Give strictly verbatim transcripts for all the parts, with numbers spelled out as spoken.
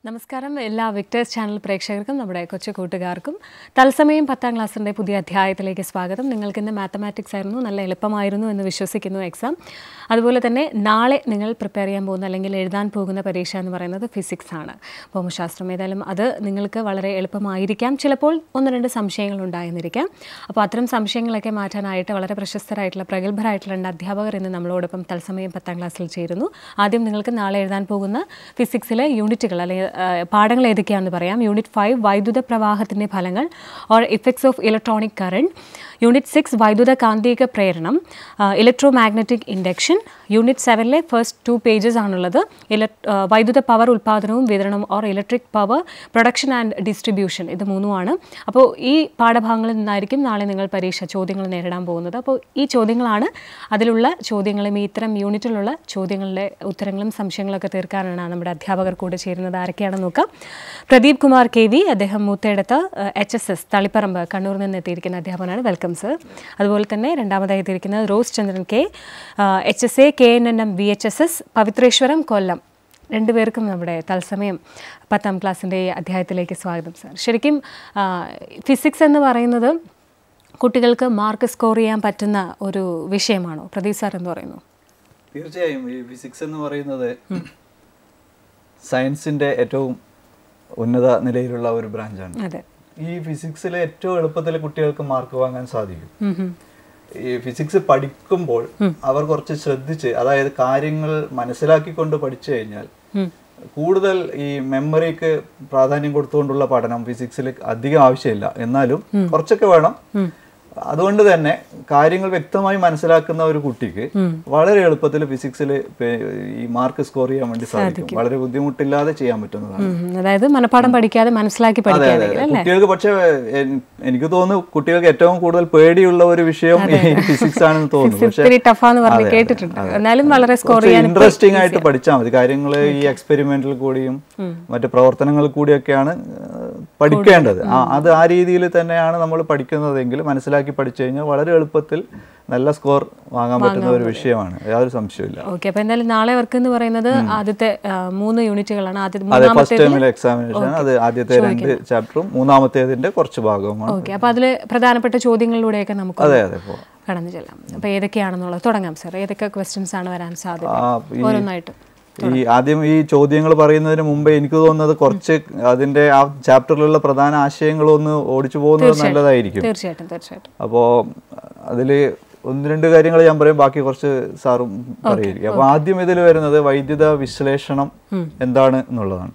നമസ്കാരം എല്ലാ Victers channel പ്രേക്ഷകർക്കും നമ്മുടെ കൊച്ചു കൂട്ടുകാർക്കും തത്സമയം പത്താം ക്ലാസ്സിൻ്റെ പുതിയ അധ്യായത്തിലേക്ക് സ്വാഗതം. നിങ്ങൾക്ക് ഇന്ന് മാത്തമാറ്റിക്സ് ആയിരുന്നു, നല്ല എളുപ്പമായിരുന്നു എന്ന് വിശ്വസിക്കുന്നു എക്സാം. അതുപോലെ തന്നെ നാളെ നിങ്ങൾ പ്രിപ്പയർ ചെയ്യാൻ പോകുന്ന അല്ലെങ്കിൽ എഴുതാൻ പോകുന്ന പരീക്ഷ എന്ന് പറയുന്നത് ഫിസിക്സ് ആണ്, ഭൗമശാസ്ത്രം. ഏതായാലും അത് നിങ്ങൾക്ക് വളരെ എളുപ്പമായിരിക്കാം, ചിലപ്പോൾ ഒന്ന് രണ്ട് സംശയങ്ങൾ ഉണ്ടായെന്നിരിക്കാം. അപ്പോൾ അത്തരം സംശയങ്ങളൊക്കെ മാറ്റാനായിട്ട് വളരെ പ്രശസ്തരായിട്ടുള്ള പ്രഗത്ഭരായിട്ടുള്ള രണ്ട് അധ്യാപകർ ഇന്ന് നമ്മളോടൊപ്പം തത്സമയം പത്താം ക്ലാസ്സിൽ ചേരുന്നു. ആദ്യം നിങ്ങൾക്ക് നാളെ എഴുതാൻ പോകുന്ന ഫിസിക്സിലെ യൂണിറ്റുകൾ അല്ലെങ്കിൽ പാഠങ്ങൾ ഏതൊക്കെയാണെന്ന് പറയാം. യൂണിറ്റ് ഫൈവ് വൈദ്യുത പ്രവാഹത്തിൻ്റെ ഫലങ്ങൾ or effects of electronic current. Unit six വൈദ്യുത കാന്തിക പ്രേരണം, ഇലക്ട്രോ മാഗ്നറ്റിക് ഇൻഡക്ഷൻ. യൂണിറ്റ് സെവനിലെ ഫസ്റ്റ് ടു പേജസ് ആണുള്ളത്. ഇല വൈദ്യുത പവർ ഉൽപ്പാദനവും വിതരണവും or electric power production and distribution, ഇത് മൂന്നുമാണ്. അപ്പോൾ ഈ പാഠഭാഗങ്ങളിൽ നിന്നായിരിക്കും നാളെ നിങ്ങൾ പരീക്ഷ ചോദ്യങ്ങൾ നേരിടാൻ പോകുന്നത്. അപ്പോൾ ഈ ചോദ്യങ്ങളാണ്, അതിലുള്ള ചോദ്യങ്ങളും ഈ ഇത്തരം യൂണിറ്റിലുള്ള ചോദ്യങ്ങളുടെ ഉത്തരങ്ങളും സംശയങ്ങളൊക്കെ തീർക്കാനാണ് നമ്മുടെ അധ്യാപകർ കൂടെ ചേരുന്നത്. ആരൊക്കെയാണെന്ന് നോക്കാം. പ്രദീപ് കുമാർ കെ വി, അദ്ദേഹം Moothedath H S S Thaliparamba കണ്ണൂരിൽ നിന്ന് എത്തിയിരിക്കുന്ന അധ്യാപകനാണ്. Welcome sir. അതുപോലെ തന്നെ രണ്ടാമതായി എത്തിയിരിക്കുന്നത് Rose Chandran K, H S A K N N M V H S S Pavithreswaram Kollam. രണ്ടുപേർക്കും നമ്മുടെ തത്സമയം പത്താം ക്ലാസ്സിൻ്റെ അധ്യായത്തിലേക്ക് സ്വാഗതം സർ. ശരിക്കും ഫിസിക്സ് എന്ന് പറയുന്നത് കുട്ടികൾക്ക് മാർക്ക് സ്കോർ ചെയ്യാൻ പറ്റുന്ന ഒരു വിഷയമാണോ? പ്രദീപ് സാർ എന്ന് പറയുന്നു. തീർച്ചയായും ഈ ഫിസിക്സ് എന്ന് പറയുന്നത് സയൻസിൻ്റെ ഏറ്റവും ഉന്നത നിലയിലുള്ള ഒരു ബ്രാഞ്ചാണ്. അതെ, ഈ ഫിസിക്സിൽ ഏറ്റവും എളുപ്പത്തിൽ കുട്ടികൾക്ക് മാർക്ക് വാങ്ങാൻ സാധിക്കും. ഈ ഫിസിക്സ് പഠിക്കുമ്പോൾ അവർ കുറച്ച് ശ്രദ്ധിച്ച്, അതായത് കാര്യങ്ങൾ മനസ്സിലാക്കിക്കൊണ്ട് പഠിച്ചു കഴിഞ്ഞാൽ കൂടുതൽ ഈ മെമ്മറിക്ക് പ്രാധാന്യം കൊടുത്തുകൊണ്ടുള്ള പഠനം ഫിസിക്സിൽ അധികം ആവശ്യമില്ല. എന്നാലും കുറച്ചൊക്കെ വേണം. അതുകൊണ്ട് തന്നെ കാര്യങ്ങൾ വ്യക്തമായി മനസ്സിലാക്കുന്ന ഒരു കുട്ടിക്ക് വളരെ എളുപ്പത്തിൽ ഫിസിക്സിൽ ഈ മാർക്ക് സ്കോർ ചെയ്യാൻ വേണ്ടി സാധിക്കും. വളരെ ബുദ്ധിമുട്ടില്ലാതെ ചെയ്യാൻ പറ്റുന്നതാണ്. അതായത് മനഃപ്പാഠം പഠിക്കാതെ മനസ്സിലാക്കി കുട്ടികൾക്ക്. പക്ഷെ എനിക്ക് തോന്നുന്നു കുട്ടികൾക്ക് ഏറ്റവും കൂടുതൽ പേടിയുള്ള ഒരു വിഷയം ഫിസിക്സ് ആണെന്ന് തോന്നുന്നു. ഇൻട്രസ്റ്റിംഗ് ആയിട്ട് പഠിച്ചാൽ മതി. കാര്യങ്ങൾ ഈ എക്സ്പെരിമെന്റിൽ കൂടിയും മറ്റു പ്രവർത്തനങ്ങളിൽ കൂടിയൊക്കെയാണ് പഠിക്കേണ്ടത്. അത് ആ രീതിയിൽ തന്നെയാണ് നമ്മൾ പഠിക്കുന്നതെങ്കിൽ മനസ്സിലാക്കി പഠിച്ചു കഴിഞ്ഞാൽ വളരെ എളുപ്പത്തിൽ നല്ല സ്കോർ വാങ്ങാൻ പറ്റുന്ന ഒരു വിഷയമാണ്, യാതൊരു സംശയമില്ല. ഓക്കെ, അപ്പോൾ എന്തായാലും നാളെ വർക്ക് എന്ന് പറയുന്നത് ആദ്യത്തെ മൂന്ന് യൂണിറ്റുകളാണ്. അതെ, ഫസ്റ്റ് ടൈമിലെ എക്സാമിനേഷൻ അത് ആദ്യത്തെ രണ്ട് ചാപ്റ്ററും മൂന്നാമത്തേതിന്റെ കുറച്ച് ഭാഗവുമാണ്. ഓക്കെ, അപ്പോൾ അതിൽ പ്രധാനപ്പെട്ട ചോദ്യങ്ങളിലൂടെയൊക്കെ നമുക്ക് അതെ അതെ കടന്നു ചെല്ലാം. അപ്പോൾ ഏതൊക്കെയാണെന്നുള്ളത് തുടങ്ങാം സാർ. ഏതൊക്കെ ക്വസ്റ്റ്യൻസ് ആണ് വരാൻ സാധ്യത ഓരോന്നായിട്ട്? ഈ ആദ്യം ഈ ചോദ്യങ്ങൾ പറയുന്നതിന് മുമ്പ് എനിക്ക് തോന്നുന്നത് കുറച്ച് അതിന്റെ ആ ചാപ്റ്ററിലുള്ള പ്രധാന ആശയങ്ങളൊന്ന് ഓടിച്ചു പോകുന്നത് നല്ലതായിരിക്കും. തീർച്ചയായിട്ടും തീർച്ചയായിട്ടും. അപ്പോൾ അതില് ഒന്ന് രണ്ട് കാര്യങ്ങൾ ഞാൻ പറയും, ബാക്കി കുറച്ച് സാറും പറയുക. അപ്പൊ ആദ്യം ഇതിൽ വരുന്നത് വൈദ്യുത വിശ്ലേഷണം എന്താണ് എന്നുള്ളതാണ്.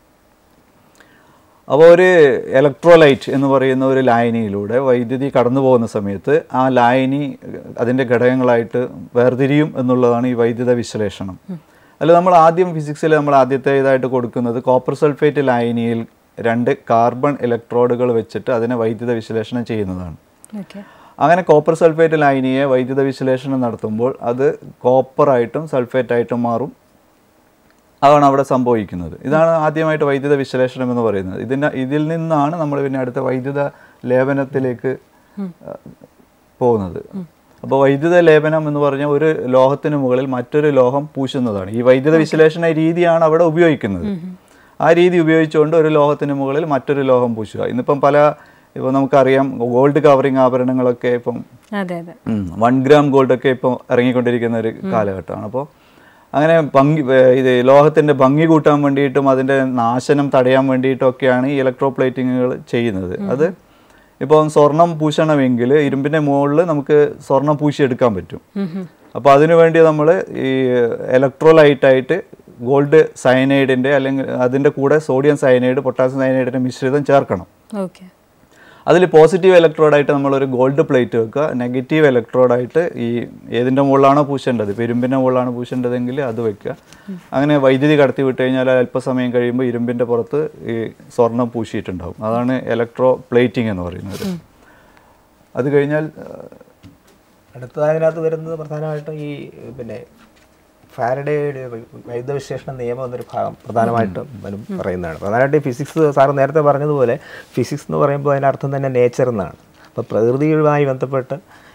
അപ്പോൾ ഒരു ഇലക്ട്രോലൈറ്റ് എന്ന് പറയുന്ന ഒരു ലായനിയിലൂടെ വൈദ്യുതി കടന്നു പോകുന്ന സമയത്ത് ആ ലായനി അതിന്റെ ഘടകങ്ങളായിട്ട് വേർതിരിയും എന്നുള്ളതാണ് ഈ വൈദ്യുത വിശ്ലേഷണം. അല്ല, നമ്മൾ ആദ്യം ഫിസിക്സിൽ നമ്മൾ ആദ്യത്തെ ഇതായിട്ട് കൊടുക്കുന്നത് കോപ്പർ സൾഫേറ്റ് ലായനിയിൽ രണ്ട് കാർബൺ ഇലക്ട്രോഡുകൾ വെച്ചിട്ട് അതിനെ വൈദ്യുത വിശ്ലേഷണം ചെയ്യുന്നതാണ്. അങ്ങനെ കോപ്പർ സൾഫേറ്റ് ലായനിയെ വൈദ്യുത വിശ്ലേഷണം നടത്തുമ്പോൾ അത് കോപ്പറായിട്ടും സൾഫേറ്റായിട്ടും മാറും. അതാണ് അവിടെ സംഭവിക്കുന്നത്. ഇതാണ് ആദ്യമായിട്ട് വൈദ്യുത വിശ്ലേഷണം എന്ന് പറയുന്നത്. ഇതിന് ഇതിൽ നിന്നാണ് നമ്മൾ പിന്നെ അടുത്ത വൈദ്യുത ലേപനത്തിലേക്ക് പോകുന്നത്. അപ്പോൾ വൈദ്യുത ലേപനം എന്ന് പറഞ്ഞാൽ ഒരു ലോഹത്തിന് മുകളിൽ മറ്റൊരു ലോഹം പൂശുന്നതാണ്. ഈ വൈദ്യുത വിശ്ലേഷണ രീതിയാണ് അവിടെ ഉപയോഗിക്കുന്നത്. ആ രീതി ഉപയോഗിച്ചുകൊണ്ട് ഒരു ലോഹത്തിന് മുകളിൽ മറ്റൊരു ലോഹം പൂശുക. ഇന്നിപ്പം പല ഇപ്പോൾ നമുക്കറിയാം ഗോൾഡ് കവറിങ് ആഭരണങ്ങളൊക്കെ ഇപ്പം വൺ ഗ്രാം ഗോൾഡൊക്കെ ഇപ്പം ഇറങ്ങിക്കൊണ്ടിരിക്കുന്ന ഒരു കാലഘട്ടമാണ്. അപ്പോൾ അങ്ങനെ ഭംഗി ഇത് ലോഹത്തിൻ്റെ ഭംഗി കൂട്ടാൻ വേണ്ടിയിട്ടും അതിൻ്റെ നാശനം തടയാൻ വേണ്ടിയിട്ടൊക്കെയാണ് ഈ ഇലക്ട്രോ പ്ലേറ്റിങ്ങുകൾ ചെയ്യുന്നത്. അത് ഇപ്പം സ്വർണം പൂശണമെങ്കിൽ ഇരുമ്പിൻ്റെ മുകളിൽ നമുക്ക് സ്വർണം പൂശിയെടുക്കാൻ പറ്റും. അപ്പോൾ അതിനുവേണ്ടി നമ്മൾ ഈ ഇലക്ട്രോലൈറ്റായിട്ട് ഗോൾഡ് സയനൈഡിൻ്റെ അല്ലെങ്കിൽ അതിൻ്റെ കൂടെ സോഡിയം സയനൈഡ് പൊട്ടാസ്യം സയനൈഡിൻ്റെ മിശ്രിതം ചേർക്കണം. അതിൽ പോസിറ്റീവ് ഇലക്ട്രോഡായിട്ട് നമ്മളൊരു ഗോൾഡ് പ്ലേറ്റ് വെക്കുക, നെഗറ്റീവ് ഇലക്ട്രോഡായിട്ട് ഈ ഏതിൻ്റെ മുകളിലാണോ പൂശേണ്ടത്, ഇപ്പോൾ ഇരുമ്പിൻ്റെ മുകളിലാണ് പൂശേണ്ടതെങ്കിൽ അത് വെക്കുക. അങ്ങനെ വൈദ്യുതി കടത്തി വിട്ട് കഴിഞ്ഞാൽ അല്പസമയം കഴിയുമ്പോൾ ഇരുമ്പിൻ്റെ പുറത്ത് ഈ സ്വർണം പൂശിയിട്ടുണ്ടാകും. അതാണ് ഇലക്ട്രോ പ്ലേറ്റിംഗ് എന്ന് പറയുന്നത്. അത് കഴിഞ്ഞാൽ അടുത്തതിനകത്ത് വരുന്നത് പ്രധാനമായിട്ടും ഈ പിന്നെ ഫാരഡേയുടെ വൈദ്യുത വിശ്ലേഷണ നിയമം എന്നൊരു ഭാഗം പ്രധാനമായിട്ടും പറയുന്നതാണ്. പ്രധാനമായിട്ട് ഈ ഫിസിക്സ് സാറ് നേരത്തെ പറഞ്ഞതുപോലെ ഫിസിക്സ് എന്ന് പറയുമ്പോൾ അതിനർത്ഥം തന്നെ നേച്ചർ എന്നാണ്. അപ്പോൾ പ്രകൃതിയുമായി ബന്ധപ്പെട്ട്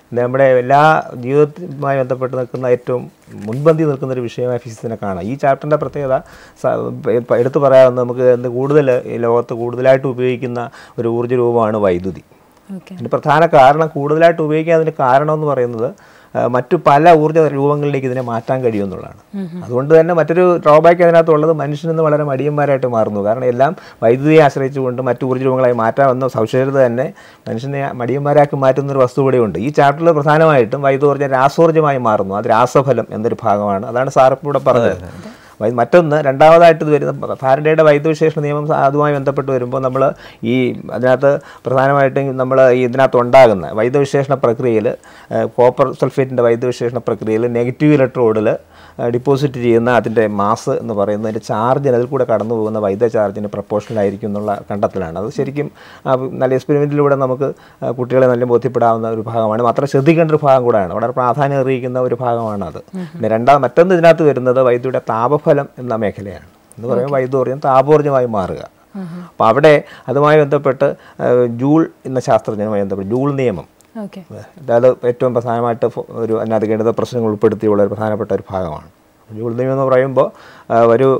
നമ്മുടെ എല്ലാ ജീവിതവുമായി ബന്ധപ്പെട്ട് നിൽക്കുന്ന ഏറ്റവും മുൻപന്തി നിൽക്കുന്ന ഒരു വിഷയമായി ഫിസിക്സിനെ കാണാം. ഈ ചാപ്റ്ററിൻ്റെ പ്രത്യേകത എടുത്തു പറയാവുന്ന നമുക്ക് എന്ത് കൂടുതൽ ഈ ലോകത്ത് കൂടുതലായിട്ട് ഉപയോഗിക്കുന്ന ഒരു ഊർജ്ജ രൂപമാണ് വൈദ്യുതി. അതിന് പ്രധാന കാരണം കൂടുതലായിട്ട് ഉപയോഗിക്കാതിൻ്റെ കാരണം എന്ന് പറയുന്നത് മറ്റു പല ഊർജ്ജ രൂപങ്ങളിലേക്ക് ഇതിനെ മാറ്റാൻ കഴിയുമെന്നുള്ളതാണ്. അതുകൊണ്ട് തന്നെ മറ്റൊരു ഡ്രോബാക്ക് അതിനകത്തുള്ളത് മനുഷ്യനിന്ന് വളരെ മടിയന്മാരായിട്ട് മാറുന്നു. കാരണം എല്ലാം വൈദ്യുതിയെ ആശ്രയിച്ചുകൊണ്ട് മറ്റു ഊർജ്ജ രൂപങ്ങളായി മാറ്റാമെന്ന സവിശേഷത തന്നെ മനുഷ്യനെ മടിയന്മാരാക്കി മാറ്റുന്നൊരു വസ്തു കൂടെയുണ്ട്. ഈ ചാപ്റ്ററിൽ പ്രധാനമായിട്ടും വൈദ്യോർജ്ജം രാസോർജ്ജമായി മാറുന്നു. അത് രാസഫലം എന്നൊരു ഭാഗമാണ്. അതാണ് സാറിപ്പോൾ ഇവിടെ പറഞ്ഞത്. മറ്റൊന്ന് രണ്ടാമതായിട്ട് ഇത് വരുന്ന ഫാരഡേയുടെ വൈദ്യുതവിശേഷണ നിയമം അതുമായി ബന്ധപ്പെട്ട് വരുമ്പോൾ നമ്മൾ ഈ അതിനകത്ത് പ്രധാനമായിട്ടും നമ്മൾ ഈ ഇതിനകത്ത് ഉണ്ടാകുന്ന വൈദ്യുതവിശേഷണ പ്രക്രിയയിൽ കോപ്പർ സൾഫേറ്റിൻ്റെ വൈദ്യുതവിശേഷണ പ്രക്രിയയിൽ നെഗറ്റീവ് ഇലക്ട്രോഡിൽ ഡിപ്പോസിറ്റ് ചെയ്യുന്ന അതിൻ്റെ മാസ് എന്ന് പറയുന്നതിൻ്റെ ചാർജിന് അതിൽ കൂടെ കടന്നു പോകുന്ന വൈദ്യുത ചാർജിന് പ്രപ്പോർഷണൽ ആയിരിക്കും എന്നുള്ള കണ്ടെത്തലാണ്. അത് ശരിക്കും നല്ല എക്സ്പെരിമെൻറ്റിലൂടെ നമുക്ക് കുട്ടികളെ നല്ല ബോധ്യപ്പെടാവുന്ന ഒരു ഭാഗമാണ്. മാത്രം ശ്രദ്ധിക്കേണ്ട ഒരു ഭാഗം കൂടെയാണ്. വളരെ പ്രാധാന്യം അറിയിക്കുന്ന ഒരു ഭാഗമാണ് അത്. പിന്നെ രണ്ടാം മറ്റൊന്ന് ഇതിനകത്ത് വരുന്നത് വൈദ്യുതിയുടെ താപഫലം എന്ന മേഖലയാണ്. എന്ന് പറയുമ്പോൾ വൈദ്യോർജ്ജം താപോർജ്ജമായി മാറുക. അപ്പോൾ അവിടെ അതുമായി ബന്ധപ്പെട്ട് ജൂൾ എന്ന ശാസ്ത്രജ്ഞനുമായി ബന്ധപ്പെട്ട് ജൂൾ നിയമം, അതായത് ഏറ്റവും പ്രധാനമായിട്ട് ഒരു അതിനകത്ത് ഗണിത പ്രശ്നങ്ങൾ ഉൾപ്പെടുത്തിയുള്ള ഒരു പ്രധാനപ്പെട്ട ഒരു ഭാഗമാണ്. ജൂൾ നിയമം എന്ന് പറയുമ്പോൾ ഒരു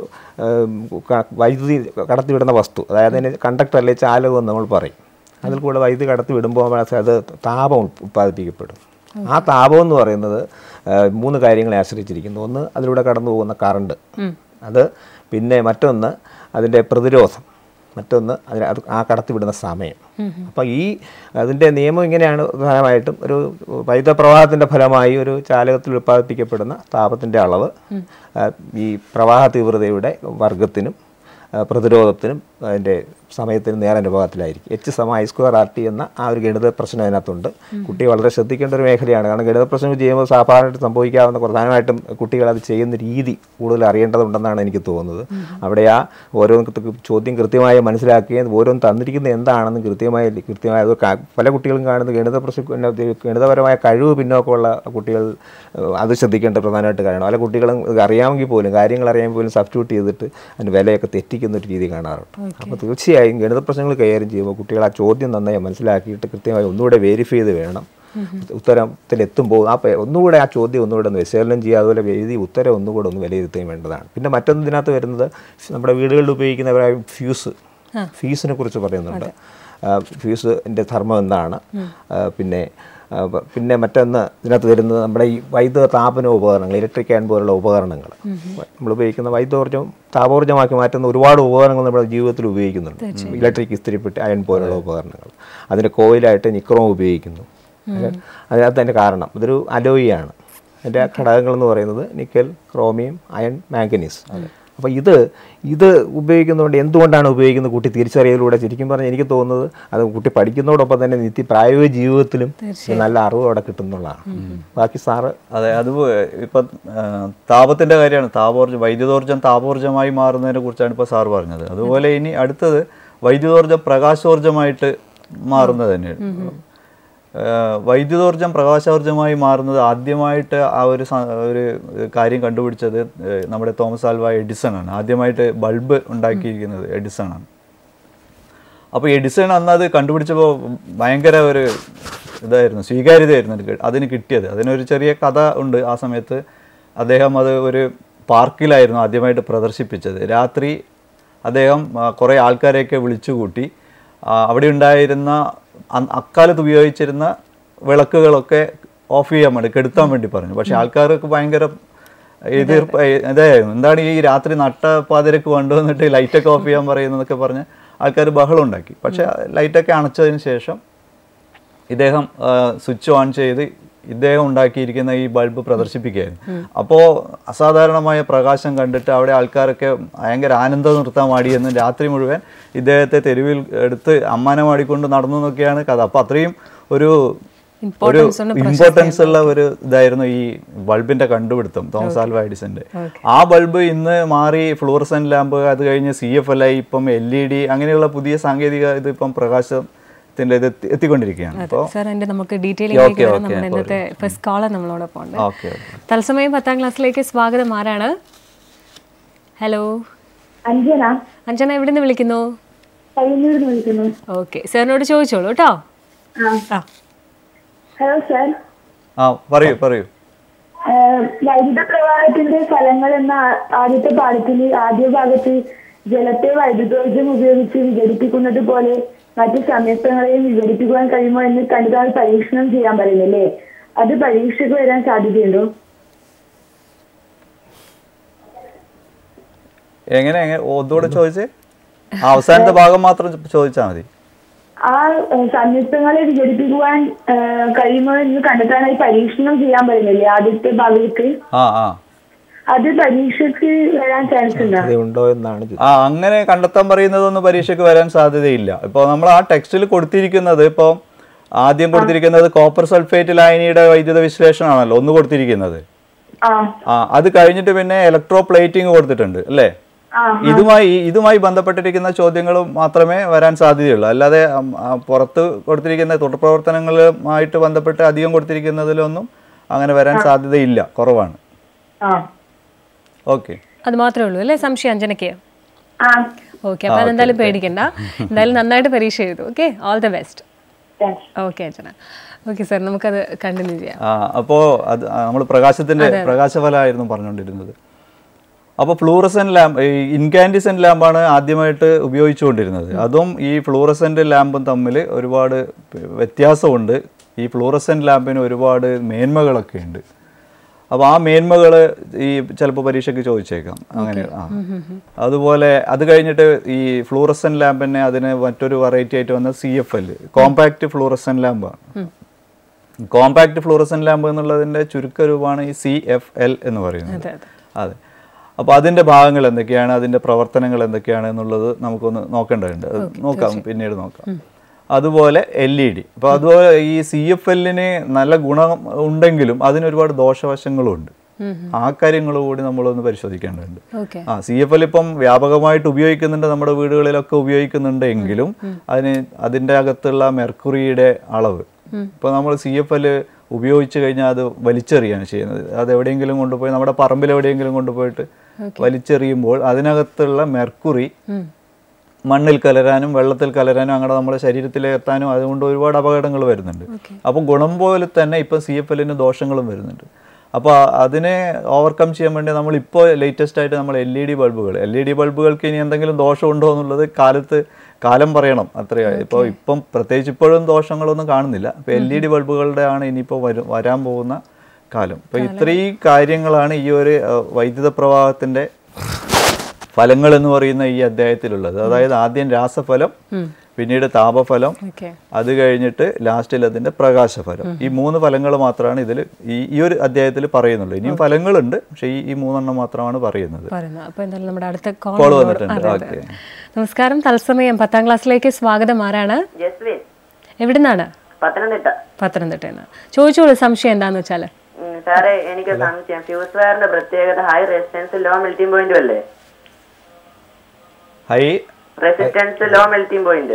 വൈദ്യുതി കടത്തിവിടുന്ന വസ്തു, അതായത് അതിന് കണ്ടക്ടർ അല്ലെങ്കിൽ ചാലകം എന്ന് നമ്മൾ പറയും. അതിൽ കൂടെ വൈദ്യുതി കടത്തി വിടുമ്പോൾ അത് താപം ഉത്പാദിപ്പിക്കപ്പെടും. ആ താപം എന്ന് പറയുന്നത് മൂന്ന് കാര്യങ്ങളെ ആശ്രയിച്ചിരിക്കുന്നു. ഒന്ന് അതിലൂടെ കടന്നു പോകുന്ന കറണ്ട്, അത് പിന്നെ മറ്റൊന്ന് അതിൻ്റെ പ്രതിരോധം, മറ്റൊന്ന് അതിന് അത് ആ കടത്തിവിടുന്ന സമയം. അപ്പോൾ ഈ അതിൻ്റെ നിയമം ഇങ്ങനെയാണ്. പ്രധാനമായിട്ടും ഒരു വൈദ്യുത പ്രവാഹത്തിൻ്റെ ഫലമായി ഒരു ചാലകത്തിൽ ഉൽപ്പാദിപ്പിക്കപ്പെടുന്ന താപത്തിൻ്റെ അളവ് ഈ പ്രവാഹ തീവ്രതയുടെ വർഗത്തിനും പ്രതിരോധത്തിനും അതിൻ്റെ സമയത്തിനും നേരനുപാതത്തിലായിരിക്കും. എച്ച് സമ ഐ സ്ക്വയർ ആർ ടി എന്ന ആ ഒരു ഗണിത പ്രശ്നം അതിനകത്തുണ്ട്. കുട്ടി വളരെ ശ്രദ്ധിക്കേണ്ട ഒരു മേഖലയാണ്. കാരണം ഗണിത പ്രശ്നം ചെയ്യുമ്പോൾ സാധാരണയായിട്ട് സംഭവിക്കാവുന്ന പ്രധാനമായിട്ടും കുട്ടികൾ അത് ചെയ്യുന്ന രീതി കൂടുതൽ അറിയേണ്ടതുണ്ടെന്നാണ് എനിക്ക് തോന്നുന്നത്. അവിടെ ആ ഓരോ ചോദ്യം കൃത്യമായി മനസ്സിലാക്കുകയും ഓരോന്ന് തന്നിരിക്കുന്നത് എന്താണെന്ന് കൃത്യമായി കൃത്യമായ പല കുട്ടികളും കാണുന്ന ഗണിത പ്രശ്നം ഗണിതപരമായ കഴിവ് പിന്നോക്കമുള്ള കുട്ടികൾ അത് ശ്രദ്ധിക്കേണ്ട പ്രധാനമായിട്ട് കാരണം. പല കുട്ടികളും അറിയാമെങ്കിൽ പോലും കാര്യങ്ങൾ അറിയാമെങ്കിൽ പോലും സബ്സ്റ്റിറ്റ്യൂട്ട് ചെയ്തിട്ട് അതിൻ്റെ വിലയൊക്കെ തെറ്റിക്കുന്ന ഒരു രീതി കാണാറുണ്ട്. അപ്പോൾ തീർച്ചയായും ഗണിത പ്രശ്നങ്ങൾ കൈകാര്യം ചെയ്യുമ്പോൾ കുട്ടികൾ ആ ചോദ്യം നന്നായി മനസ്സിലാക്കിയിട്ട് കൃത്യമായി ഒന്നുകൂടെ വെരിഫൈ ചെയ്ത് വേണം ഉത്തരത്തിലെത്തുമ്പോൾ ആ ഒന്നുകൂടെ ആ ചോദ്യം ഒന്നുകൂടെ ഒന്ന് വിശകലനം ചെയ്യുക. അതുപോലെ എഴുതി ഉത്തരം ഒന്നുകൂടെ ഒന്ന് വിലയിരുത്തുകയും വേണ്ടതാണ്. പിന്നെ മറ്റൊന്ന് ഇതിനകത്ത് വരുന്നത് നമ്മുടെ വീടുകളിൽ ഉപയോഗിക്കുന്ന ഫ്യൂസ്, ഫ്യൂസിനെ കുറിച്ച് പറയുന്നുണ്ട്. ഫ്യൂസിൻ്റെ ധർമ്മം എന്താണ്, പിന്നെ പിന്നെ മറ്റൊന്ന് ഇതിനകത്ത് വരുന്നത് നമ്മുടെ ഈ വൈദ്യുത താപന ഉപകരണങ്ങൾ, ഇലക്ട്രിക് ആൻഡ് പോലുള്ള ഉപകരണങ്ങൾ, നമ്മൾ ഉപയോഗിക്കുന്ന വൈദ്യോർജ്ജം താപോർജ്ജമാക്കി മാറ്റുന്ന ഒരുപാട് ഉപകരണങ്ങൾ നമ്മുടെ ജീവിതത്തിൽ ഉപയോഗിക്കുന്നുണ്ട്. ഇലക്ട്രിക് ഇസ്തിരിപ്പെട്ടി അയൺ പോലുള്ള ഉപകരണങ്ങൾ, അതിൻ്റെ കോയിലായിട്ട് നിക്രോം ഉപയോഗിക്കുന്നു. അതിനകത്ത് അതിൻ്റെ കാരണം ഇതൊരു അലോയിയാണ്. അതിൻ്റെ ഘടകങ്ങൾ എന്ന് പറയുന്നത് നിക്കൽ, ക്രോമിയം, അയൺ, മാംഗനീസ്. അപ്പോൾ ഇത് ഇത് ഉപയോഗിക്കുന്നതുകൊണ്ട് എന്തുകൊണ്ടാണ് ഉപയോഗിക്കുന്നത് കുട്ടി തിരിച്ചറിയലിലൂടെ ശരിക്കും പറഞ്ഞാൽ എനിക്ക് തോന്നുന്നത് അത് കുട്ടി പഠിക്കുന്നതോടൊപ്പം തന്നെ നിത്യ പ്രായോഗിക ജീവിതത്തിലും നല്ല അറിവ് അവിടെ കിട്ടുന്നുള്ളതാണ്. ബാക്കി സാറ് അതെ, അത് ഇപ്പം താപത്തിൻ്റെ കാര്യമാണ്. താപോർജ്ജം വൈദ്യുതോർജ്ജം താപോർജ്ജമായി മാറുന്നതിനെ കുറിച്ചാണ് ഇപ്പോൾ സാറ് പറഞ്ഞത്. അതുപോലെ ഇനി അടുത്തത് വൈദ്യുതോർജ്ജം പ്രകാശോർജ്ജമായിട്ട് മാറുന്നത് തന്നെയാണ്. വൈദ്യുതോർജ്ജം പ്രകാശോർജ്ജമായി മാറുന്നത് ആദ്യമായിട്ട് ആ ഒരു ഒരു കാര്യം കണ്ടുപിടിച്ചത് നമ്മുടെ തോമസ് ആൽവ എഡിസൺ ആണ്. ആദ്യമായിട്ട് ബൾബ് ഉണ്ടാക്കിയിരിക്കുന്നത് എഡിസൺ ആണ്. അപ്പോൾ എഡിസൺ അന്ന് അത് കണ്ടുപിടിച്ചപ്പോൾ ഭയങ്കര ഒരു ഇതായിരുന്നു, സ്വീകാര്യതയായിരുന്നു അതിന് കിട്ടിയത്. അതിനൊരു ചെറിയ കഥ ഉണ്ട്. ആ സമയത്ത് അദ്ദേഹം അത് ഒരു പാർക്കിലായിരുന്നു ആദ്യമായിട്ട് പ്രദർശിപ്പിച്ചത്. രാത്രി അദ്ദേഹം കുറേ ആൾക്കാരെയൊക്കെ വിളിച്ചു കൂട്ടി അവിടെ ഉണ്ടായിരുന്ന അക്കാലത്ത് ഉപയോഗിച്ചിരുന്ന വിളക്കുകളൊക്കെ ഓഫ് ചെയ്യാൻ വേണ്ടി കെടുത്താൻ വേണ്ടി പറഞ്ഞു. പക്ഷെ ആൾക്കാർക്ക് ഭയങ്കര എതിർപ്പ് ഇതായിരുന്നു. എന്താണ് ഈ രാത്രി നട്ടപ്പാതിരക്ക് കൊണ്ടുവന്നിട്ട് ലൈറ്റൊക്കെ ഓഫ് ചെയ്യാൻ പറയുന്നതൊക്കെ പറഞ്ഞ് ആൾക്കാർ ബഹളം ഉണ്ടാക്കി. പക്ഷെ ലൈറ്റൊക്കെ അണച്ചതിന് ശേഷം ഇദ്ദേഹം സ്വിച്ച് ഓൺ ചെയ്ത് ഇദ്ദേഹം ഉണ്ടാക്കിയിരിക്കുന്ന ഈ ബൾബ് പ്രദർശിപ്പിക്കുകയായിരുന്നു. അപ്പോൾ അസാധാരണമായ പ്രകാശം കണ്ടിട്ട് അവിടെ ആൾക്കാരൊക്കെ ഭയങ്കര ആനന്ദ നൃത്തം ആടിയെന്ന് രാത്രി മുഴുവൻ ഇദ്ദേഹത്തെ തെരുവിൽ എടുത്ത് അമ്മാനമാടിക്കൊണ്ട് നടന്നു എന്നൊക്കെയാണ് കഥ. അപ്പോൾ അത്രയും ഒരു ഒരു ഇമ്പോർട്ടൻസ് ഉള്ള ഒരു ഇതായിരുന്നു ഈ ബൾബിന്റെ കണ്ടുപിടുത്തം തോമസ് ആൽവ എഡിസന്റെ. ആ ബൾബ് ഇന്ന് മാറി ഫ്ലൂറസെന്റ് ലാമ്പ്, അത് കഴിഞ്ഞ് സി എഫ് എൽ ഐ, ഇപ്പം എൽ ഇ ഡി, അങ്ങനെയുള്ള പുതിയ സാങ്കേതിക ഇത് ഇപ്പം പ്രകാശം എത്തിക്കൊണ്ടിരിക്കുകയാണ്. തത്സമയം പത്താം ക്ലാസ്സിലേക്ക് സ്വാഗതം. ആരാണ്? ഹലോ, അഞ്ജന. അഞ്ജന എവിടെ നിന്ന് വിളിക്കുന്നു? വിളിക്കുന്നു. ഓക്കെ, സാറിനോട് ചോദിച്ചോളൂ കേട്ടോ. Hello sir. ആ പറയൂ പറയൂ. വൈദ്യുത പ്രവാഹത്തിന്റെ ഫലങ്ങൾ എന്ന ആദ്യത്തെ പാഠത്തിൽ ആദ്യ ഭാഗത്ത് ജലത്തെ വൈദ്യുതോർജ്ജം ഉപയോഗിച്ച് വിഘടിപ്പിക്കുന്നത് പോലെ മറ്റു സംയുക്തങ്ങളെയും വിഘടിപ്പിക്കുവാൻ കഴിയുമോ എന്ന് കണ്ടാൽ പരീക്ഷണം ചെയ്യാൻ പറയുന്നില്ലേ? അത് പരീക്ഷയ്ക്ക് വരാൻ സാധ്യതയുണ്ടോ? എങ്ങനെ എങ്ങനെ ഒന്നുകൂടെ ചോദിച്ചേ? അവസാനത്തെ ഭാഗം മാത്രം ചോദിച്ചാൽ മതി. ആ സംയുക്തങ്ങളെ വിഘടിപ്പിക്കുവാൻ കഴിയുമോ എന്ന് കണ്ടെത്താനായി പരീക്ഷണം ചെയ്യാൻ പറയുന്നില്ലേ ആദ്യത്തെ ഭാഗത്ത്? ആ ആ അത് പരീക്ഷയ്ക്ക് വരാൻ ചാൻസ് ഉണ്ടോ എന്നാണ്. ആ അങ്ങനെ കണ്ടെത്താൻ പറയുന്നതൊന്നും പരീക്ഷയ്ക്ക് വരാൻ സാധ്യതയില്ല. ഇപ്പോൾ നമ്മൾ ആ ടെക്സ്റ്റിൽ കൊടുത്തിരിക്കുന്നത്, ഇപ്പോൾ ആദ്യം കൊടുത്തിരിക്കുന്നത് കോപ്പർ സൾഫേറ്റ് ലായനിയുടെ വൈദ്യുത വിശ്ലേഷണമാണല്ലോ ഒന്ന് കൊടുത്തിരിക്കുന്നത്. ആ അത് കഴിഞ്ഞിട്ട് പിന്നെ ഇലക്ട്രോ പ്ലേറ്റിംഗ് കൊടുത്തിട്ടുണ്ട് അല്ലേ? ഇതുമായി ഇതുമായി ബന്ധപ്പെട്ടിരിക്കുന്ന ചോദ്യങ്ങൾ മാത്രമേ വരാൻ സാധ്യതയുള്ളൂ. അല്ലാതെ പുറത്ത് കൊടുത്തിരിക്കുന്ന തുടർ പ്രവർത്തനങ്ങളുമായിട്ട് ബന്ധപ്പെട്ട് അധികം കൊടുത്തിരിക്കുന്നതിലൊന്നും അങ്ങനെ വരാൻ സാധ്യതയില്ല, കുറവാണ്. ഓക്കെ, അത് മാത്രമേ ഉള്ളൂ അല്ലേ സംശയം അഞ്ജനയ്ക്ക്? ഓക്കെ, അപ്പൊ അതെന്തായാലും പേടിക്കണ്ട, എന്തായാലും നന്നായിട്ട് പരീക്ഷ എഴുതും. Okay, all the best. Okay Anjana. Okay sir, നമുക്കത് കണ്ടിന്യൂ ചെയ്യാം. അപ്പോൾ അത് നമ്മൾ പ്രകാശത്തിന്റെ പ്രകാശഫലമായിരുന്നു പറഞ്ഞുകൊണ്ടിരുന്നത്. അപ്പോൾ ഫ്ലൂറസെന്റ് ലാമ്പ്, ഇൻകാൻഡിസെന്റ് ലാമ്പാണ് ആദ്യമായിട്ട് ഉപയോഗിച്ചുകൊണ്ടിരുന്നത്. അതും ഈ ഫ്ലൂറസെന്റ് ലാമ്പും തമ്മിൽ ഒരുപാട് വ്യത്യാസമുണ്ട്. ഈ ഫ്ലൂറസെന്റ് ലാമ്പിന് ഒരുപാട് മേന്മകളൊക്കെ ഉണ്ട്. അപ്പോൾ ആ മേന്മകൾ ഈ ചിലപ്പോൾ പരീക്ഷയ്ക്ക് ചോദിച്ചേക്കാം. അങ്ങനെ ആ അതുപോലെ അത് കഴിഞ്ഞിട്ട് ഈ ഫ്ലൂറസെന്റ് ലാമ്പിനെ അതിന് മറ്റൊരു വെറൈറ്റി ആയിട്ട് വന്ന C F L, compact fluorescent ലാമ്പാണ്. കോമ്പാക്ട് ഫ്ലൂറസെന്റ് ലാമ്പ് എന്നുള്ളതിൻ്റെ ചുരുക്കരൂപമാണ് ഈ സി എഫ് എൽ എന്ന് പറയുന്നത്. അതെ. അപ്പോൾ അതിൻ്റെ ഭാഗങ്ങൾ എന്തൊക്കെയാണ്, അതിൻ്റെ പ്രവർത്തനങ്ങൾ എന്തൊക്കെയാണ് എന്നുള്ളത് നമുക്കൊന്ന് നോക്കേണ്ടതുണ്ട്. നോക്കാം, പിന്നീട് നോക്കാം. അതുപോലെ എൽ ഇ ഡി, അപ്പോൾ അതുപോലെ ഈ സി എഫ് എല്ലിന് നല്ല ഗുണം ഉണ്ടെങ്കിലും അതിന് ഒരുപാട് ദോഷവശങ്ങളുണ്ട്. ആ കാര്യങ്ങൾ കൂടി നമ്മളൊന്ന് പരിശോധിക്കേണ്ടതുണ്ട്. ആ സി എഫ് എൽ ഇപ്പം വ്യാപകമായിട്ട് ഉപയോഗിക്കുന്നുണ്ട്, നമ്മുടെ വീടുകളിലൊക്കെ ഉപയോഗിക്കുന്നുണ്ട്. എങ്കിലും അതിന് അതിൻ്റെ അകത്തുള്ള മെർക്കുറിയുടെ അളവ്, ഇപ്പോൾ നമ്മൾ സി എഫ് എൽ ഉപയോഗിച്ച് കഴിഞ്ഞാൽ അത് വലിച്ചെറിയാണ് ചെയ്യുന്നത്. അത് എവിടെയെങ്കിലും കൊണ്ടുപോയി, നമ്മുടെ പറമ്പിൽ എവിടെയെങ്കിലും കൊണ്ടുപോയിട്ട് വലിച്ചെറിയുമ്പോൾ അതിനകത്തുള്ള മെർക്കുറി മണ്ണിൽ കലരാനും വെള്ളത്തിൽ കലരാനും അങ്ങനെ നമ്മുടെ ശരീരത്തിലെത്താനും അതുകൊണ്ട് ഒരുപാട് അപകടങ്ങൾ വരുന്നുണ്ട്. അപ്പം ഗുണം പോലെ തന്നെ ഇപ്പം സി എഫ് എല്ലിന് ദോഷങ്ങളും വരുന്നുണ്ട്. അപ്പോൾ അതിനെ ഓവർകം ചെയ്യാൻ വേണ്ടി നമ്മളിപ്പോൾ ലേറ്റസ്റ്റ് ആയിട്ട് നമ്മൾ എൽ ഇ ഡി ബൾബുകൾ, എൽ ഇ ഡി ബൾബുകൾക്ക് ഇനി എന്തെങ്കിലും ദോഷമുണ്ടോ എന്നുള്ളത് കാലത്ത് കാലം പറയണം. അത്രയാ. ഇപ്പോൾ ഇപ്പം പ്രത്യേകിച്ച് ഇപ്പോഴും ദോഷങ്ങളൊന്നും കാണുന്നില്ല. ഇപ്പോൾ എൽ ഇ ഡി ബൾബുകളുടെ ആണ് ഇനിയിപ്പോൾ വരും വരാൻ പോകുന്ന കാലം. അപ്പോൾ ഇത്രയും കാര്യങ്ങളാണ് ഈ ഒരു വൈദ്യുത പ്രവാഹത്തിൻ്റെ ഫലങ്ങൾ എന്ന് പറയുന്ന ഈ അധ്യായത്തിലുള്ളത്. അതായത് ആദ്യം രാസഫലം, പിന്നീട് താപഫലം, അത് കഴിഞ്ഞിട്ട് ലാസ്റ്റിൽ അതിൻ്റെ പ്രകാശഫലം. ഈ മൂന്ന് ഫലങ്ങൾ മാത്രമാണ് ഇതിൽ ഈ ഈ ഒരു അധ്യായത്തിൽ പറയുന്നുള്ളൂ. ഇനിയും ഫലങ്ങളുണ്ട്, പക്ഷേ ഈ ഈ മൂന്നെണ്ണം മാത്രമാണ് പറയുന്നത്. കോൾ വന്നിട്ടുണ്ട്. ഓക്കെ, നമസ്കാരം. തത്സമയം പത്താം ക്ലാസ്സിലേക്ക് സ്വാഗതം. ആരാണ്? എവിടുന്നാണ്? പത്തനംതിട്ട. പത്തനംതിട്ട. ചോദിച്ചോളൂ, സംശയം എന്താന്ന് വെച്ചാല്. സാറേ, എനിക്ക് സംശയം, ഫ്യൂസ് വയറിന്റെ പ്രത്യേകത high resistance low melting point അല്ലേ? High resistance low melting point.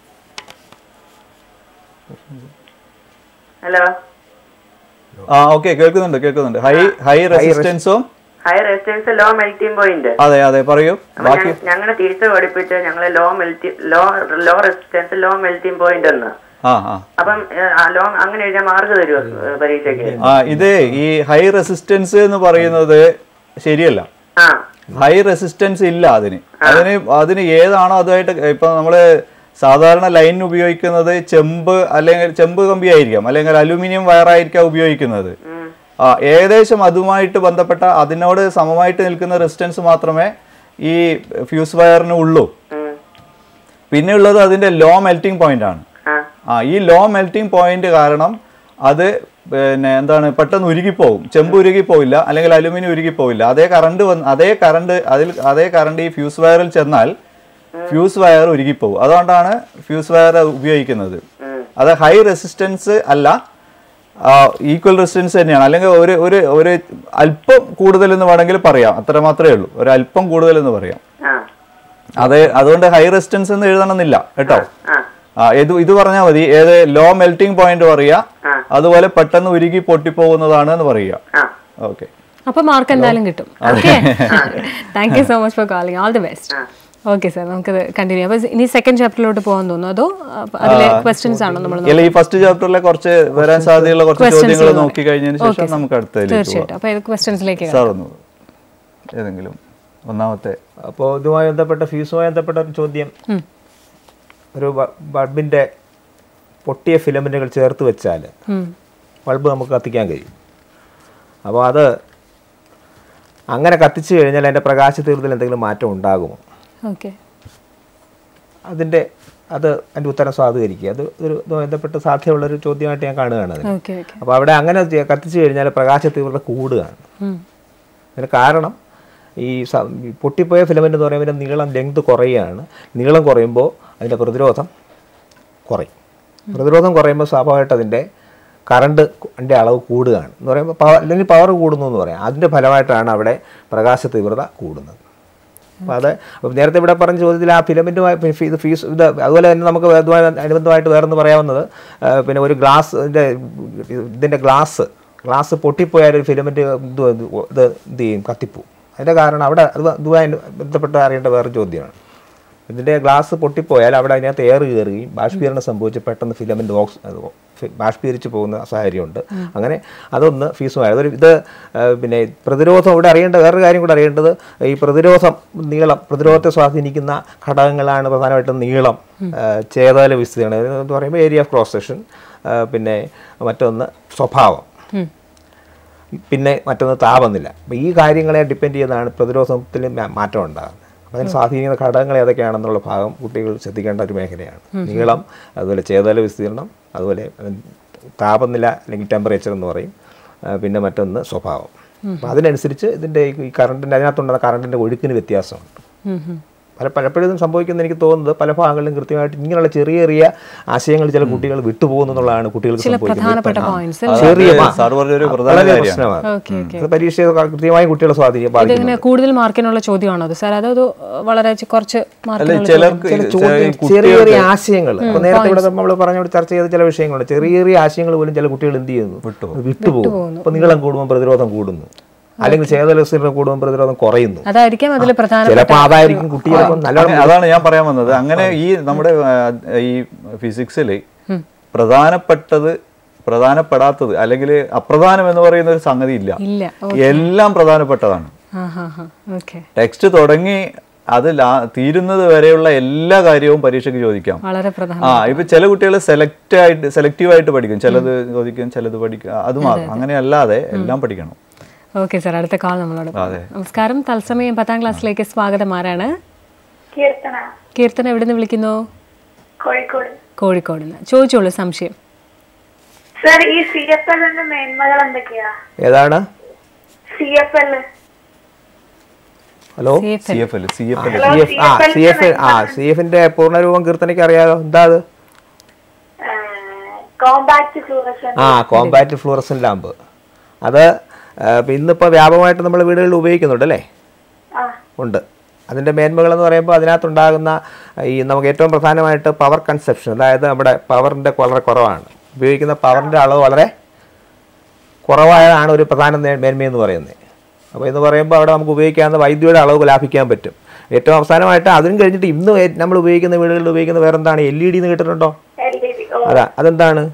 Hello. ആ ഓക്കെ, കേൾക്കുന്നുണ്ട് കേൾക്കുന്നുണ്ട്. ഹൈ ഹൈ റെസിസ്റ്റൻസും high resistance low melting point. അതെ അതെ, പറയൂ. ഞങ്ങളെ തിരിച്ചു പഠിപ്പിച്ച് ഞങ്ങളെ low melty low low resistance low melting point എന്ന്. അപ്പം ലോ അങ്ങനെ എഴുതാൻ മാർക്ക് തരുമോ പരീക്ഷയ്ക്ക്? ആ ഇത് ഈ ഹൈ റെസിസ്റ്റൻസ് എന്ന് പറയുന്നത് ശരിയല്ല. ഹൈ റെസിസ്റ്റൻസ് ഇല്ല അതിന്. അതിന് അതിന് ഏതാണോ അതുമായിട്ട്, ഇപ്പൊ നമ്മള് സാധാരണ ലൈൻ ഉപയോഗിക്കുന്നത് ചെമ്പ് അല്ലെങ്കിൽ ചെമ്പ് കമ്പി ആയിരിക്കാം, അല്ലെങ്കിൽ അലൂമിനിയം വയറായിരിക്കാം ഉപയോഗിക്കുന്നത്. ആ ഏകദേശം അതുമായിട്ട് ബന്ധപ്പെട്ട അതിനോട് സമമായിട്ട് നിൽക്കുന്ന റെസിസ്റ്റൻസ് മാത്രമേ ഈ ഫ്യൂസ് വയറിന് ഉള്ളൂ. പിന്നെ ഉള്ളത് അതിന്റെ ലോ മെൽറ്റിംഗ് പോയിന്റ് ആണ്. ആ ഈ ലോ മെൽറ്റിംഗ് പോയിന്റ് കാരണം അത് പിന്നെ എന്താണ് പെട്ടെന്ന് ഉരുകിപ്പോവും. ചെമ്പ് ഉരുകിപ്പോവില്ല, അല്ലെങ്കിൽ അലുമിനിയം ഉരുകിപ്പോവില്ല. അതേ കറണ്ട് വന്ന് അതേ കറണ്ട് അതിൽ അതേ കറണ്ട് ഈ ഫ്യൂസ് വയറിൽ ചെന്നാൽ ഫ്യൂസ് വയർ ഉരുകിപ്പോവും. അതുകൊണ്ടാണ് ഫ്യൂസ് വയർ ഉപയോഗിക്കുന്നത്. അത് ഹൈ റെസിസ്റ്റൻസ് അല്ല, ഈക്വൽ റെസിസ്റ്റൻസ് തന്നെയാണ്. അല്ലെങ്കിൽ ഒരു ഒരു ഒരു അല്പം കൂടുതൽ എന്ന് വേണമെങ്കിൽ പറയാം, അത്ര മാത്രമേ ഉള്ളൂ. ഒരു അല്പം കൂടുതൽ എന്ന് പറയാം. അതെ, അതുകൊണ്ട് ഹൈ റെസിസ്റ്റൻസ് എന്ന് എഴുതണമെന്നില്ല കേട്ടോ. ആ ഇത് ഇത് പറഞ്ഞാൽ മതി. ഏത് ലോ മെൽറ്റിംഗ് പോയിന്റ് പറയുക, അതുപോലെ പെട്ടെന്ന് ഉരുകി പൊട്ടിപ്പോകുന്നതാണ് എന്ന് പറയുക. ഓക്കെ, അപ്പൊ മാർക്ക് എന്തായാലും കിട്ടും. Thank you so much for calling. All the best. Okay sir, നമുക്കത് കണ്ടിന്യൂ. അപ്പോൾ ഇനി സെക്കൻഡ് ചാപ്റ്ററിലോട്ട് പോകാൻ തോന്നുന്നു, അതോ അതിലെ ക്വസ്റ്റ്യൻസ് ആണോ നമ്മൾ? ഈ ഫസ്റ്റ് ചാപ്റ്ററിലെ കുറച്ച് വരാൻ സാധ്യതയുള്ള കുറച്ച് ചോദ്യങ്ങൾ നോക്കി കഴിഞ്ഞതിന് ശേഷം നമുക്ക് അടുത്തതിലേക്ക് തീർച്ചയായിട്ടും. അപ്പോൾ ക്വസ്റ്റ്യൻസിലേക്ക് സാർ ഒന്ന് ഏതെങ്കിലും ഒന്നാമത്തെ. അപ്പോൾ ഇതുമായി ബന്ധപ്പെട്ട ഫീസുമായി ബന്ധപ്പെട്ട ഒരു ചോദ്യം, ഒരു ബൾബിൻ്റെ പൊട്ടിയ ഫിലമെൻറ്റുകൾ ചേർത്ത് വെച്ചാൽ ബൾബ് നമുക്ക് കത്തിക്കാൻ കഴിയും. അപ്പോൾ അത് അങ്ങനെ കത്തിച്ചു കഴിഞ്ഞാൽ അതിൻ്റെ പ്രകാശ തീവ്രതയിൽ എന്തെങ്കിലും മാറ്റം ഉണ്ടാകുമോ? ഓക്കെ, അതിൻ്റെ അത് അതിൻ്റെ ഉത്തരം സ്വാധീകരിക്കുക. അത് ഒരു ബന്ധപ്പെട്ട് സാധ്യതയുള്ളൊരു ചോദ്യമായിട്ട് ഞാൻ കാണുകയാണ് അതിന്. അപ്പോൾ അവിടെ അങ്ങനെ കത്തിച്ചു കഴിഞ്ഞാൽ പ്രകാശ തീവ്രത കൂടുകയാണ്. അതിന് കാരണം ഈ പൊട്ടിപ്പോയ ഫിലമെൻ്റ് എന്ന് പറയുമ്പോൾ നീളം ലെങ്ത് കുറയുകയാണ്. നീളം കുറയുമ്പോൾ അതിൻ്റെ പ്രതിരോധം കുറയും. പ്രതിരോധം കുറയുമ്പോൾ സ്വാഭാവികമായിട്ട് അതിൻ്റെ കറണ്ടിൻ്റെ അളവ് കൂടുകയാണ് എന്ന് പറയുമ്പോൾ പവർ അല്ലെങ്കിൽ പവർ കൂടുന്നു എന്ന് പറയാം. അതിൻ്റെ ഫലമായിട്ടാണ് അവിടെ പ്രകാശ തീവ്രത കൂടുന്നത്. അപ്പോൾ അത് അപ്പോൾ നേരത്തെ ഇവിടെ പറഞ്ഞ ചോദ്യത്തിൽ ആ ഫിലമെൻറ്റുമായി ഇത് ഫീസ് ഇത് അതുപോലെ തന്നെ നമുക്ക് അതുമായി അനുബന്ധമായിട്ട് വേറെന്ന് പറയാവുന്നത്, പിന്നെ ഒരു ഗ്ലാസ് ഇതിൻ്റെ ഇതിൻ്റെ ഗ്ലാസ് ഗ്ലാസ് പൊട്ടിപ്പോയാൽ ഒരു ഫിലമെൻറ്റ് ഇത് ഇത് എന്ത് ചെയ്യും, കത്തിപ്പോവും. അതിൻ്റെ കാരണം അവിടെ അത് ഇതുമായി ബന്ധപ്പെട്ട് അറിയേണ്ട വേറെ ചോദ്യമാണ്. ഇതിൻ്റെ ഗ്ലാസ് പൊട്ടിപ്പോയാൽ അവിടെ അതിനകത്ത് എയർ കയറുകയും ബാഷ്പീകരണം സംഭവിച്ച് പെട്ടെന്ന് ഫിലമെൻ്റ് ഓക്സ് ബാഷ്പീകരിച്ച് പോകുന്ന സാഹചര്യമുണ്ട്. അങ്ങനെ അതൊന്ന് ഫീസുമായി അതൊരു ഇത് പിന്നെ പ്രതിരോധം ഇവിടെ അറിയേണ്ട വേറൊരു കാര്യം കൂടെ അറിയേണ്ടത്, ഈ പ്രതിരോധം നീളം പ്രതിരോധത്തെ സ്വാധീനിക്കുന്ന ഘടകങ്ങളാണ് പ്രധാനമായിട്ടും നീളം, ചേതല വിസ്തീർണം എന്ന് പറയുമ്പോൾ ഏരിയ ഓഫ് ക്രോസ് സെക്ഷൻ, പിന്നെ മറ്റൊന്ന് സ്വഭാവം, പിന്നെ മറ്റൊന്ന് താപനില. അപ്പോൾ ഈ കാര്യങ്ങളെ ഡിപ്പെൻഡ് ചെയ്യുന്നതാണ് പ്രതിരോധത്തിൽ മാറ്റം ഉണ്ടാകുന്നത്. അതിന് സ്വാധീനിക്കുന്ന ഘടകങ്ങൾ ഏതൊക്കെയാണെന്നുള്ള ഭാഗം കുട്ടികൾ ശ്രദ്ധിക്കേണ്ട ഒരു മേഖലയാണ്. നീളം, അതുപോലെ ചേതല വിസ്തീർണം, അതുപോലെ താപനില അല്ലെങ്കിൽ ടെമ്പറേച്ചർ എന്ന് പറയും, പിന്നെ മറ്റൊന്ന് സ്വഭാവം. അപ്പോൾ അതിനനുസരിച്ച് ഇതിൻ്റെ ഈ കറണ്ടിൻ്റെ അതിനകത്തുണ്ടാകുന്ന കറണ്ടിൻ്റെ ഒഴുക്കിന് വ്യത്യാസമുണ്ട്. പല പലപ്പോഴും സംഭവിക്കുന്ന എനിക്ക് തോന്നുന്നത് പല ഭാഗങ്ങളിലും കൃത്യമായിട്ട് ഇങ്ങനെയുള്ള ചെറിയ ചെറിയ ആശയങ്ങൾ ചില കുട്ടികൾ വിട്ടുപോകുന്നു എന്നുള്ളതാണ് കുട്ടികൾക്ക് സംഭവിക്കുന്നത്. പരീക്ഷ കൃത്യമായി കുട്ടികളെ സ്വാധീനിക്കും. കൂടുതൽ മാർക്കിനുള്ള ചോദ്യമാണോ അത് സാർ, അതോ വളരെ കുറച്ച് ചെറിയ ചെറിയ ആശയങ്ങൾ? അപ്പോൾ നേരത്തെ ഇവിടെ നമ്മൾ പറഞ്ഞ ചർച്ച ചെയ്ത ചില വിഷയങ്ങളുണ്ട്. ചെറിയ ചെറിയ ആശയങ്ങൾ പോലും ചില കുട്ടികൾ എന്ത് ചെയ്യുന്നു, വിട്ടുപോകും. അപ്പോൾ നീളം കൂടുമ്പോൾ പ്രതിരോധം കൂടുന്നു, അല്ലെങ്കിൽ ചേതല വിസ്തീർണം കൂടുമ്പോൾ പ്രതിരോധം കുറയുന്നു. ചിലപ്പോൾ അതായിരിക്കും കുട്ടികൾക്ക് നല്ല. അതാണ് ഞാൻ പറയാൻ വന്നത്. അങ്ങനെ ഈ നമ്മുടെ ഈ ഫിസിക്സിൽ പ്രധാനപ്പെട്ടത് പ്രധാനപ്പെടാത്തത് അല്ലെങ്കിൽ അപ്രധാനം എന്ന് പറയുന്ന ഒരു സംഗതി ഇല്ല. എല്ലാം പ്രധാനപ്പെട്ടതാണ്. ടെക്സ്റ്റ് തുടങ്ങി അത് തീരുന്നത് വരെയുള്ള എല്ലാ കാര്യവും പരീക്ഷയ്ക്ക് ചോദിക്കാം. ആ ഇപ്പൊ ചില കുട്ടികൾ സെലക്ട് ആയിട്ട് സെലക്റ്റീവായിട്ട് പഠിക്കും, ചിലത് ചോദിക്കും, ചിലത് പഠിക്കും, അത് മാറും. അങ്ങനെ അല്ലാതെ എല്ലാം പഠിക്കണം. ഓക്കെ സാർ, അടുത്ത കാൾ നമ്മളോട്. നമസ്കാരം, തത്സമയം പത്താം ക്ലാസ്സിലേക്ക് സ്വാഗതം. ആരാണ്? കീർത്തന. എവിടെ നിന്ന് വിളിക്കുന്നു? കോഴിക്കോട് നിന്ന്. ചോദിച്ചോളൂ സംശയം. ഏതാണ്? ഹലോ, സിഎഫിന്റെ പൂർണ്ണരൂപം കീർത്തനയ്ക്ക് അറിയാലോ. എന്താ അത്? ആ കോമ്പാക്ട് ഫ്ലൂറസെന്റ് ലാമ്പ്. അത് ഇന്നിപ്പോൾ വ്യാപകമായിട്ട് നമ്മൾ വീടുകളിൽ ഉപയോഗിക്കുന്നുണ്ട് അല്ലേ? ഉണ്ട്. അതിൻ്റെ മേന്മകളെന്ന് പറയുമ്പോൾ അതിനകത്തുണ്ടാകുന്ന ഈ നമുക്ക് ഏറ്റവും പ്രധാനമായിട്ട് പവർ കൺസെപ്ഷൻ, അതായത് നമ്മുടെ പവറിൻ്റെ വളരെ കുറവാണ്, ഉപയോഗിക്കുന്ന പവറിൻ്റെ അളവ് വളരെ കുറവായതാണ് ഒരു പ്രധാന മേന്മയെന്ന് പറയുന്നത്. അപ്പോൾ എന്ന് പറയുമ്പോൾ അവിടെ നമുക്ക് ഉപയോഗിക്കാവുന്ന വൈദ്യുതിയുടെ അളവ് ലാഭിക്കാൻ പറ്റും. ഏറ്റവും അവസാനമായിട്ട് അതിനും കഴിഞ്ഞിട്ട് ഇന്ന് നമ്മൾ ഉപയോഗിക്കുന്ന വീടുകളിൽ ഉപയോഗിക്കുന്ന വേറെ എന്താണ്? എൽ ഇ ഡി എന്ന് കേട്ടിട്ടുണ്ടോ? അതാ, അതെന്താണ്?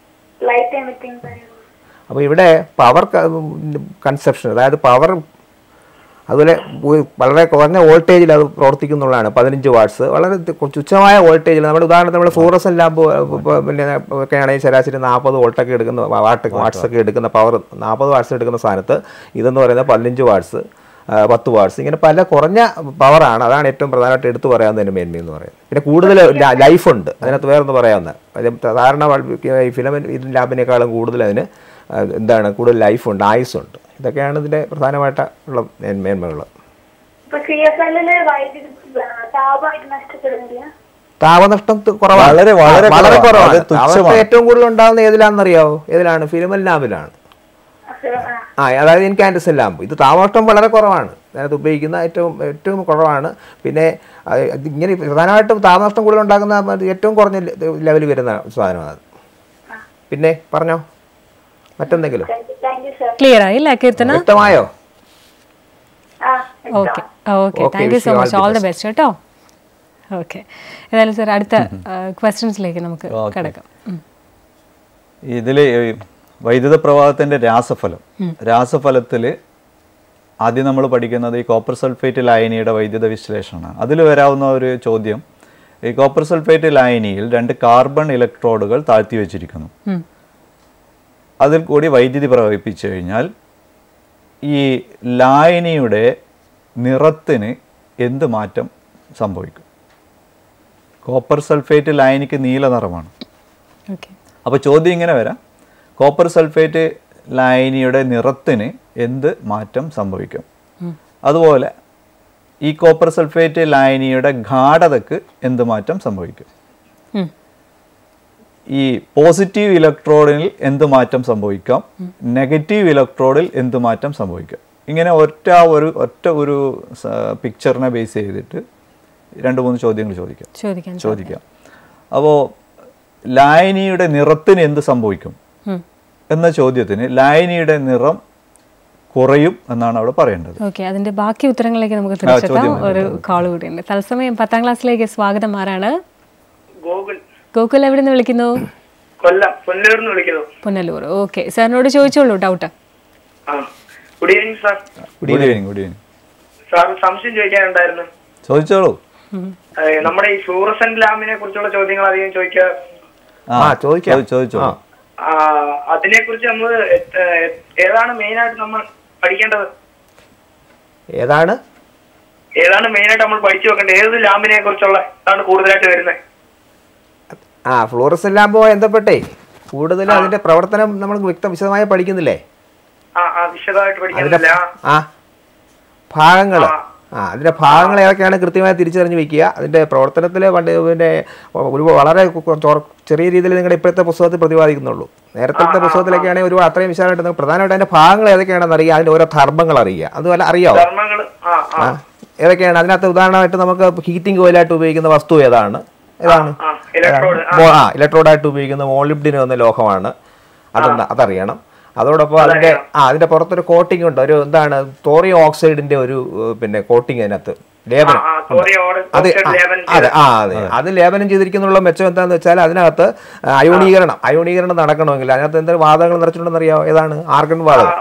അപ്പോൾ ഇവിടെ പവർ കൺസെപ്ഷൻ, അതായത് പവർ അതുപോലെ വളരെ കുറഞ്ഞ വോൾട്ടേജിൽ അത് പ്രവർത്തിക്കുന്നുള്ളതാണ്. പതിനഞ്ച് വാട്ട്സ് വളരെ തുച്ഛമായ വോൾട്ടേജിൽ നമ്മുടെ ഉദാഹരണത്തിന് നമ്മൾ ഫ്ലൂറസെന്റ് ലാമ്പ് പിന്നെ ഒക്കെ ആണെങ്കിൽ ശരാശരി നാൽപ്പത് വോൾട്ടൊക്കെ എടുക്കുന്ന വാട്ട് വാട്ട്സ് ഒക്കെ എടുക്കുന്ന പവർ നാൽപ്പത് വാട്ട്സ് എടുക്കുന്ന സ്ഥാനത്ത് ഇതെന്ന് പറയുന്നത് പതിനഞ്ച് വാട്ട്സ്, പത്ത് വാട്ട്സ്, ഇങ്ങനെ പല കുറഞ്ഞ പവറാണ്. അതാണ് ഏറ്റവും പ്രധാനമായിട്ട് എടുത്തു പറയാവുന്നതിന് മേന്മ എന്ന് പറയുന്നത്. പിന്നെ കൂടുതൽ ലൈഫുണ്ട് അതിനകത്ത്, വേറൊന്ന് പറയാവുന്ന സാധാരണ ഫിലമെന്റ് ഇതിൻ്റെ ലാമ്പിനേക്കാളും കൂടുതൽ അതിന് എന്താണ് കൂടുതൽ ലൈഫുണ്ട്, ആയുസ്സുണ്ട്. ഇതൊക്കെയാണ് ഇതിന്റെ പ്രധാനമായിട്ട് ഉള്ള മേന്മകൾ. താപനഷ്ടം കുറവാണ്, വളരെ കുറവാണ്. ഏറ്റവും കൂടുതൽ ഉണ്ടാകുന്ന ഏതിലാണെന്നറിയാവോ? ഏതിലാണ്? ഫിലമെന്റ് ലാമ്പിലാണ്. ആ അതായത് ഇൻകാൻഡസെന്റ് ലാമ്പ്. ഇത് താപനഷ്ടം വളരെ കുറവാണ്, അതിനകത്ത് ഉപയോഗിക്കുന്ന ഏറ്റവും ഏറ്റവും കുറവാണ്. പിന്നെ ഇങ്ങനെ പ്രധാനമായിട്ടും താപനഷ്ടം കൂടുതൽ ഉണ്ടാക്കുന്ന ഏറ്റവും കുറഞ്ഞ ലെവലിൽ വരുന്ന സാധനമാണ്. പിന്നെ പറഞ്ഞോ, മറ്റെന്തെങ്കിലും ക്ലിയർ ആയില്ല കീർത്തന? വ്യക്തമായോ? Okay okay, thank you so much. All the best കേട്ടോ. ഓക്കെ, ഏതായാലും സാർ അടുത്ത ക്വസ്റ്റ്യൻസിലേക്ക് നമുക്ക് കിടക്കാം. ഇതിൽ വൈദ്യുത പ്രവാഹത്തിൻ്റെ രാസഫലം രാസഫലത്തിൽ ആദ്യം നമ്മൾ പഠിക്കുന്നത് ഈ കോപ്പർ സൾഫേറ്റ് ലായനിയുടെ വൈദ്യുത വിശ്ലേഷണമാണ്. അതിൽ വരാവുന്ന ഒരു ചോദ്യം, ഈ കോപ്പർ സൾഫേറ്റ് ലായനിയിൽ രണ്ട് കാർബൺ ഇലക്ട്രോഡുകൾ താഴ്ത്തി വെച്ചിരിക്കുന്നു. അതിൽ കൂടി വൈദ്യുതി പ്രവഹിപ്പിച്ചു കഴിഞ്ഞാൽ ഈ ലായനിയുടെ നിറത്തിന് എന്ത് മാറ്റം സംഭവിക്കും? കോപ്പർ സൾഫേറ്റ് ലായനിക്ക് നീല നിറമാണ്. അപ്പോൾ ചോദ്യം ഇങ്ങനെ വരാം, കോപ്പർ സൾഫേറ്റ് ലായനിയുടെ നിറത്തിന് എന്ത് മാറ്റം സംഭവിക്കും? അതുപോലെ ഈ കോപ്പർ സൾഫേറ്റ് ലായനിയുടെ ഗാഢതക്ക് എന്ത് മാറ്റം സംഭവിക്കും? ഈ പോസിറ്റീവ് ഇലക്ട്രോഡിൽ എന്ത് മാറ്റം സംഭവിക്കാം? നെഗറ്റീവ് ഇലക്ട്രോഡിൽ എന്ത് മാറ്റം സംഭവിക്കാം? ഇങ്ങനെ ഒറ്റ ഒരു ഒറ്റ ഒരു പിക്ചറിനെ ബേസ് ചെയ്തിട്ട് രണ്ട് മൂന്ന് ചോദ്യങ്ങൾ ചോദിക്കാം ചോദിക്കാം അപ്പോൾ ലായനിയുടെ നിറത്തിന് എന്ത് സംഭവിക്കും എന്ന ചോദ്യത്തിന് ലായനിയുടെ നിറം കുറയും എന്നാണ് അവിടെ പറയേണ്ടത്. ഓക്കെ, അതിന്റെ ബാക്കി ഉത്തരങ്ങളിലേക്ക് നമുക്ക് തിരിച്ചെത്താം. ഒരു കോൾ കൂടിയുണ്ട്. തത്സമയം പത്താം ക്ലാസ്സിലേക്ക് സ്വാഗതം. ആരാണ്? ഗോകുൽ. ഗോകുൽ എവിടെ നിന്ന് വിളിക്കുന്നു? കൊല്ലം, പുനലൂരിൽ നിന്ന് വിളിക്കുന്നു. പുനലൂർ. ഓക്കെ, സാറിനോട് ചോദിച്ചോളൂ doubt. Good evening sir. Good evening. Good evening sir. സംശയം ചോദിക്കാനുണ്ടായിരുന്നു. ചോദിച്ചോളൂ. നമ്മുടെ ഈ ഫ്ലൂറസെന്റ് ലാമ്പിനെ കുറിച്ചുള്ള ചോദ്യങ്ങൾ അധികം ചോദിക്കാം. ചോദിച്ചോ. അതിനെ കുറിച്ച് നമ്മൾ ഏതാണ് മെയിൻ ആയിട്ട് നമ്മൾ പഠിക്കേണ്ടത്? ഏതാണ് ഏതാണ് മെയിൻ ആയിട്ട് നമ്മൾ പഠിച്ചു വെക്കേണ്ടത്? ഏത് ലാമ്പിനെ കുറിച്ചുള്ള ഇതാണ് കൂടുതലായിട്ട് വരുന്നത്? ആ ഫ്ലൂറസെന്റ് ലാമ്പുമായി ബന്ധപ്പെട്ടേ കൂടുതലും അതിന്റെ പ്രവർത്തനം നമ്മൾ വ്യക്തം വിശദമായി പഠിക്കുന്നില്ലേ? വിശദമായിട്ട് ആ ഭാഗങ്ങള് ആ അതിന്റെ ഭാഗങ്ങൾ ഏതൊക്കെയാണ് കൃത്യമായി തിരിച്ചറിഞ്ഞ് വെക്കുക. അതിന്റെ പ്രവർത്തനത്തിലെ പിന്നെ ഒരു വളരെ ചെറിയ രീതിയിൽ നിങ്ങളുടെ ഇപ്പോഴത്തെ പുസ്തകത്തിൽ പ്രതിപാദിക്കുന്നുള്ളൂ. നേരത്തെ പുസ്തകത്തിലൊക്കെയാണെങ്കിൽ ഒരു അത്രയും വിശാലമായിട്ട് പ്രധാനമായിട്ട് അതിന്റെ ഭാഗങ്ങൾ ഏതൊക്കെയാണെന്ന് അറിയുക, അതിന്റെ ഓരോ ധർമ്മങ്ങൾ അറിയുക. അതുപോലെ അറിയാവോ ആ ഏതൊക്കെയാണ്? അതിനകത്ത് ഉദാഹരണമായിട്ട് നമുക്ക് ഹീറ്റിംഗ് ഓയിലായിട്ട് ഉപയോഗിക്കുന്ന വസ്തു ഏതാണ്? ഏതാണ് ആ ഇലക്ട്രോഡായിട്ട് ഉപയോഗിക്കുന്ന മോളിബ്ഡിനം എന്ന ലോഹമാണ്. അതെന്താ അതറിയണം. അതോടൊപ്പം അതിന്റെ ആ അതിന്റെ പുറത്തൊരു കോട്ടിംഗ് ഉണ്ട്, ഒരു എന്താണ് തോറിയം ഓക്സൈഡിന്റെ ഒരു പിന്നെ കോട്ടിംഗ് അതിനകത്ത് ലേപനം. അത് അതെ ആ അതെ അത് ലേപനം ചെയ്തിരിക്കുന്നുള്ള മെച്ചം എന്താണെന്ന് വെച്ചാൽ അതിനകത്ത് അയോണീകരണം അയോണീകരണം നടക്കണമെങ്കിൽ അതിനകത്ത് എന്തൊരു വാതകങ്ങൾ നിറച്ചിട്ടുണ്ടെന്ന് അറിയാമോ? ഏതാണ്? ആർഗൺ വാതകം.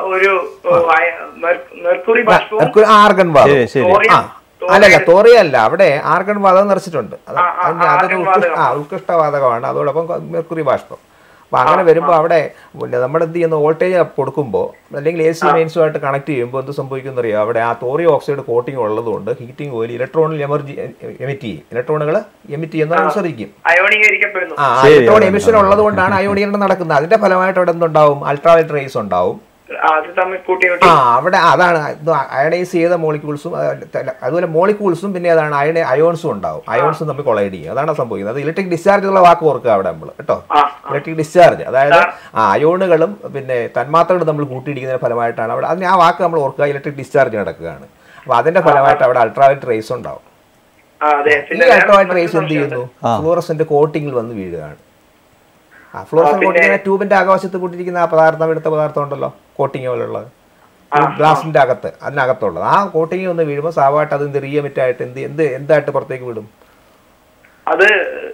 ആർഗൺ വാതകം ആ അല്ലല്ല തോറിയല്ല, അവിടെ ആർഗൺ വാതകം നിറച്ചിട്ടുണ്ട്. അതിന്റെ അതൊരു ആ ഉത്കൃഷ്ട വാതകമാണ്. അതോടൊപ്പം മെർക്കുറി ബാഷ്പം. അപ്പം അങ്ങനെ വരുമ്പോൾ അവിടെ നമ്മൾ എന്ത് ചെയ്യുന്ന വോൾട്ടേജ് കൊടുക്കുമ്പോൾ അല്ലെങ്കിൽ എ സി മെയിൻസുമായിട്ട് കണക്ട് ചെയ്യുമ്പോൾ എന്ത് സംഭവിക്കുന്ന അറിയാം? അവിടെ ആ തോറിയം ഓക്സൈഡ് കോട്ടിംഗ് ഉള്ളതുകൊണ്ട് ഹീറ്റിംഗ് ഓയിൽ ഇലക്ട്രോണിൽ എമർജി എമിറ്റ് ചെയ്യും. ഇലക്ട്രോണുകൾ എമിറ്റ് ചെയ്യുന്ന അനുസരിക്കും. ആ ഇലക്ട്രോൺ എമിഷൻ ഉള്ളത് കൊണ്ടാണ് അയോണീകരണം നടക്കുന്നത്. അതിന്റെ ഫലമായിട്ട് അവിടെ എന്തുണ്ടാവും? അൾട്രാവയലറ്റ് റേസ് ഉണ്ടാവും. ആ അവിടെ അതാണ് അയണൈസ് ചെയ്ത മോളിക്യൂൾസും അതുപോലെ മോളിക്യൂൾസും പിന്നെ അതാണ് അയണ അയോൺസും ഉണ്ടാവും. അയോൺസും തമ്മിൽ കൊളൈഡ് ചെയ്യും. അതാണ് സംഭവിക്കുന്നത്. അത് ഇലക്ട്രിക് ഡിസ്ചാർജ് എന്നുള്ള വാക്ക് ഓർക്കുക അവിടെ നമ്മൾ കേട്ടോ. ഇലക്ട്രിക് ഡിസ്ചാർജ് അതായത് ആ അയോണുകളും പിന്നെ തന്മാത്രകളും നമ്മൾ കൂട്ടിയിടിക്കുന്നതിന്റെ ഫലമായിട്ടാണ് അവിടെ അതിന് ആ വാക്ക് നമ്മൾ ഓർക്കുക. ഇലക്ട്രിക് ഡിസ്ചാർജ് നടക്കുകയാണ്. അപ്പൊ അതിന്റെ ഫലമായിട്ട് അവിടെ അൾട്രാവയലറ്റ് റേസ് ഉണ്ടാവും. ഈ അൾട്രാവയലറ്റ് റേസ് എന്ത് ചെയ്യുന്നു? ഫ്ലൂറസെന്റ് കോട്ടിങ്ങിൽ വന്ന് വീഴുകയാണ്. ആ ഫ്ലൂറസെന്റ് കോട്ടിങ്ങിനെ ട്യൂബിന്റെ ആകാശത്ത് കൂട്ടിയിരിക്കുന്ന ആ പദാർത്ഥം എടുത്ത പദാർത്ഥം ഉണ്ടല്ലോ, കോട്ടിങ് പോലുള്ളത് ഗ്ലാസിന്റെ അകത്ത് അതിനകത്തുള്ളത് ആ കോട്ടിങ് ഒന്ന് വീഴുമ്പോൾ സ്വാഭാവികമായിട്ട് അത് എന്ത് റീഎമിറ്റ് ആയിട്ട് എന്ത് എന്ത് എന്തായിട്ട് പുറത്തേക്ക് വിടും? അത്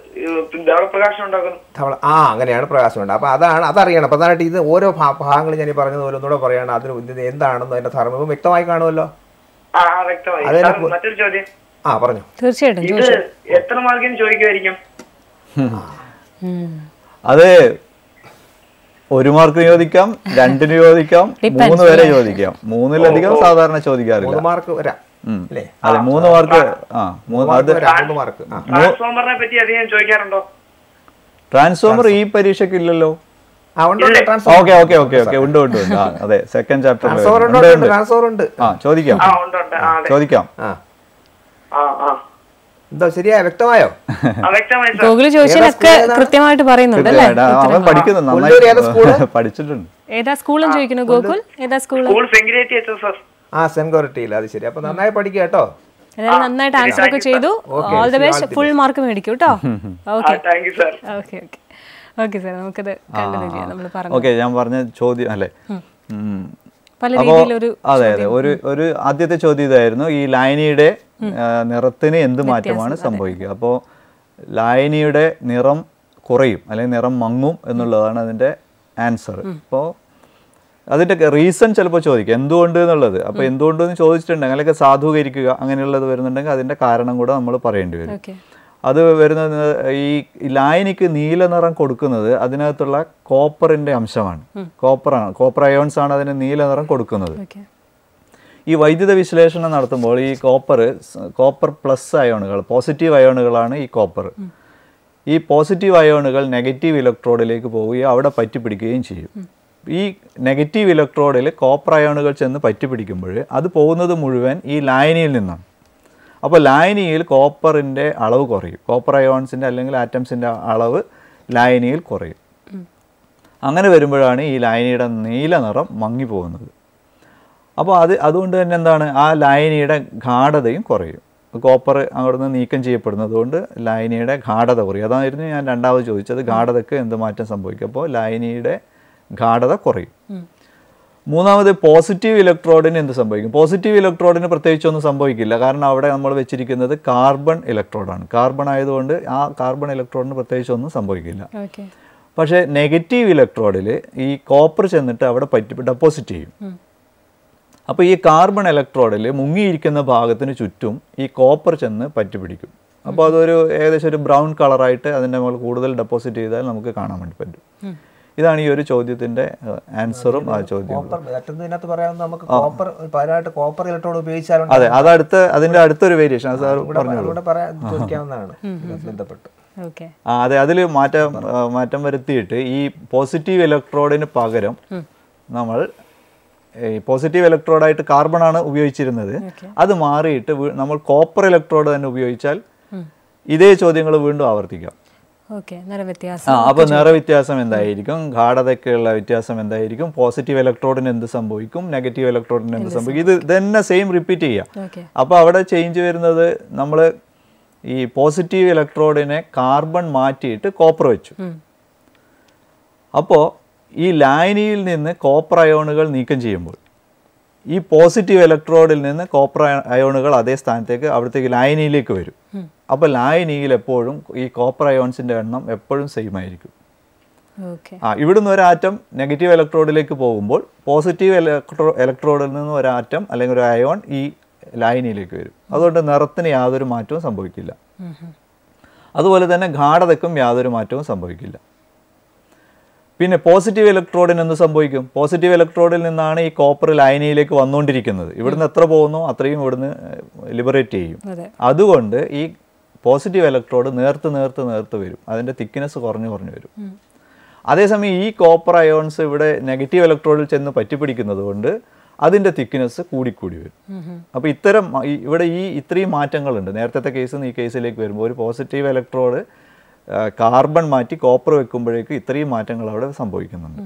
ആ അങ്ങനെയാണ് പ്രകാശം ഉണ്ട്. അപ്പൊ അതാണ് അതറിയണം പ്രധാനമായിട്ട്. ഇത് ഓരോ ഭാഗങ്ങൾ ഞാൻ പറഞ്ഞതുപോലെ ഒന്നുകൂടെ പറയാണ്. അതിന് എന്താണെന്ന് അതിന്റെ ധർമ്മം വ്യക്തമായി കാണുമല്ലോ. ആ പറഞ്ഞു. തീർച്ചയായിട്ടും എത്ര മാർക്കിന് ചോദിക്കുമായിരിക്കും? അത് ഒരു മാർക്ക് ചോദിക്കാം, രണ്ടിന് ചോദിക്കാം, മൂന്ന് വരെ ചോദിക്കാം. മൂന്നിലധികം സാധാരണ ചോദിക്കാറില്ല. മാർക്ക് വരാം. അതെ മൂന്ന് മാർക്ക്. ആ ട്രാൻസ്ഫോമർ ഈ പരീക്ഷയ്ക്ക് ഇല്ലല്ലോ. ഓക്കെ ഓക്കെ ഓക്കെ ഓക്കെ ഉണ്ട് ഉണ്ട് ഉണ്ട്. അതെ സെക്കൻഡ് ചാപ്റ്റർ ആ ചോദിക്കാം ചോദിക്കാം. എന്താ ശരിയായോ? വ്യക്തമായോ? ഗൂഗിള് ചോദിച്ചതിനൊക്കെ കൃത്യമായിട്ട് പറയുന്നുണ്ട് അല്ലേ? അവൻ പഠിക്കുന്നു, പഠിച്ചിട്ടുണ്ട്. ഏതാ സ്കൂളും ചോദിക്കുന്നു ഗോകുൽ? ഏതാ സ്കൂൾ? ആ സെൻഗോറിറ്റിയിൽ. അത് ശരി. അപ്പൊ നന്നായി പഠിക്കുക കേട്ടോ. ഏതായാലും നന്നായിട്ട് ആൻസർ ഒക്കെ ചെയ്തു. All the best. Full mark മേടിക്കും കേട്ടോ. Okay okay okay okay sir, നമുക്കത് കണ്ടിന്യൂ ചെയ്യാം. നമ്മൾ പറഞ്ഞു. ഓക്കെ, ഞാൻ പറഞ്ഞ ചോദ്യം അല്ലേ? പല രീതിയിലൊരു അതെ അതെ ഒരു ഒരു ആദ്യത്തെ ചോദ്യം ഇതായിരുന്നു, ഈ ലായനിയുടെ നിറത്തിന് എന്ത് മാറ്റമാണ് സംഭവിക്കുക. അപ്പോൾ ലായനിയുടെ നിറം കുറയും അല്ലെങ്കിൽ നിറം മങ്ങും എന്നുള്ളതാണ് അതിൻ്റെ ആൻസർ. അപ്പോൾ അതിൻ്റെ റീസൺ ചിലപ്പോൾ ചോദിക്കുക എന്തുകൊണ്ട് എന്നുള്ളത്. അപ്പോൾ എന്തുകൊണ്ടെന്ന് ചോദിച്ചിട്ടുണ്ടെങ്കിൽ അതിലൊക്കെ സാധൂകരിക്കുക അങ്ങനെയുള്ളത് വരുന്നുണ്ടെങ്കിൽ അതിൻ്റെ കാരണം കൂടെ നമ്മൾ പറയേണ്ടി വരും. അത് വരുന്നത് ഈ ലായനിക്ക് നീല നിറം കൊടുക്കുന്നത് അതിനകത്തുള്ള കോപ്പറിൻ്റെ അംശമാണ്. കോപ്പറാണ്, കോപ്പർ അയോൺസ് ആണ് അതിന് നീല നിറം കൊടുക്കുന്നത്. ഈ വൈദ്യുത വിശ്ലേഷണം നടത്തുമ്പോൾ ഈ കോപ്പർ കോപ്പർ പ്ലസ് അയോണുകൾ, പോസിറ്റീവ് അയോണുകളാണ് ഈ കോപ്പർ. ഈ പോസിറ്റീവ് അയോണുകൾ നെഗറ്റീവ് ഇലക്ട്രോഡിലേക്ക് പോവുകയും അവിടെ പറ്റിപ്പിടിക്കുകയും ചെയ്യും. ഈ നെഗറ്റീവ് ഇലക്ട്രോഡിൽ കോപ്പർ അയോണുകൾ ചെന്ന് പറ്റിപ്പിടിക്കുമ്പോൾ അത് പോകുന്നത് മുഴുവൻ ഈ ലായനിയിൽ നിന്നാണ്. അപ്പോൾ ലായനിയിൽ കോപ്പറിൻ്റെ അളവ് കുറയും, കോപ്പർ അയോൺസിൻ്റെ അല്ലെങ്കിൽ ആറ്റംസിൻ്റെ അളവ് ലായനിയിൽ കുറയും. അങ്ങനെ വരുമ്പോഴാണ് ഈ ലായനിയുടെ നീല നിറം മങ്ങിപ്പോകുന്നത്. അപ്പോൾ അത് അതുകൊണ്ട് തന്നെ എന്താണ്, ആ ലായനിയുടെ ഗാഢതയും കുറയും. കോപ്പർ അവിടെ നിന്ന് നീക്കം ചെയ്യപ്പെടുന്നത് കൊണ്ട് ലായനിയുടെ ഗാഢത കുറയും. അതായിരുന്നു ഞാൻ രണ്ടാമത് ചോദിച്ചത്, ഗാഢതയ്ക്ക് എന്ത് മാറ്റം സംഭവിക്കും. അപ്പോൾ ലായനിയുടെ ഗാഢത കുറയും. മൂന്നാമത് പോസിറ്റീവ് ഇലക്ട്രോഡിന് എന്ത് സംഭവിക്കും? പോസിറ്റീവ് ഇലക്ട്രോഡിന് പ്രത്യേകിച്ചൊന്നും സംഭവിക്കില്ല. കാരണം അവിടെ നമ്മൾ വെച്ചിരിക്കുന്നത് കാർബൺ ഇലക്ട്രോഡാണ്. കാർബൺ ആയതുകൊണ്ട് ആ കാർബൺ ഇലക്ട്രോഡിന് പ്രത്യേകിച്ചൊന്നും സംഭവിക്കില്ല. പക്ഷേ നെഗറ്റീവ് ഇലക്ട്രോഡിൽ ഈ കോപ്പർ ചെന്നിട്ട് അവിടെ പറ്റി ഡെപ്പോസിറ്റ് ചെയ്യും. അപ്പോൾ ഈ കാർബൺ ഇലക്ട്രോഡിൽ മുങ്ങിയിരിക്കുന്ന ഭാഗത്തിന് ചുറ്റും ഈ കോപ്പർ ചെന്ന് പറ്റിപ്പിടിക്കും. അപ്പോൾ അതൊരു ഏകദേശം ഒരു ബ്രൗൺ കളറായിട്ട് അതിൻ്റെ മുകളിൽ കൂടുതൽ ഡെപ്പോസിറ്റ് ചെയ്താൽ നമുക്ക് കാണാൻ വേണ്ടി പറ്റും. ഇതാണ് ഈ ഒരു ചോദ്യത്തിന്റെ ആൻസറും ആ ചോദ്യം. അതെ, അതടുത്ത അതിന്റെ അടുത്തൊരു വേരിയേഷൻ സാർ പറഞ്ഞു. ആ അതെ, അതിൽ മാറ്റം മാറ്റം വരുത്തിയിട്ട് ഈ പോസിറ്റീവ് ഇലക്ട്രോഡിന് പകരം നമ്മൾ പോസിറ്റീവ് ഇലക്ട്രോഡായിട്ട് കാർബണാണ് ഉപയോഗിച്ചിരുന്നത്. അത് മാറിയിട്ട് നമ്മൾ കോപ്പർ ഇലക്ട്രോഡ് തന്നെ ഉപയോഗിച്ചാൽ ഇതേ ചോദ്യങ്ങൾ വീണ്ടും ആവർത്തിക്കാം. ആ അപ്പോൾ നിറവ്യത്യാസം എന്തായിരിക്കും, ഗാഢതയ്ക്കുള്ള വ്യത്യാസം എന്തായിരിക്കും, പോസിറ്റീവ് ഇലക്ട്രോഡിന് എന്ത് സംഭവിക്കും, നെഗറ്റീവ് ഇലക്ട്രോഡിന് എന്ത് സംഭവിക്കും, ഇത് തന്നെ സെയിം റിപ്പീറ്റ് ചെയ്യാം. അപ്പോൾ അവിടെ ചേഞ്ച് വരുന്നത് നമ്മൾ ഈ പോസിറ്റീവ് ഇലക്ട്രോഡിനെ കാർബൺ മാറ്റിയിട്ട് കോപ്പർ വെച്ചു. അപ്പോൾ ഈ ലായനിയിൽ നിന്ന് കോപ്പർ അയോണുകൾ നീക്കം ചെയ്യുമ്പോൾ ഈ പോസിറ്റീവ് ഇലക്ട്രോഡിൽ നിന്ന് കോപ്പർ അയോണുകൾ അതേ സ്ഥാനത്തേക്ക് അവിടത്തേക്ക് ലായനിയിലേക്ക് വരും. അപ്പോൾ ലായനിയിൽ എപ്പോഴും ഈ കോപ്പർ അയോൺസിൻ്റെ എണ്ണം എപ്പോഴും സെയിം ആയിരിക്കും. ആ ഇവിടുന്ന് ഒരു ആറ്റം നെഗറ്റീവ് ഇലക്ട്രോഡിലേക്ക് പോകുമ്പോൾ പോസിറ്റീവ് ഇലക്ട്രോ ഇലക്ട്രോഡിൽ നിന്ന് ഒരു ആറ്റം അല്ലെങ്കിൽ ഒരു അയോൺ ഈ ലായനിയിലേക്ക് വരും. അതുകൊണ്ട് നിറത്തിന് യാതൊരു മാറ്റവും സംഭവിക്കില്ല. അതുപോലെ തന്നെ ഗാഢതയ്ക്കും യാതൊരു മാറ്റവും സംഭവിക്കില്ല. പിന്നെ പോസിറ്റീവ് ഇലക്ട്രോഡിന് എന്ത് സംഭവിക്കും? പോസിറ്റീവ് ഇലക്ട്രോഡിൽ നിന്നാണ് ഈ കോപ്പർ ലായനിയിലേക്ക് വന്നുകൊണ്ടിരിക്കുന്നത്. ഇവിടുന്ന് എത്ര പോകുന്നു അത്രയും ഇവിടുന്ന് ലിബറേറ്റ് ചെയ്യും. അതുകൊണ്ട് ഈ പോസിറ്റീവ് ഇലക്ട്രോഡ് നേർത്ത് നേർത്ത് നേർത്ത് വരും, അതിൻ്റെ തിക്നെസ് കുറഞ്ഞു കുറഞ്ഞു വരും. അതേസമയം ഈ കോപ്പർ അയോൺസ് ഇവിടെ നെഗറ്റീവ് ഇലക്ട്രോഡിൽ ചെന്ന് പറ്റിപ്പിടിക്കുന്നത് കൊണ്ട് അതിൻ്റെ തിക്നെസ് കൂടിക്കൂടി വരും. അപ്പോൾ ഇത്തരം ഇവിടെ ഈ ഇത്രയും മാറ്റങ്ങളുണ്ട്. നേരത്തെ കേസിൽ നിന്ന് ഈ കേസിലേക്ക് വരുമ്പോൾ ഒരു പോസിറ്റീവ് ഇലക്ട്രോഡ് കാർബൺ മാറ്റി കോപ്പർ വെക്കുമ്പോഴേക്ക് ഇത്രയും മാറ്റങ്ങൾ അവിടെ സംഭവിക്കുന്നുണ്ട്.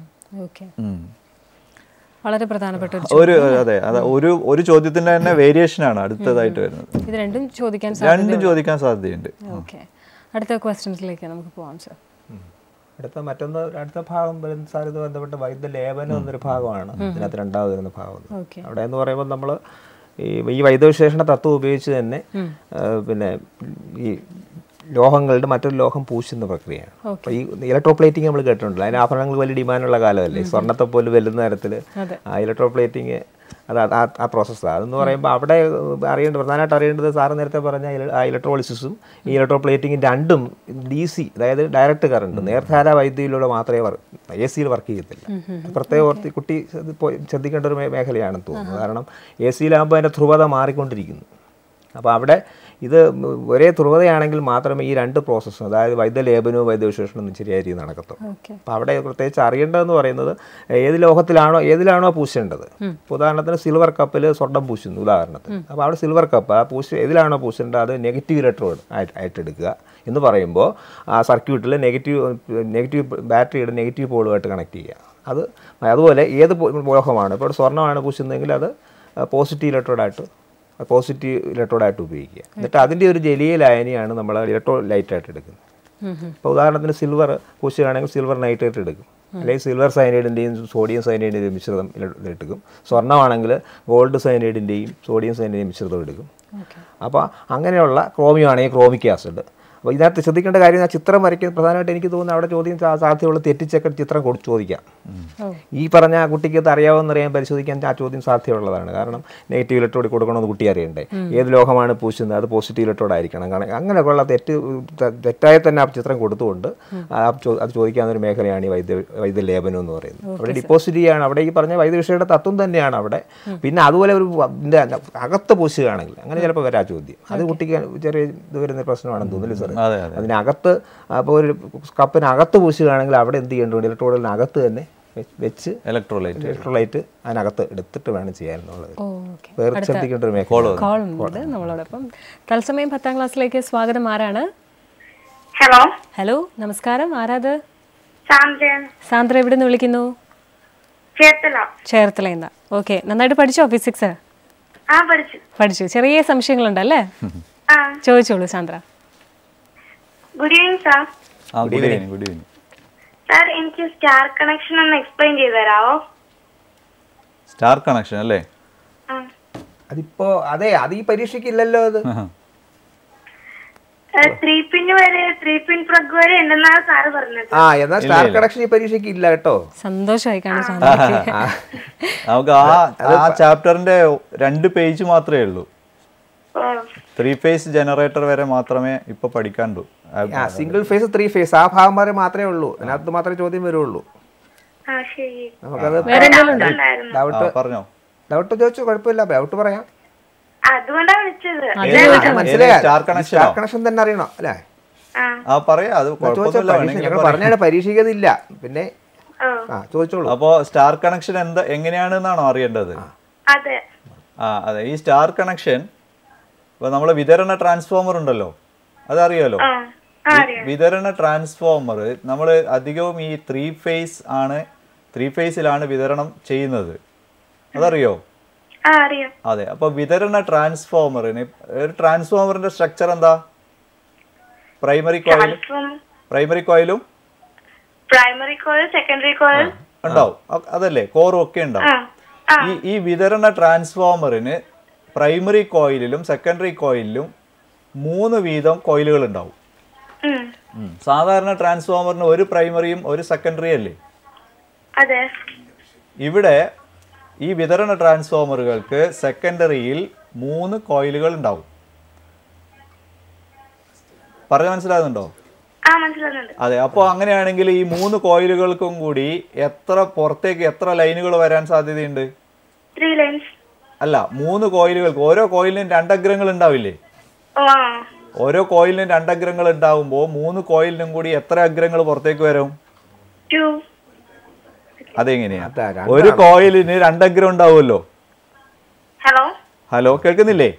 വളരെ പ്രധാനപ്പെട്ട ഒരു അതെ അതെ ഒരു ഒരു ചോദ്യത്തിന്റെ തന്നെ വേരിയേഷൻ ആണ് അടുത്തതായിട്ട് വരുന്നത്. ഇത് രണ്ടും ചോദിക്കാൻ രണ്ടും ചോദിക്കാൻ സാധ്യതയുണ്ട്. അടുത്ത ക്വസ്റ്റ്യൻസിലേക്ക് നമുക്ക് പോകാം സർ. അടുത്ത മറ്റൊന്ന് അടുത്ത ഭാഗം സാർ ഇത് ബന്ധപ്പെട്ട് വൈദ്യുത ലേപനം എന്നൊരു ഭാഗമാണ് ഇതിനകത്ത് രണ്ടാമത് വരുന്ന ഭാഗം. അവിടെ എന്ന് പറയുമ്പോൾ നമ്മൾ ഈ ഈ വൈദ്യുത വിശ്ലേഷണ തത്വം ഉപയോഗിച്ച് തന്നെ പിന്നെ ഈ ലോഹങ്ങളുടെ മറ്റൊരു ലോഹം പൂശുന്ന പ്രക്രിയയാണ്. അപ്പോൾ ഈ ഇലക്ട്രോപ്ലേറ്റിംഗ് നമ്മൾ കേട്ടിട്ടുണ്ടല്ലോ, അതിന് ആഭരണങ്ങൾക്ക് വലിയ ഡിമാൻഡുള്ള കാലമല്ലേ, സ്വർണ്ണത്തെ പോലും വെല്ലുന്ന തരത്തിൽ ആ ഇലക്ട്രോപ്ലേറ്റിംഗ് അത് ആ പ്രോസസ്സാണ്. അതെന്ന് പറയുമ്പോൾ അവിടെ അറിയേണ്ടത് പ്രധാനമായിട്ട് അറിയേണ്ടത് സാറ് നേരത്തെ പറഞ്ഞ ആ ഇലക്ട്രോളിസിസും ഈ ഇലക്ട്രോപ്ലേറ്റിംഗ് രണ്ടും ഡി സി അതായത് ഡയറക്റ്റ് കറണ്ട് നേർധാര വൈദ്യുതിയിലൂടെ മാത്രമേ എ സിയിൽ വർക്ക് ചെയ്യത്തില്ല. പ്രത്യേക ഓർത്തി കുട്ടി ശ്രദ്ധിക്കേണ്ട ഒരു മേഖലയാണെന്ന് തോന്നുന്നു. കാരണം എ സിയിലാകുമ്പോൾ അതിൻ്റെ ധ്രുവത മാറിക്കൊണ്ടിരിക്കുന്നു. അപ്പോൾ അവിടെ ഇത് ഒരേ ധ്രുവതയാണെങ്കിൽ മാത്രമേ ഈ രണ്ട് പ്രോസസ്സും അതായത് വൈദ്യുത ലേപനവും വൈദ്യുത വിശ്ലേഷണവും ശരിയായ രീതിയിൽ നടക്കത്തുള്ളൂ. അപ്പോൾ അവിടെ പ്രത്യേകിച്ച് അറിയേണ്ടതെന്ന് പറയുന്നത് ഏത് ലോഹത്തിലാണോ ഏതിലാണോ പൂശേണ്ടത്. ഇപ്പോൾ ഉദാഹരണത്തിന് സിൽവർ കപ്പിൽ സ്വർണ്ണം പൂശുന്നു ഉദാഹരണത്തിന്. അപ്പോൾ അവിടെ സിൽവർ കപ്പ് ആ പൂശ ഏതിലാണോ പൂശേണ്ടത് അത് നെഗറ്റീവ് ഇലക്ട്രോഡ് ആയിട്ട് ആയിട്ടെടുക്കുക എന്ന് പറയുമ്പോൾ ആ സർക്യൂട്ടിൽ നെഗറ്റീവ് നെഗറ്റീവ് ബാറ്ററിയുടെ നെഗറ്റീവ് പോളുമായിട്ട് കണക്ട് ചെയ്യുക. അത് അതുപോലെ ഏത് ലോഹമാണ് ഇപ്പോൾ സ്വർണ്ണമാണ് പൂശുന്നതെങ്കിൽ അത് പോസിറ്റീവ് ഇലക്ട്രോഡായിട്ട് പോസിറ്റീവ് ഇലക്ട്രോഡായിട്ട് ഉപയോഗിക്കുക. എന്നിട്ട് അതിൻ്റെ ഒരു ജലീയ ലായനിയാണ് നമ്മൾ ഇലക്ട്രോ ലൈറ്റായിട്ട് എടുക്കുന്നത്. ഇപ്പോൾ ഉദാഹരണത്തിന് സിൽവർ പൂശുകയാണെങ്കിൽ സിൽവർ നൈട്രേറ്റ് എടുക്കും, അല്ലെങ്കിൽ സിൽവർ സയനൈഡിൻ്റെയും സോഡിയം സയനൈഡിൻ്റെയും മിശ്രിതം എടുക്കും. സ്വർണ്ണമാണെങ്കിൽ ഗോൾഡ് സയനൈഡിൻ്റെയും സോഡിയം സയനൈഡിൻ്റെയും മിശ്രിതം എടുക്കും. അപ്പോൾ അങ്ങനെയുള്ള ക്രോമിയം ആണെങ്കിൽ ക്രോമിക് ആസിഡ്. അപ്പോൾ ഇതിനകത്ത് ശ്രദ്ധിക്കേണ്ട കാര്യം, ആ ചിത്രം വരയ്ക്കുന്നത് പ്രധാനമായിട്ട് എനിക്ക് തോന്നുന്നു അവിടെ ചോദ്യം സാധ്യതയുള്ള തെറ്റിച്ചൊക്കെ ചിത്രം കൊടുത്ത് ചോദിക്കാം. ഈ പറഞ്ഞ ആ കുട്ടിക്ക് അത് അറിയാവുന്നറിയാൻ പരിശോധിക്കാൻ ആ ചോദ്യം സാധ്യതയുള്ളതാണ്. കാരണം നെഗറ്റീവ് ഇലക്ട്രോഡ് കൊടുക്കണമെന്ന് കുട്ടി അറിയണ്ടേ, ഏത് ലോഹമാണ് പൂശുന്നത് അത് പോസിറ്റീവ് ഇലക്ട്രോഡ് ആയിരിക്കണം. കാരണം അങ്ങനെയൊക്കെയുള്ള തെറ്റ് തെറ്റായി തന്നെ ആ ചിത്രം കൊടുത്തുകൊണ്ട് അത് ചോദിക്കാവുന്നൊരു മേഖലയാണ് ഈ വൈദ്യ വൈദ്യ ലേപനം എന്ന് പറയുന്നത്. അവിടെ ഡിപ്പോസിറ്റ് ചെയ്യാണ്, അവിടെ ഈ പറഞ്ഞ വൈദ്യ വിഷയയുടെ തത്വം തന്നെയാണ് അവിടെ. പിന്നെ അതുപോലെ ഒരു ഇതിൻ്റെ അകത്ത് പൂശുകയാണെങ്കിൽ അങ്ങനെ ചിലപ്പോൾ വരാ ചോദ്യം. അത് കുട്ടിക്ക് ചെറിയ ഇത് വരുന്ന പ്രശ്നമാണെന്ന് തോന്നുന്നില്ല സാർ. അതിനകത്ത് അപ്പോൾ ഒരു കപ്പിനകത്ത് പൂശുകയാണെങ്കിൽ അവിടെ എന്ത് ചെയ്യേണ്ടത്, ഇലക്ട്രോഡിനകത്ത് തന്നെ വെച്ച് ഇലക്ട്രോലൈറ്റ് ഇലക്ട്രോലൈറ്റ് അതിനകത്ത് എടുത്തിട്ട് വേണം ചെയ്യാനുള്ളത്. ശ്രദ്ധിക്കേണ്ട ഒരു മേഖല. നമ്മളോടൊപ്പം തത്സമയം പത്താം ക്ലാസ്സിലേക്ക് സ്വാഗതം. ആരാണ്? ഹലോ ഹലോ നമസ്കാരം. ആരാത്? സാന്ദ്ര. എവിടെ നിന്ന് വിളിക്കുന്നു? ചേർത്തലയിന്ന്. ഓക്കെ, നന്നായിട്ട് പഠിച്ചോ ഫിസിക്സ്? പഠിച്ചു. ചെറിയ സംശയങ്ങളുണ്ടല്ലേ? ചോദിച്ചോളൂ Sandra. Good evening sir. Good evening. Good evening sir, എനിക്ക് സ്റ്റാർ കണക്ഷൻ ഒന്ന് എക്സ്പ്ലെയിൻ ചെയ്തു തരാമോ? സ്റ്റാർ കണക്ഷൻ അല്ലേ? അതിപ്പോ അതെ, അത് ഈ പരീക്ഷയ്ക്ക് ഇല്ലല്ലോ. അത് ത്രീ പിൻ വരെ ത്രീ പിൻ പ്ലഗ് വരെ ഉണ്ടെന്നാണ് സാറ് പറഞ്ഞത്. ആ, എന്നാൽ സ്റ്റാർ കണക്ഷൻ ഈ പരീക്ഷയ്ക്ക് ഇല്ല കേട്ടോ. സന്തോഷമായി കാണും. നമുക്ക് ആ ആ ചാപ്റ്ററിന്റെ രണ്ട് പേജ് മാത്രമേ ഉള്ളൂ. ത്രീ ഫേസ് ജനറേറ്റർ വരെ മാത്രമേ ഇപ്പൊ പഠിക്കാണ്ടു. സിംഗിൾ ഫേസ് ത്രീ ഫേസ് ആ ഭാഗം വരെ മാത്രമേ ഉള്ളൂ. അതിനകത്ത് മാത്രമേ ചോദ്യം വരുള്ളൂ. നമുക്കത് ഡൗട്ട് പറഞ്ഞോ. ഡൗട്ട് ചോദിച്ചു, കുഴപ്പമില്ല, ഡൗട്ട് പറയാം. മനസ്സിലായി. സ്റ്റാർ കണക്ഷൻ തന്നെ അറിയണോ അല്ലേ? ഞങ്ങൾ പറഞ്ഞ പരീക്ഷിക്കതില്ല. പിന്നെ ചോദിച്ചോളൂ. അപ്പോ സ്റ്റാർ കണക്ഷൻ എന്താ എങ്ങനെയാണെന്നാണോ അറിയേണ്ടത്? ആ അതെ. ഈ സ്റ്റാർ കണക്ഷൻ ഇപ്പൊ നമ്മളെ വിതരണ ട്രാൻസ്ഫോമർ ഉണ്ടല്ലോ, അതറിയാലോ. വിതരണ ട്രാൻസ്ഫോമർ നമ്മൾ അധികവും ഈ ത്രീ ഫേസ് ആണ്, ത്രീ ഫേസിലാണ് വിതരണം ചെയ്യുന്നത്. അതറിയോ? അതെ. അപ്പൊ വിതരണ ട്രാൻസ്ഫോമറിന് ഒരു ട്രാൻസ്ഫോമറിന്റെ സ്ട്രക്ചർ എന്താ? പ്രൈമറി കോയിൽ പ്രൈമറി കോയിലും പ്രൈമറി കോയിൽ സെക്കൻഡറി കോയിൽ ഉണ്ടാവും, അതല്ലേ? കോറും ഒക്കെ ഉണ്ടാവും. ഈ ഈ വിതരണ ട്രാൻസ്ഫോമറിന് പ്രൈമറി കോയിലിലും സെക്കൻഡറി കോയിലിലും മൂന്ന് വീതം കോയിലുകൾ ഉണ്ടാവും. സാധാരണ ട്രാൻസ്ഫോമറിന് ഒരു പ്രൈമറിയും ഒരു സെക്കൻഡറി അല്ലേ? ഇവിടെ ഈ വിതരണ ട്രാൻസ്ഫോമറുകൾക്ക് സെക്കൻഡറിയിൽ മൂന്ന് കോയിലുകൾ ഉണ്ടാവും. പറഞ്ഞ മനസ്സിലാകുന്നുണ്ടോ? അതെ. അപ്പോൾ അങ്ങനെയാണെങ്കിൽ ഈ മൂന്ന് കോയിലുകൾക്കും കൂടി എത്ര പുറത്തേക്ക് എത്ര ലൈനുകൾ വരാൻ സാധ്യതയുണ്ട്? അല്ല, മൂന്ന് കോയിലുകൾക്ക് ഓരോ കോയിലിനും രണ്ടഗ്രങ്ങൾ ഉണ്ടാവില്ലേ? ഓരോ കോയിലിനും രണ്ടഗ്രങ്ങൾ ഉണ്ടാവുമ്പോൾ മൂന്ന് കോയിലിനും കൂടി എത്ര അഗ്രങ്ങൾ പുറത്തേക്ക് വരും? അതെങ്ങനെയാ? ഒരു കോയിലിന് രണ്ടഗ്രം ഉണ്ടാവുമല്ലോ. ഹലോ ഹലോ കേൾക്കുന്നില്ലേ?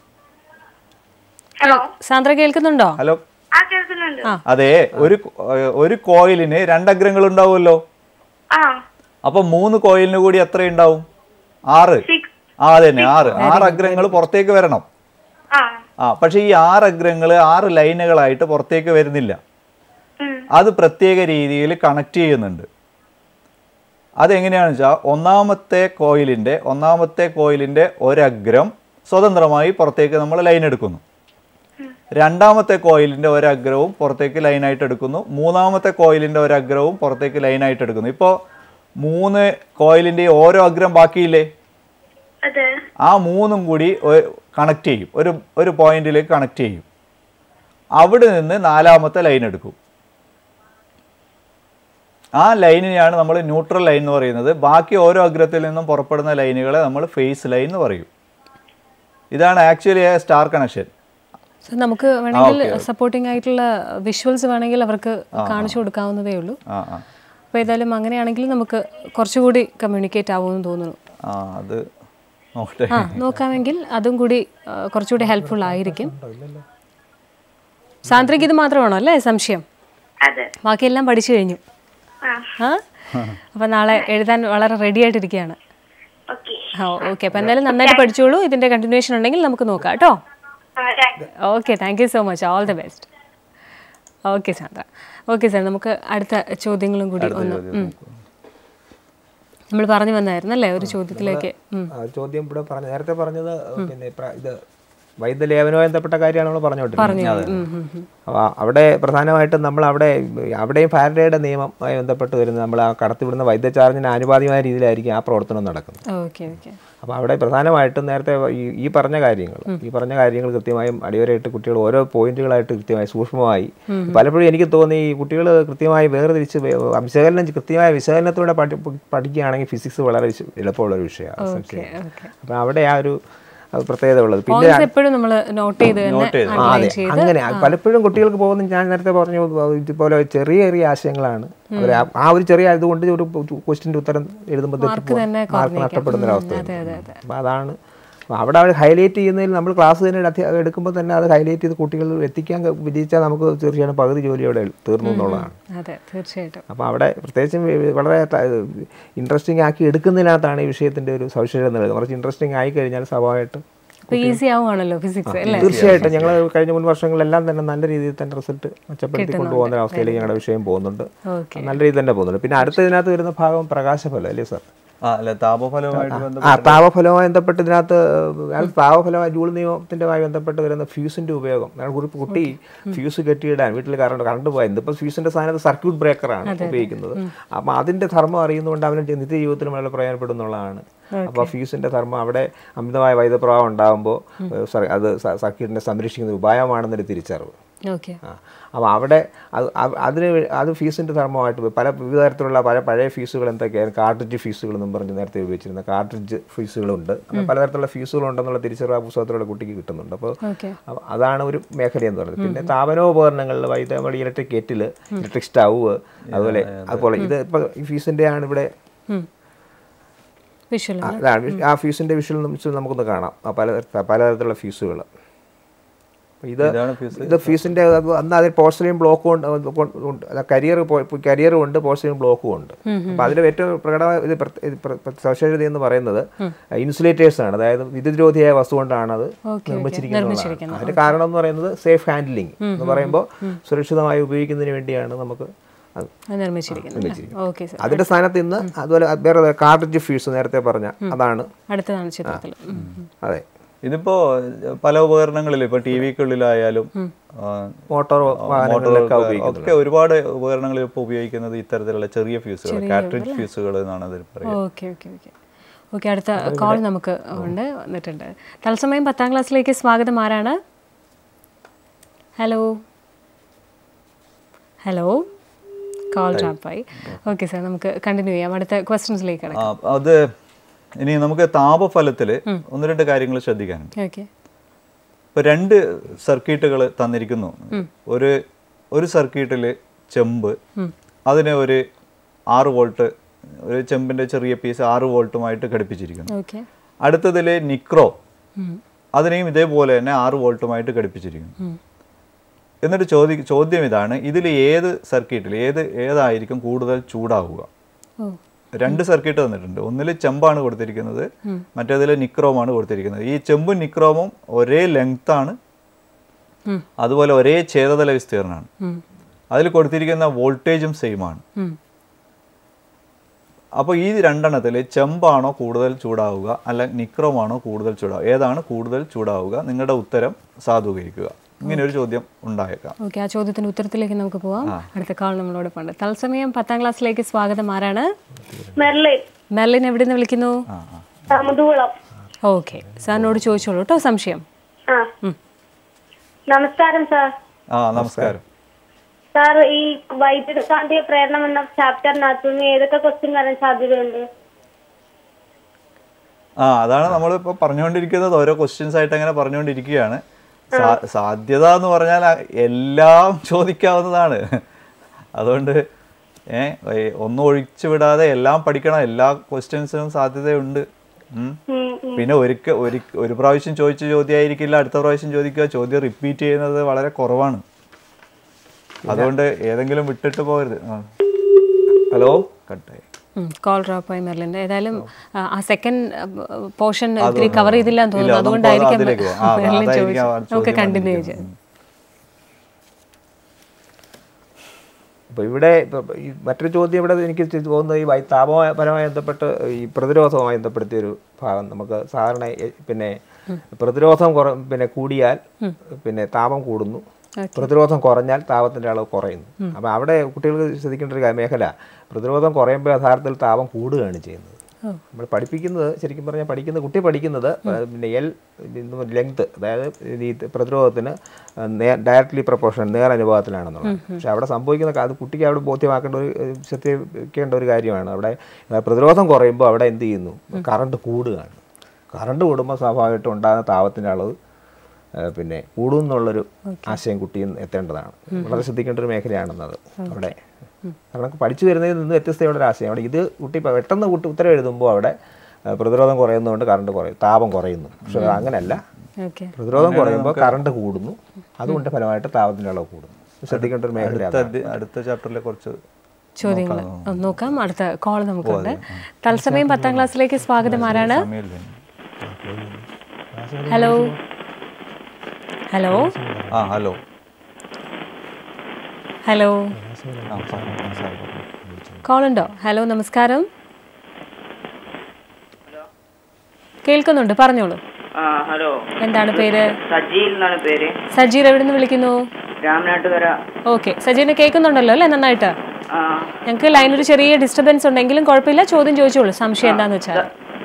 ഹലോ സാന്ദ്ര കേൾക്കുന്നുണ്ടോ? ഹലോ. അതെ, ഒരു ഒരു കോയിലിന് രണ്ടഗ്രങ്ങൾ ഉണ്ടാവുമല്ലോ. അപ്പൊ മൂന്ന് കോയിലിന് കൂടി എത്ര ഉണ്ടാവും? ആറ്. ആ അതന്നെ, ആറ് ആറ് അഗ്രങ്ങൾ പുറത്തേക്ക് വരണം. ആ പക്ഷെ ഈ ആറ് അഗ്രങ്ങൾ ആറ് ലൈനുകളായിട്ട് പുറത്തേക്ക് വരുന്നില്ല. അത് പ്രത്യേക രീതിയിൽ കണക്ട് ചെയ്യുന്നുണ്ട്. അതെങ്ങനെയാണെന്ന് വെച്ചാൽ ഒന്നാമത്തെ കോയിലിൻ്റെ ഒന്നാമത്തെ കോയിലിൻ്റെ ഒരഗ്രം സ്വതന്ത്രമായി പുറത്തേക്ക് നമ്മൾ ലൈൻ എടുക്കുന്നു. രണ്ടാമത്തെ കോയിലിൻ്റെ ഒരഗ്രവും പുറത്തേക്ക് ലൈനായിട്ട് എടുക്കുന്നു. മൂന്നാമത്തെ കോയിലിൻ്റെ ഒരഗ്രവും പുറത്തേക്ക് ലൈനായിട്ട് എടുക്കുന്നു. ഇപ്പോൾ മൂന്ന് കോയിലിൻ്റെ ഓരോ അഗ്രം ബാക്കിയില്ലേ? ആ മൂന്നും കൂടി കണക്ട് ചെയ്യും, ഒരു ഒരു പോയിന്റിലേക്ക് കണക്ട് ചെയ്യും. അവിടെ നിന്ന് നാലാമത്തെ ലൈൻ എടുക്കും. ആ ലൈനിനെയാണ് നമ്മൾ ന്യൂട്രൽ ലൈൻ എന്ന് പറയുന്നത്. ബാക്കി ഓരോ അഗ്രത്തിൽ നിന്നും പുറപ്പെടുന്ന ലൈനുകളെ നമ്മൾ ഫേസ് ലൈൻ എന്ന് പറയും. ഇതാണ് ആക്ച്വലി സ്റ്റാർ കണക്ഷൻ. നമുക്ക് വേണമെങ്കിൽ സപ്പോർട്ടിംഗ് ആയിട്ടുള്ള വിഷ്വൽസ് വേണമെങ്കിൽ അവർക്ക് കാണിച്ചു കൊടുക്കാവുന്നതേ ഉള്ളൂ. അപ്പോൾ ഏതായാലും അങ്ങനെയാണെങ്കിൽ നമുക്ക് കുറച്ചുകൂടി കമ്മ്യൂണിക്കേറ്റ് ആവുമെന്ന് തോന്നുന്നു. അത് ആ നോക്കാമെങ്കിൽ അതും കൂടി കുറച്ചുകൂടി ഹെൽപ്ഫുൾ ആയിരിക്കും. സാന്ദ്രയ്ക്ക് ഇത് മാത്രമാണോ അല്ലേ സംശയം? ബാക്കിയെല്ലാം പഠിച്ചു കഴിഞ്ഞു. ആ അപ്പം നാളെ എഴുതാൻ വളരെ റെഡി ആയിട്ടിരിക്കുകയാണ്. ആ ഓക്കെ. അപ്പം എന്തായാലും നന്നായിട്ട് പഠിച്ചോളൂ. ഇതിൻ്റെ കണ്ടിന്യൂഷൻ ഉണ്ടെങ്കിൽ നമുക്ക് നോക്കാം കേട്ടോ. Okay, thank you so much. All the best. Okay Sandra. Okay sir, നമുക്ക് അടുത്ത ചോദ്യങ്ങളും കൂടി ഒന്ന് നമ്മൾ പറഞ്ഞു വന്നായിരുന്നു അല്ലേ ഒരു ചോദ്യത്തിലേക്ക്. ചോദ്യം ഇവിടെ പറഞ്ഞു നേരത്തെ പറഞ്ഞത് പിന്നെ ഇത് വൈദ്യലേപനവുമായി ബന്ധപ്പെട്ട കാര്യമാണ് നമ്മൾ പറഞ്ഞുകൊണ്ടിരിക്കുന്നത്. അപ്പോൾ അവിടെ പ്രധാനമായിട്ടും നമ്മൾ അവിടെ അവിടെയും ഫാരഡേയുടെ നിയമവുമായി ബന്ധപ്പെട്ട് വരുന്നത് നമ്മൾ ആ കടത്തിവിടുന്ന വൈദ്യ ചാർജിന് ആനുപാതികമായ രീതിയിലായിരിക്കും ആ പ്രവർത്തനം നടക്കുന്നത്. അപ്പോൾ അവിടെ പ്രധാനമായിട്ടും നേരത്തെ ഈ ഈ പറഞ്ഞ കാര്യങ്ങൾ ഈ പറഞ്ഞ കാര്യങ്ങൾ കൃത്യമായും അടിവരയിട്ട് കുട്ടികൾ ഓരോ പോയിന്റുകളായിട്ട് കൃത്യമായി സൂക്ഷ്മമായി പലപ്പോഴും എനിക്ക് തോന്നി ഈ കുട്ടികൾ കൃത്യമായി വേർതിരിച്ച് വിശകലനം കൃത്യമായ വിശകലനത്തിലൂടെ പഠി പഠിക്കുകയാണെങ്കിൽ ഫിസിക്സ് വളരെ എളുപ്പമുള്ളൊരു വിഷയമാണ്. അപ്പം അവിടെ ആ ഒരു പ്രത്യേകത ഉള്ളത്. പിന്നെ അങ്ങനെ പലപ്പോഴും കുട്ടികൾക്ക് പോകുന്ന ഞാൻ നേരത്തെ പറഞ്ഞു ഇതുപോലെ ചെറിയ ചെറിയ ആശയങ്ങളാണ് അവർ ആ ഒരു ചെറിയ ആയതുകൊണ്ട് ഒരു ക്വസ്റ്റ്യൻ്റെ ഉത്തരം എഴുതുമ്പോൾ മാർക്ക് നഷ്ടപ്പെടുന്ന ഒരവസ്ഥയാണ്. അപ്പം അതാണ് അവിടെ അവർ ഹൈലൈറ്റ് ചെയ്യുന്നതിൽ നമ്മൾ ക്ലാസ് തന്നെ എടുക്കുമ്പോൾ തന്നെ അത് ഹൈലൈറ്റ് ചെയ്ത് കുട്ടികളിൽ എത്തിക്കാൻ വിജയിച്ചാൽ നമുക്ക് തീർച്ചയായും പകുതി ജോലി അവിടെ തീർന്നു എന്നുള്ളതാണ്. അപ്പോൾ അവിടെ പ്രത്യേകിച്ചും വളരെ ഇൻട്രസ്റ്റിംഗ് ആക്കി എടുക്കുന്നതിനകത്താണ് ഈ വിഷയത്തിൻ്റെ ഒരു സവിശേഷത നിലനിൽക്കുന്നത്. കുറച്ച് ഇൻട്രസ്റ്റിംഗ് ആയി കഴിഞ്ഞാൽ സ്വാഭാവികമായിട്ട് തീർച്ചയായിട്ടും ഞങ്ങൾ കഴിഞ്ഞ മുൻ വർഷങ്ങളിലെല്ലാം തന്നെ നല്ല രീതിയിൽ തന്നെ റിസൾട്ട് മെച്ചപ്പെടുത്തി കൊണ്ടുപോകുന്ന അവസ്ഥയിലേക്ക് ഞങ്ങളുടെ വിഷയം പോകുന്നുണ്ട്. നല്ല രീതിയിൽ തന്നെ പോകുന്നുണ്ട്. പിന്നെ അടുത്തതിനകത്ത് വരുന്ന ഭാഗം പ്രകാശഫലം അല്ലേ സാർ? താപഫലവുമായി താപഫലവുമായി ബന്ധപ്പെട്ട് ഇതിനകത്ത് താപഫലമായി ജൂൾ നിയമത്തിൻ്റെമായി ബന്ധപ്പെട്ട് വരുന്ന ഫ്യൂസിൻ്റെ ഉപയോഗം. ഒരു കുട്ടി ഫ്യൂസ് കെട്ടിയിടാൻ വീട്ടിൽ കറണ്ട് കറണ്ട് പോയത് ഇപ്പോൾ ഫ്യൂസിൻ്റെ സ്ഥാനത്ത് സർക്യൂട്ട് ബ്രേക്കറാണ് ഉപയോഗിക്കുന്നത്. അപ്പം അതിൻ്റെ ധർമ്മം അറിയുന്നതുകൊണ്ട് അവന് നിത്യജീവിതത്തിൽ വളരെ പ്രയോജനപ്പെടുന്നുള്ളതാണ്. അപ്പോൾ ഫ്യൂസിൻ്റെ ധർമ്മം അവിടെ അമിതമായ വൈദ്യുതപ്രവാഹം ഉണ്ടാകുമ്പോൾ അത് സർക്യൂട്ടിനെ സംരക്ഷിക്കുന്ന ഉപായമാണെന്നൊരു തിരിച്ചറിവ്. അപ്പോൾ അവിടെ അത് അതിന് അത് ഫീസിൻ്റെ ധർമ്മമായിട്ട് പല വിവിധ തരത്തിലുള്ള പല പഴയ ഫീസുകൾ എന്തൊക്കെയാണ് കാർട്രിഡ്ജ് ഫീസുകൾ എന്നും പറഞ്ഞ് നേരത്തെ ഉപയോഗിച്ചിരുന്ന കാർട്രിഡ്ജ് ഫീസുകളുണ്ട്. അപ്പോൾ പലതരത്തിലുള്ള ഫീസുകളുണ്ടെന്നുള്ള തിരിച്ചറിവ് ആ പുസ്തകത്തിലുള്ള കുട്ടിക്ക് കിട്ടുന്നുണ്ട്. അപ്പോൾ അതാണ് ഒരു മേഖലയെന്ന് പറയുന്നത്. പിന്നെ താപനോപകരണങ്ങളിൽ വൈദ്യുത ഇലക്ട്രിക് കെറ്റിൽ, ഇലക്ട്രിക് സ്റ്റൗവ്, അതുപോലെ അതുപോലെ ഇത് ഇപ്പോൾ ഈ ഫീസിൻ്റെ ആണ് ഇവിടെ അതാണ് ആ ഫീസിൻ്റെ വിഷ്വൽ നമുക്കൊന്ന് കാണാം. പല പലതരത്തിലുള്ള ഫീസുകൾ. ഇത് ഇത് ഫീസിൻ്റെ അന്ന് അതിൽ പോർസലിൻ ബ്ലോക്കും ഉണ്ട്, കരിയർ കരിയറും ഉണ്ട്, പോർസലിൻ ബ്ലോക്കും ഉണ്ട്. അപ്പം അതിൻ്റെ ഏറ്റവും പ്രകടമായ ഇത് സവിശേഷത എന്ന് പറയുന്നത് ഇൻസുലേറ്റേഴ്സ് ആണ്. അതായത് വിദ്യുദ്രോധിയായ വസ്തു കൊണ്ടാണ് അത് നിർമ്മിച്ചിരിക്കുന്നത്. അതിൻ്റെ കാരണം എന്ന് പറയുന്നത് സേഫ് ഹാൻഡ്ലിങ് എന്ന് പറയുമ്പോൾ സുരക്ഷിതമായി ഉപയോഗിക്കുന്നതിന് വേണ്ടിയാണ് നമുക്ക് അതിന്റെ സ്ഥാനത്ത് ഇന്ന് അതുപോലെ വേറെ കാർട്രിഡ്ജ് ഫീസ് നേരത്തെ പറഞ്ഞ അതാണ് അതെ. ഇതിപ്പോ പല ഉപകരണങ്ങളിലും ഇപ്പൊ ടി വിക്കുള്ളിലായാലും മോട്ടോർ ഒക്കെ ഒരുപാട് ഉപകരണങ്ങളിൽ ഇപ്പോൾ ഉപയോഗിക്കുന്നത് ഇത്തരത്തിലുള്ള ചെറിയ ഫ്യൂസുകൾ, കാർട്രിഡ്ജ് ഫ്യൂസുകൾ എന്നാണ് അതിൽ പറയുന്നത്. ഓക്കെ, അടുത്ത കോൾ നമുക്ക് ഉണ്ട് വന്നിട്ടുണ്ട്. തത്സമയം പത്താം ക്ലാസ്സിലേക്ക് സ്വാഗതം. ആരാണ്? ഹലോ ഹലോ കോൾ ഡ്രോപ്പായി. ഓക്കെ സാർ, നമുക്ക് കണ്ടിന്യൂ ചെയ്യാം. അടുത്ത ക്വസ്റ്റ്യൻസിലേക്ക് കിടക്കാം. അത് ഇനി നമുക്ക് താപഫലത്തിൽ ഒന്ന് രണ്ട് കാര്യങ്ങൾ ശ്രദ്ധിക്കാനുണ്ട്. ഇപ്പൊ രണ്ട് സർക്യൂട്ടുകൾ തന്നിരിക്കുന്നു. ഒരു ഒരു സർക്യൂട്ടിൽ ചെമ്പ്, അതിനെ ഒരു ആറ് വോൾട്ട് ഒരു ചെമ്പിന്റെ ചെറിയ പീസ് ആറ് വോൾട്ടുമായിട്ട് ഘടിപ്പിച്ചിരിക്കുന്നു. അടുത്തതിൽ നിക്രോ, അതിനെയും ഇതേപോലെ തന്നെ ആറ് വോൾട്ടുമായിട്ട് ഘടിപ്പിച്ചിരിക്കുന്നു. എന്നിട്ട് ചോദി ചോദ്യം ഇതാണ്, ഇതിൽ ഏത് സർക്യൂട്ടിൽ ഏത് ഏതായിരിക്കും കൂടുതൽ ചൂടാവുക? രണ്ട് സർക്യൂട്ട് തന്നിട്ടുണ്ട്. ഒന്നിൽ ചെമ്പാണ് കൊടുത്തിരിക്കുന്നത്, മറ്റേതിൽ നിക്രോമാണ് കൊടുത്തിരിക്കുന്നത്. ഈ ചെമ്പും നിക്രോമും ഒരേ ലെങ്ത് ആണ്, അതുപോലെ ഒരേ ഛേദതല വിസ്തീർണമാണ്. അതിൽ കൊടുത്തിരിക്കുന്ന വോൾട്ടേജും സെയിം ആണ്. അപ്പോൾ ഈ രണ്ടെണ്ണത്തിൽ ചെമ്പാണോ കൂടുതൽ ചൂടാവുക അല്ല നിക്രോമാണോ കൂടുതൽ ചൂടാവുക? ഏതാണ് കൂടുതൽ ചൂടാവുക? നിങ്ങളുടെ ഉത്തരം സാധൂകരിക്കുക. ഇങ്ങനെ ഒരു ചോദ്യം ഉണ്ടായേക്കാം. ഓക്കെ, ആ ചോദ്യത്തിന്റെ ഉത്തരത്തിലേക്ക് നമുക്ക് പോവാം. അടുത്ത കാൾ നമ്മളോട് പണ്ട്. തത്സമയം പത്താം ക്ലാസ്സിലേക്ക് സ്വാഗതം. ആരാണ്? മെർലിൻ. മെർലിൻ എവിടെ നിന്ന് വിളിക്കുന്നു? ഓക്കെ, സാറിനോട് ചോദിച്ചോളൂ കേട്ടോ സംശയം. നമസ്കാരം സാർ. ആ നമസ്കാരം സാർ. ഈ വൈദ്യുതകാന്തിക പ്രേരണം എന്ന ചാപ്റ്ററിനകത്ത് ഏതൊക്കെ ക്വസ്റ്റ്യൻ വരാൻ സാധ്യതയുണ്ട്? ആ അതാണ് നമ്മളിപ്പോൾ പറഞ്ഞുകൊണ്ടിരിക്കുന്നത്. ഓരോ ക്വസ്റ്റ്യൻസ് ആയിട്ട് അങ്ങനെ പറഞ്ഞുകൊണ്ടിരിക്കുകയാണ്. സാധ്യത എന്ന് പറഞ്ഞാൽ എല്ലാം ചോദിക്കാവുന്നതാണ്. അതുകൊണ്ട് ഏഹ് ഒന്നും ഒഴിച്ചു വിടാതെ എല്ലാം പഠിക്കണം. എല്ലാ ക്വസ്റ്റ്യൻസിനും സാധ്യതയുണ്ട്. പിന്നെ ഒരിക്കൽ ഒരു ഒരു പ്രാവശ്യം ചോദിച്ച ചോദ്യമായിരിക്കില്ല അടുത്ത പ്രാവശ്യം ചോദിക്കുക. ചോദ്യം റിപ്പീറ്റ് ചെയ്യുന്നത് വളരെ കുറവാണ്. അതുകൊണ്ട് ഏതെങ്കിലും വിട്ടിട്ട് പോകരുത്. ഹലോ, കട്ടായി. കോൾ ഡ്രോപ്പ് ആയി മെർലിൻ്റെ. ഏതായാലും ആ സെക്കൻഡ് പോർഷൻ ഒത്തിരി കവർ ചെയ്തില്ല എന്ന് തോന്നുന്നു. അതുകൊണ്ടായിരിക്കും മെർലിൻ ചോദിച്ചത്. നമുക്ക് കണ്ടിന്യൂ ചെയ്യാം. ഇപ്പോൾ ഇവിടെ മറ്റൊരു ചോദ്യം ഇവിടെ എനിക്ക് തോന്നുന്നത് ഈ താപപരമായി ബന്ധപ്പെട്ട് ഈ പ്രതിരോധവുമായി ബന്ധപ്പെടുത്തിയൊരു ഭാഗം നമുക്ക് സാധാരണ പിന്നെ പ്രതിരോധം കുറ പിന്നെ കൂടിയാൽ പിന്നെ താപം കൂടുന്നു, പ്രതിരോധം കുറഞ്ഞാൽ താപത്തിൻ്റെ അളവ് കുറയുന്നു. അപ്പോൾ അവിടെ കുട്ടികൾക്ക് ശ്രദ്ധിക്കേണ്ട ഒരു മേഖല, പ്രതിരോധം കുറയുമ്പോൾ യഥാർത്ഥത്തിൽ താപം കൂടുകയാണ് ചെയ്യുന്നത്. നമ്മൾ പഠിപ്പിക്കുന്നത് ശരിക്കും പറഞ്ഞാൽ പഠിക്കുന്നത് കുട്ടി പഠിക്കുന്നത് പിന്നെ എൽ ലെങ്ത്, അതായത് ഈ പ്രതിരോധത്തിന് ഡയറക്ട്ലി പ്രൊപ്പോർഷണൽ നേർ അനുപാതത്തിലാണെന്നുള്ളത്. പക്ഷെ അവിടെ സംഭവിക്കുന്ന അത് കുട്ടിക്ക് അവിടെ ബോധ്യമാക്കേണ്ട ഒരു ശ്രദ്ധിക്കേണ്ട ഒരു കാര്യമാണ്. അവിടെ പ്രതിരോധം കുറയുമ്പോൾ അവിടെ എന്ത് ചെയ്യുന്നു, കറണ്ട് കൂടുകയാണ്. കറണ്ട് കൂടുമ്പോൾ സ്വാഭാവികമായിട്ടും ഉണ്ടാകുന്ന താപത്തിൻ്റെ അളവ് പിന്നെ കൂടും എന്നുള്ളൊരു ആശയം കുട്ടിയും എത്തേണ്ടതാണ്. വളരെ ശ്രദ്ധിക്കേണ്ട ഒരു മേഖലയാണെന്നത് അവിടെ. കാരണം പഠിച്ചു വരുന്നതിൽ നിന്ന് വ്യത്യസ്തയുടെ ഒരു ആശയം അവിടെ. ഇത് കുട്ടി പെട്ടെന്ന് കുട്ടി ഉത്തരം എഴുതുമ്പോൾ അവിടെ പ്രതിരോധം കുറയുന്നതുകൊണ്ട് കറണ്ട് കുറയും, താപം കുറയുന്നു. പക്ഷെ അങ്ങനെയല്ല, പ്രതിരോധം കുറയുമ്പോൾ കറണ്ട് കൂടുന്നു, അതുകൊണ്ട് ഫലമായിട്ട് താപത്തിൻ്റെ അളവ് കൂടുന്നു. ശ്രദ്ധിക്കേണ്ട ഒരു മേഖലയാണ്. അടുത്ത ചാപ്റ്ററിലെ കുറച്ച് ചോദ്യങ്ങൾ നോക്കാം. അടുത്ത കോൾ നമുക്കുണ്ട്. തത്സമയം പത്താം ക്ലാസ്സിലേക്ക് സ്വാഗതം. ആരാണ്? ഹലോ ഹലോ ആ ഹലോ ഹലോ കോളുണ്ടോ? ഹലോ, നമസ്കാരം. കേൾക്കുന്നുണ്ട്, പറഞ്ഞോളൂ. ഹലോ, എന്താണ് പേര്? സജീൽ എന്നാണ് പേര്. സജീർ എവിടെ നിന്ന് വിളിക്കുന്നു? രാമനാട്ടുകര. ഓക്കെ, സജീറിനെ കേൾക്കുന്നുണ്ടല്ലോ അല്ലേ നന്നായിട്ട്? ഞങ്ങൾക്ക് ലൈനൊരു ചെറിയ ഡിസ്റ്റർബൻസ് ഉണ്ടെങ്കിലും കുഴപ്പമില്ല, ചോദ്യം ചോദിച്ചോളൂ. സംശയം എന്താന്ന് വെച്ചാൽ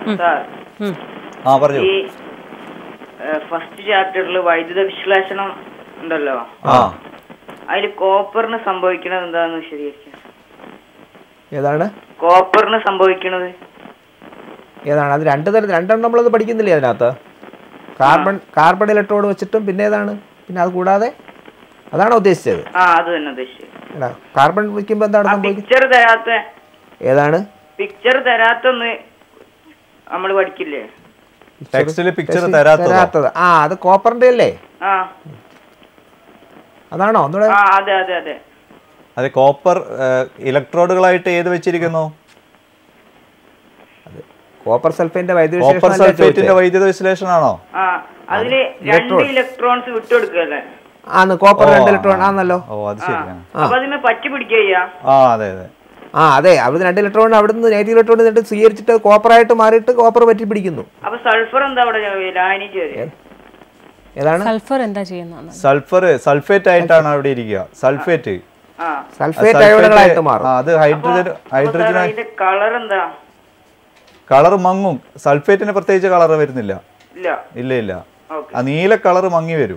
ഈ ഫസ്റ്റ് ചാപ്റ്ററിൽ വൈദ്യുത വിശ്ലേഷണം ഉണ്ടല്ലോ, അതിൽ കോപ്പറിന് സംഭവിക്കണത് എന്താന്ന് വിശദീകരിക്കാം. ഏതാണ് കോപ്പറിന് സംഭവിക്കണത്? ഏതാണ് അത്? രണ്ട് തരം രണ്ടെണ്ണം നമ്മളത് പഠിക്കുന്നില്ലേ അതിനകത്ത്? കാർബൺ കാർബൺ ഇലക്ട്രോഡ് വെച്ചിട്ടും പിന്നെ ഏതാണ്, പിന്നെ അത് കൂടാതെ അതാണോ ഉദ്ദേശിച്ചത്? ആ, അത് തന്നെ ഉദ്ദേശിച്ചത്. കാർബൺ വയ്ക്കുമ്പോൾ എന്താണ് സംഭവിക്കുന്നത്? പിക്ചർ തരാത്ത ഏതാണ്? പിക്ചർ തരാത്തൊന്ന് നമ്മൾ പഠിക്കില്ലേ? പിക്ചർ തരാത്തത്. ആ, അത് കോപ്പറിന്റെ അല്ലേ? ആ, അതാണോ? ഒന്നുകൂടെ. അതെ അതെ അതെ അതെ. കോപ്പർ ഇലക്ട്രോഡുകളായിട്ട് ഏത് വെച്ചിരിക്കുന്നു? കോപ്പർ സൾഫേറ്റിന്റെ കോപ്പർ സൾഫേറ്റിന്റെ വൈദ്യുത വിശ്ലേഷണമാണോ? ആ, അതില് രണ്ട് ഇലക്ട്രോൺസ് വിട്ടുകൊടുക്കല്ലേ? ആന്ന്, കോപ്പർ രണ്ട് ഇലക്ട്രോൺ ആണല്ലോ. ഓ, അത് ശരിയാണ്. അപ്പൊ അതിനെ പറ്റി പിടിക്കുക. ആ, അതെ അതെ. ആ അതെ, അവിടെ രണ്ട് ഇലക്ട്രോൺ അവിടുന്ന് നെഗറ്റീവ് ഇലക്ട്രോൺ എന്നിട്ട് സ്വീകരിച്ചിട്ട് കോപ്പറായിട്ട് മാറിയിട്ട് കോപ്പർ പറ്റി പിടിക്കുന്നു. അപ്പൊ സൾഫർ എന്താ അവിടെ ലായനി ചേരുക? ഏതാണ് സൾഫർ? എന്താ ചെയ്യുന്നത്? സൾഫർ സൾഫേറ്റ് ആയിട്ടാണ് അവിടെ ഇരിക്കുക. സൾഫേറ്റ് സൾഫേറ്റ് അയോണുകളായിട്ട് മാറും. അത് ഹൈഡ്രജൻ ഹൈഡ്രജൻ കളർ എന്താ? കളർ മങ്ങും. സൾഫേറ്റിന് പ്രത്യേകിച്ച് കളർ വരുന്നില്ല. ഇല്ല ഇല്ല, ആ നീല കളർ മങ്ങി വരും.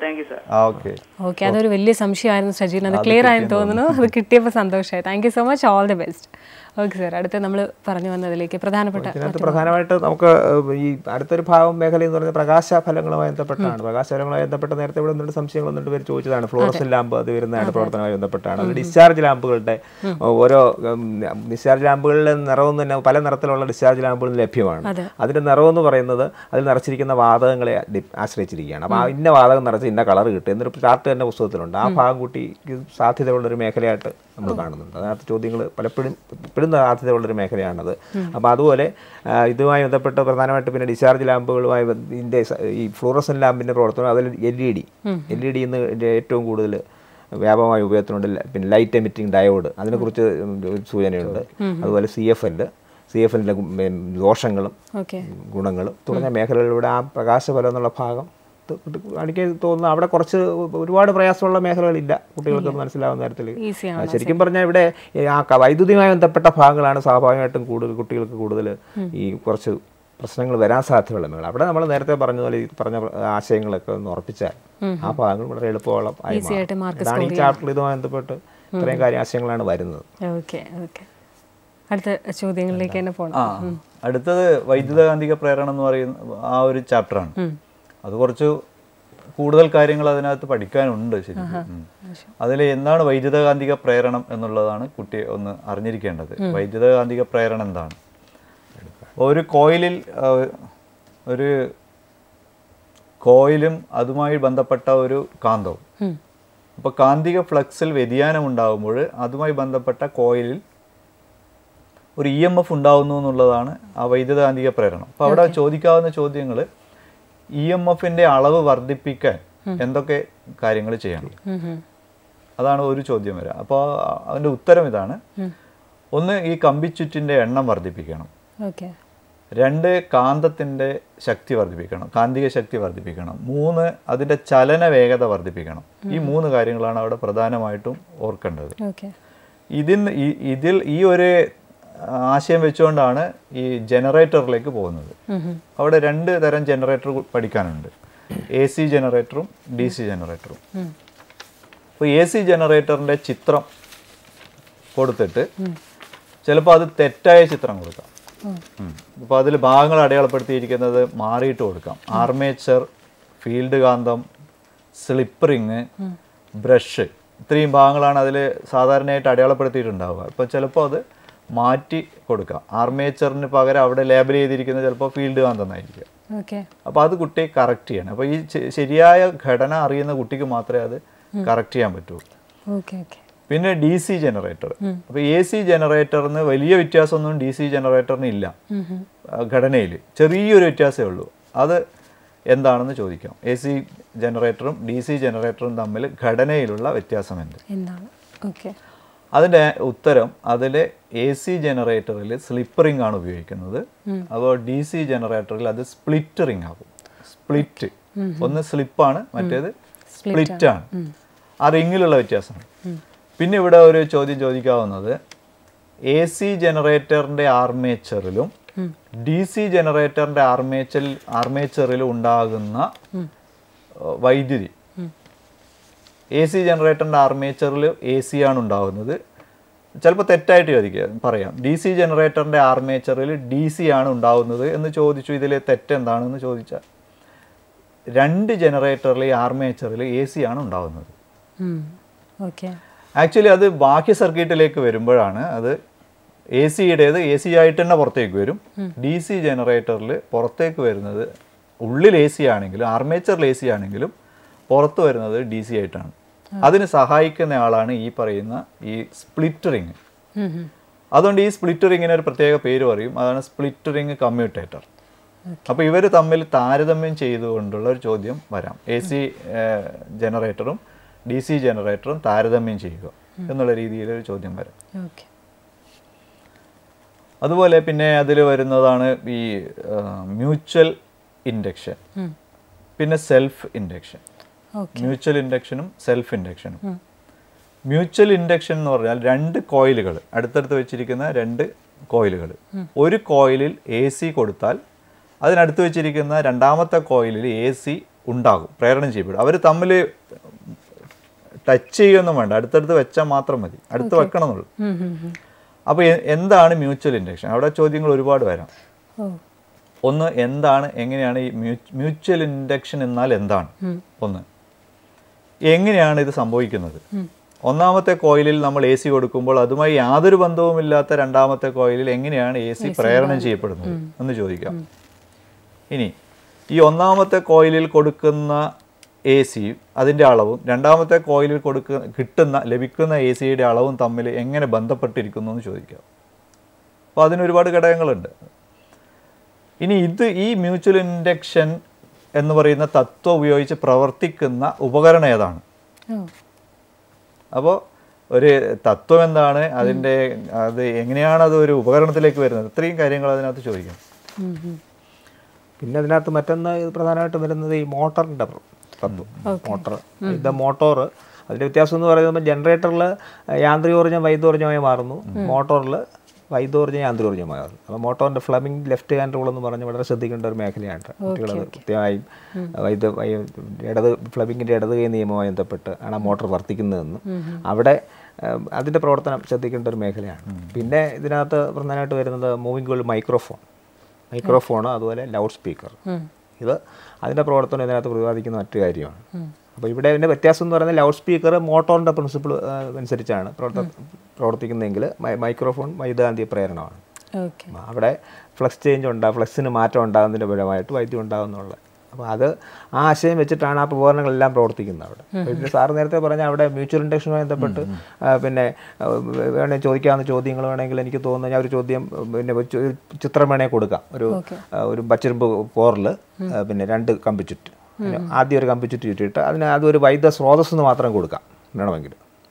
ഓക്കെ, അതൊരു വലിയ സംശയമായിരുന്നു സജീൻ, അത് ക്ലിയർ ആയെന്ന് തോന്നുന്നു. അത് കിട്ടിയപ്പോൾ സന്തോഷമായി. Thank you so much, all the best. Okay sir, അടുത്ത് നമ്മൾ പറഞ്ഞു വന്നതിലേക്ക് പ്രധാനപ്പെട്ട ഇതിനകത്ത് പ്രധാനമായിട്ട് നമുക്ക് ഈ അടുത്തൊരു ഭാഗം മേഖല എന്ന് പറയുന്നത് പ്രകാശ ഫലങ്ങളുമായി ബന്ധപ്പെട്ടാണ്. പ്രകാശ ഫലങ്ങളുമായി ബന്ധപ്പെട്ട് നേരത്തെ ഇവിടെ ഒന്നിട്ട് സംശയങ്ങൾ ഒന്നിട്ട് പേര് ചോദിച്ചതാണ്. ഫ്ലോറസൻ ലാമ്പ് അത് വരുന്നതാണ് പ്രവർത്തനവുമായി ബന്ധപ്പെട്ടാണ്. അത് ഡിസ്ചാർജ് ലാമ്പുകളുടെ ഓരോ ഡിസ്ചാർജ് ലാമ്പുകളിലെ നിറവും തന്നെ പല നിറത്തിലുള്ള ഡിസ്ചാർജ് ലാമ്പുകൾ ലഭ്യമാണ്. അതിന്റെ നിറവെന്ന് പറയുന്നത് അതിൽ നിറച്ചിരിക്കുന്ന വാതകങ്ങളെ ആശ്രയിച്ചിരിക്കുകയാണ്. അപ്പോൾ ആ ഇന്ന വാതകം നിറച്ച് ഇന്ന കളർ കിട്ടും എന്നൊരു ചാർട്ട് തന്നെ പുസ്തകത്തിലുണ്ട്. ആ ഭാഗം കൂട്ടി സാധ്യതയുള്ളൊരു മേഖലയായിട്ട് നമ്മൾ കാണുന്നുണ്ട്. അതിനകത്ത് ചോദ്യങ്ങൾ പലപ്പോഴും ഇപ്പോഴും സാധ്യതയുള്ളൊരു മേഖലയാണത്. അപ്പോൾ അതുപോലെ ഇതുമായി ബന്ധപ്പെട്ട് പ്രധാനമായിട്ട് പിന്നെ ഡിസ്ചാർജ് ലാമ്പുകളുമായി ഇതിൻ്റെ ഈ ഫ്ലൂറസൻ ലാമ്പിൻ്റെ പ്രവർത്തനം, അതിൽ L E D L E D എന്ന് ഏറ്റവും കൂടുതൽ വ്യാപകമായ ഉപയോഗത്തിനുണ്ട്. പിന്നെ ലൈറ്റ് എമിറ്റിംഗ് ഡയോഡ്, അതിനെക്കുറിച്ച് സൂചനയുണ്ട്. അതുപോലെ C F L C F എല്ലിൻ്റെ ദോഷങ്ങളും ഗുണങ്ങളും തുടങ്ങിയ മേഖലകളിലൂടെ ആ പ്രകാശഫലം എന്നുള്ള ഭാഗം എനിക്ക് തോന്നുന്നു അവിടെ കുറച്ച് ഒരുപാട് പ്രയാസമുള്ള മേഖലകളില്ല, കുട്ടികൾക്ക് മനസ്സിലാവുന്ന തരത്തിൽ. ശരിക്കും പറഞ്ഞാൽ ഇവിടെ ആ വൈദ്യുതിയുമായി ബന്ധപ്പെട്ട ഭാഗങ്ങളാണ് സ്വാഭാവികമായിട്ടും കൂടുതൽ കുട്ടികൾക്ക് കൂടുതൽ ഈ കുറച്ച് പ്രശ്നങ്ങൾ വരാൻ സാധ്യതയുള്ള മേഖല. അവിടെ നമ്മൾ നേരത്തെ പറഞ്ഞതുപോലെ ഈ പറഞ്ഞ ആശയങ്ങളൊക്കെ ഒന്ന് ഉറപ്പിച്ചാൽ ആ ഭാഗങ്ങൾ വളരെ എളുപ്പമുള്ള ആയി മാറും. ഈ ചാപ്റ്ററിൽ ഇതുമായി ബന്ധപ്പെട്ട് ഇത്രയും കാര്യ ആശയങ്ങളാണ് വരുന്നത്. അടുത്ത ചോദ്യങ്ങളിലേക്ക് തന്നെ പോകണം. അടുത്തത് വൈദ്യുതകാന്തിക പ്രേരണ എന്ന് പറയുന്ന ആ ഒരു ചാപ്റ്ററാണ്. അത് കുറച്ച് കൂടുതൽ കാര്യങ്ങൾ അതിനകത്ത് പഠിക്കാനുണ്ട് ശരിക്കും. അതിൽ എന്താണ് വൈദ്യുതകാന്തിക പ്രേരണം എന്നുള്ളതാണ് കുട്ടി ഒന്ന് അറിഞ്ഞിരിക്കേണ്ടത്. വൈദ്യുതകാന്തിക പ്രേരണ എന്താണ്? ഒരു കോയിലിൽ ഒരു കോയിലും അതുമായി ബന്ധപ്പെട്ട ഒരു കാന്തവും, അപ്പോൾ കാന്തിക ഫ്ലക്സിൽ വ്യതിയാനം ഉണ്ടാകുമ്പോൾ അതുമായി ബന്ധപ്പെട്ട കോയിലിൽ ഒരു ഇ എം എഫ് ഉണ്ടാകുന്നു എന്നുള്ളതാണ് ആ വൈദ്യുതകാന്തിക പ്രേരണം. അപ്പോൾ അവിടെ ചോദിക്കാവുന്ന ചോദ്യങ്ങൾ, ഇ എം എഫിന്റെ അളവ് വർദ്ധിപ്പിക്കാൻ എന്തൊക്കെ കാര്യങ്ങൾ ചെയ്യണം, അതാണ് ഒരു ചോദ്യം വരിക. അപ്പോൾ അതിൻ്റെ ഉത്തരം ഇതാണ്. ഒന്ന്, ഈ കമ്പിച്ചുറ്റിൻ്റെ എണ്ണം വർദ്ധിപ്പിക്കണം. രണ്ട് കാന്തത്തിൻ്റെ ശക്തി വർദ്ധിപ്പിക്കണം, കാന്തിക ശക്തി വർദ്ധിപ്പിക്കണം. മൂന്ന് അതിൻ്റെ ചലന വേഗത വർദ്ധിപ്പിക്കണം. ഈ മൂന്ന് കാര്യങ്ങളാണ് അവിടെ പ്രധാനമായിട്ടും ഓർക്കേണ്ടത്. ഇതിന് ഇതിൽ ഈ ഒരു ആശയം വെച്ചുകൊണ്ടാണ് ഈ ജനറേറ്ററിലേക്ക് പോകുന്നത്. അവിടെ രണ്ട് തരം ജനറേറ്റർ പഠിക്കാനുണ്ട്, എ സി ജനറേറ്ററും ഡി സി ജനറേറ്ററും. അപ്പോൾ എ സി ജനറേറ്ററിൻ്റെ ചിത്രം കൊടുത്തിട്ട് ചിലപ്പോൾ അത് തെറ്റായ ചിത്രം കൊടുക്കാം. അപ്പോൾ അതിൽ ഭാഗങ്ങൾ അടയാളപ്പെടുത്തിയിരിക്കുന്നത് മാറിയിട്ട് കൊടുക്കാം. ആർമേച്ചർ, ഫീൽഡ് കാന്തം, സ്ലിപ്പ് റിങ്, ബ്രഷ്, ഇത്രയും ഭാഗങ്ങളാണ് അതിൽ സാധാരണയായിട്ട് അടയാളപ്പെടുത്തിയിട്ടുണ്ടാവുക. അപ്പോൾ ചിലപ്പോൾ അത് മാറ്റി കൊടുക്കാം. ആർമേച്ചറിന് പകരം അവിടെ ലേബൽ ചെയ്തിരിക്കുന്നത് ചിലപ്പോൾ ഫീൽഡ് കാന്തം എന്നായിരിക്കും. അപ്പോൾ അത് കുട്ടി കറക്റ്റ് ചെയ്യണം. അപ്പോൾ ഈ ശരിയായ ഘടന അറിയുന്ന കുട്ടിക്ക് മാത്രമേ അത് കറക്റ്റ് ചെയ്യാൻ പറ്റൂ. പിന്നെ ഡി സി ജനറേറ്റർ. അപ്പോൾ എ സി ജനറേറ്ററിന് വലിയ വ്യത്യാസമൊന്നും ഡി സി ജനറേറ്ററിന് ഇല്ല, ഘടനയിൽ ചെറിയൊരു വ്യത്യാസമേ ഉള്ളൂ. അത് എന്താണെന്ന് ചോദിക്കാം. എ സി ജനറേറ്ററും ഡി സി ജനറേറ്ററും തമ്മിൽ ഘടനയിലുള്ള വ്യത്യാസം എന്താണ്? അതിൻ്റെ ഉത്തരം, അതിൽ എ സി ജനറേറ്ററിൽ സ്ലിപ്പ് റിംഗ് ആണ് ഉപയോഗിക്കുന്നത്. അപ്പോൾ ഡി സി ജനറേറ്ററിൽ അത് സ്പ്ലിറ്റ് റിംഗ് ആകും. സ്പ്ലിറ്റ്, ഒന്ന് സ്ലിപ്പാണ്, മറ്റേത് സ്പ്ലിറ്റ് ആണ്. ആ റിങ്ങിലുള്ള വ്യത്യാസമാണ്. പിന്നെ ഇവിടെ ഒരു ചോദ്യം ചോദിക്കാവുന്നത്, എ സി ജനറേറ്ററിൻ്റെ ആർമേച്ചറിലും ഡി സി ജനറേറ്ററിൻ്റെ ആർമേച്ചറിൽ ആർമേച്ചറിലും ഉണ്ടാകുന്ന വൈദ്യുതി, എ സി ജനറേറ്ററിൻ്റെ ആർമേച്ചറിൽ എ സി ആണ് ഉണ്ടാകുന്നത്. ചിലപ്പോൾ തെറ്റായിട്ട് ചോദിക്കുക പറയാം, ഡി സി ജനറേറ്ററിൻ്റെ ആർമേച്ചറിൽ ഡി സി ആണ് ഉണ്ടാകുന്നത് എന്ന് ചോദിച്ചു. ഇതിൽ തെറ്റെന്താണെന്ന് ചോദിച്ചാൽ, രണ്ട് ജനറേറ്ററിലെ ആർമേച്ചറിൽ എ സി ആണ് ഉണ്ടാകുന്നത്. ആക്ച്വലി അത് ബാഹ്യ സർക്യൂട്ടിലേക്ക് വരുമ്പോഴാണ് അത് എ സിയുടേത് എ സി ആയിട്ട് തന്നെ പുറത്തേക്ക് വരും. ഡി സി ജനറേറ്ററിൽ പുറത്തേക്ക് വരുന്നത്, ഉള്ളിൽ എ സി ആണെങ്കിലും ആർമേച്ചറിൽ എ സി ആണെങ്കിലും പുറത്ത് വരുന്നത് ഡി സി ആയിട്ടാണ്. അതിന് സഹായിക്കുന്ന ആളാണ് ഈ പറയുന്ന ഈ സ്പ്ലിറ്റ് റിങ്. അതുകൊണ്ട് ഈ സ്പ്ലിറ്റ് റിങ്ങിന് ഒരു പ്രത്യേക പേര് പറയും, അതാണ് സ്പ്ലിറ്റ് റിങ് കമ്മ്യൂട്ടേറ്റർ. അപ്പോൾ ഇവർ തമ്മിൽ താരതമ്യം ചെയ്തുകൊണ്ടുള്ള ഒരു ചോദ്യം വരാം. എ സി ജനറേറ്ററും ഡി സി ജനറേറ്ററും താരതമ്യം ചെയ്യുക എന്നുള്ള രീതിയിലൊരു ചോദ്യം വരാം. അതുപോലെ പിന്നെ അതിൽ വരുന്നതാണ് ഈ മ്യൂച്വൽ ഇൻഡക്ഷൻ, പിന്നെ സെൽഫ് ഇൻഡക്ഷൻ. മ്യൂച്വൽ ഇൻഡക്ഷനും സെൽഫ് ഇൻഡക്ഷനും. മ്യൂച്വൽ ഇൻഡക്ഷൻ എന്ന് പറഞ്ഞാൽ രണ്ട് കോയിലുകൾ അടുത്തടുത്ത് വെച്ചിരിക്കുന്ന രണ്ട് കോയിലുകൾ, ഒരു കോയിലിൽ എ സി കൊടുത്താൽ അതിനടുത്ത് വെച്ചിരിക്കുന്ന രണ്ടാമത്തെ കോയിലിൽ എ സി ഉണ്ടാകും, പ്രേരണം ചെയ്യപ്പെടും. അവർ തമ്മിൽ ടച്ച് ചെയ്യുകയൊന്നും വേണ്ട, അടുത്തടുത്ത് വെച്ചാൽ മാത്രം മതി, അടുത്ത് വെക്കണം എന്നുള്ളൂ. അപ്പോൾ എന്താണ് മ്യൂച്വൽ ഇൻഡക്ഷൻ? അവിടെ ചോദ്യങ്ങൾ ഒരുപാട് വരാം. ഒന്ന്, എന്താണ്, എങ്ങനെയാണ് ഈ മ്യൂച്വൽ ഇൻഡക്ഷൻ എന്നാൽ എന്താണ്? ഒന്ന്, എങ്ങനെയാണ് ഇത് സംഭവിക്കുന്നത്? ഒന്നാമത്തെ കോയിലിൽ നമ്മൾ എ സി കൊടുക്കുമ്പോൾ അതുമായി യാതൊരു ബന്ധവുമില്ലാത്ത രണ്ടാമത്തെ കോയിലിൽ എങ്ങനെയാണ് എ സി പ്രേരണം ചെയ്യപ്പെടുന്നത് എന്ന് ചോദിക്കാം. ഇനി ഈ ഒന്നാമത്തെ കോയിലിൽ കൊടുക്കുന്ന എ സി അതിൻ്റെ അളവും രണ്ടാമത്തെ കോയിലിൽ കൊടുക്കുന്ന കിട്ടുന്ന ലഭിക്കുന്ന എ സിയുടെ അളവും തമ്മിൽ എങ്ങനെ ബന്ധപ്പെട്ടിരിക്കുന്നു എന്ന് ചോദിക്കാം. അപ്പോൾ അതിനൊരുപാട് ഘടകങ്ങളുണ്ട്. ഇനി ഇത് ഈ മ്യൂച്വൽ ഇൻഡക്ഷൻ എന്ന് പറയുന്ന തത്വം ഉപയോഗിച്ച് പ്രവർത്തിക്കുന്ന ഉപകരണം ഏതാണ്? അപ്പോൾ ഒരു തത്വം എന്താണ്, അതിൻ്റെ അത് എങ്ങനെയാണ് അത് ഒരു ഉപകരണത്തിലേക്ക് വരുന്നത്, ഇത്രയും കാര്യങ്ങൾ അതിനകത്ത് ചോദിക്കാം. പിന്നെ അതിനകത്ത് മറ്റൊന്ന് പ്രധാനമായിട്ടും വരുന്നത് ഈ മോട്ടറിൻ്റെ തത്വം. മോട്ടർ, ഇത് മോട്ടോർ, അതിൻ്റെ വ്യത്യാസം എന്ന് പറയുന്നത് ജനറേറ്ററിൽ യാന്ത്രികോർജ്ജം വൈദ്യോർജ്ജമായി മാറുന്നു, മോട്ടോറിൽ വൈദ്യോർജ്ജം യാന്ത്രികോർജ്ജമായി മാറുന്നു. അപ്പോൾ മോട്ടോറിൻ്റെ ഫ്ലമിംഗ് ലെഫ്റ്റ് ഹാൻഡ് റൂൾ എന്ന് പറഞ്ഞ് വളരെ ശ്രദ്ധിക്കേണ്ട ഒരു മേഖലയാണ്. കുട്ടികൾ കൃത്യമായും വൈദ്യ ഇടത് ഫ്ലമിങ്ങിൻ്റെ ഇടത് കൈ നിയമവുമായി ബന്ധപ്പെട്ട് ആണ് മോട്ടോർ വർത്തിക്കുന്നതെന്നും അവിടെ അതിൻ്റെ പ്രവർത്തനം ശ്രദ്ധിക്കേണ്ട ഒരു മേഖലയാണ്. പിന്നെ ഇതിനകത്ത് പ്രധാനമായിട്ട് വരുന്നത് മൂവിംഗ് കോയിൽ മൈക്രോഫോൺ മൈക്രോഫോണ് അതുപോലെ ലൗഡ് സ്പീക്കർ. ഇത് അതിൻ്റെ പ്രവർത്തനം ഇതിനകത്ത് പ്രതിപാദിക്കുന്ന മറ്റു കാര്യമാണ്. അപ്പോൾ ഇവിടെ ഇതിൻ്റെ വ്യത്യാസം എന്ന് പറയുന്നത് ലൗഡ് സ്പീക്കർ മോട്ടോറിൻ്റെ പ്രിൻസിപ്പിൾ അനുസരിച്ചാണ് പ്രവർത്ത പ്രവർത്തിക്കുന്നതെങ്കിൽ മൈക്രോഫോൺ വൈദ്യുതകാന്തിക പ്രേരണമാണ്. അവിടെ ഫ്ലക്സ് ചേഞ്ച് ഉണ്ടാകും, ഫ്ലക്സിന് മാറ്റം ഉണ്ടാകുന്നതിൻ്റെ ഫലമായിട്ട് വൈദ്യുതി ഉണ്ടാകുന്നുള്ള. അപ്പോൾ അത് ആ ആശയം വെച്ചിട്ടാണ് ആ ഉപകരണങ്ങളെല്ലാം പ്രവർത്തിക്കുന്നത് അവിടെ. പിന്നെ സാറ് നേരത്തെ പറഞ്ഞ അവിടെ മ്യൂച്വൽ ഇൻഡക്ഷനുമായി ബന്ധപ്പെട്ട് പിന്നെ വേണമെങ്കിൽ ചോദിക്കാവുന്ന ചോദ്യങ്ങൾ വേണമെങ്കിൽ എനിക്ക് തോന്നുന്നു ഞാൻ ഒരു ചോദ്യം പിന്നെ ചിത്രം വേണമെങ്കിൽ കൊടുക്കാം. ഒരു ഒരു പച്ചിരുമ്പ് കോറിൽ പിന്നെ രണ്ട് കമ്പിച്ചുറ്റ്, ആദ്യം ഒരു കമ്പിച്ചുറ്റ് ചുറ്റിയിട്ട് അതിന് അതൊരു വൈദ്യുത സ്രോതസ്സെന്ന് മാത്രം കൊടുക്കാം വേണമെങ്കിൽ.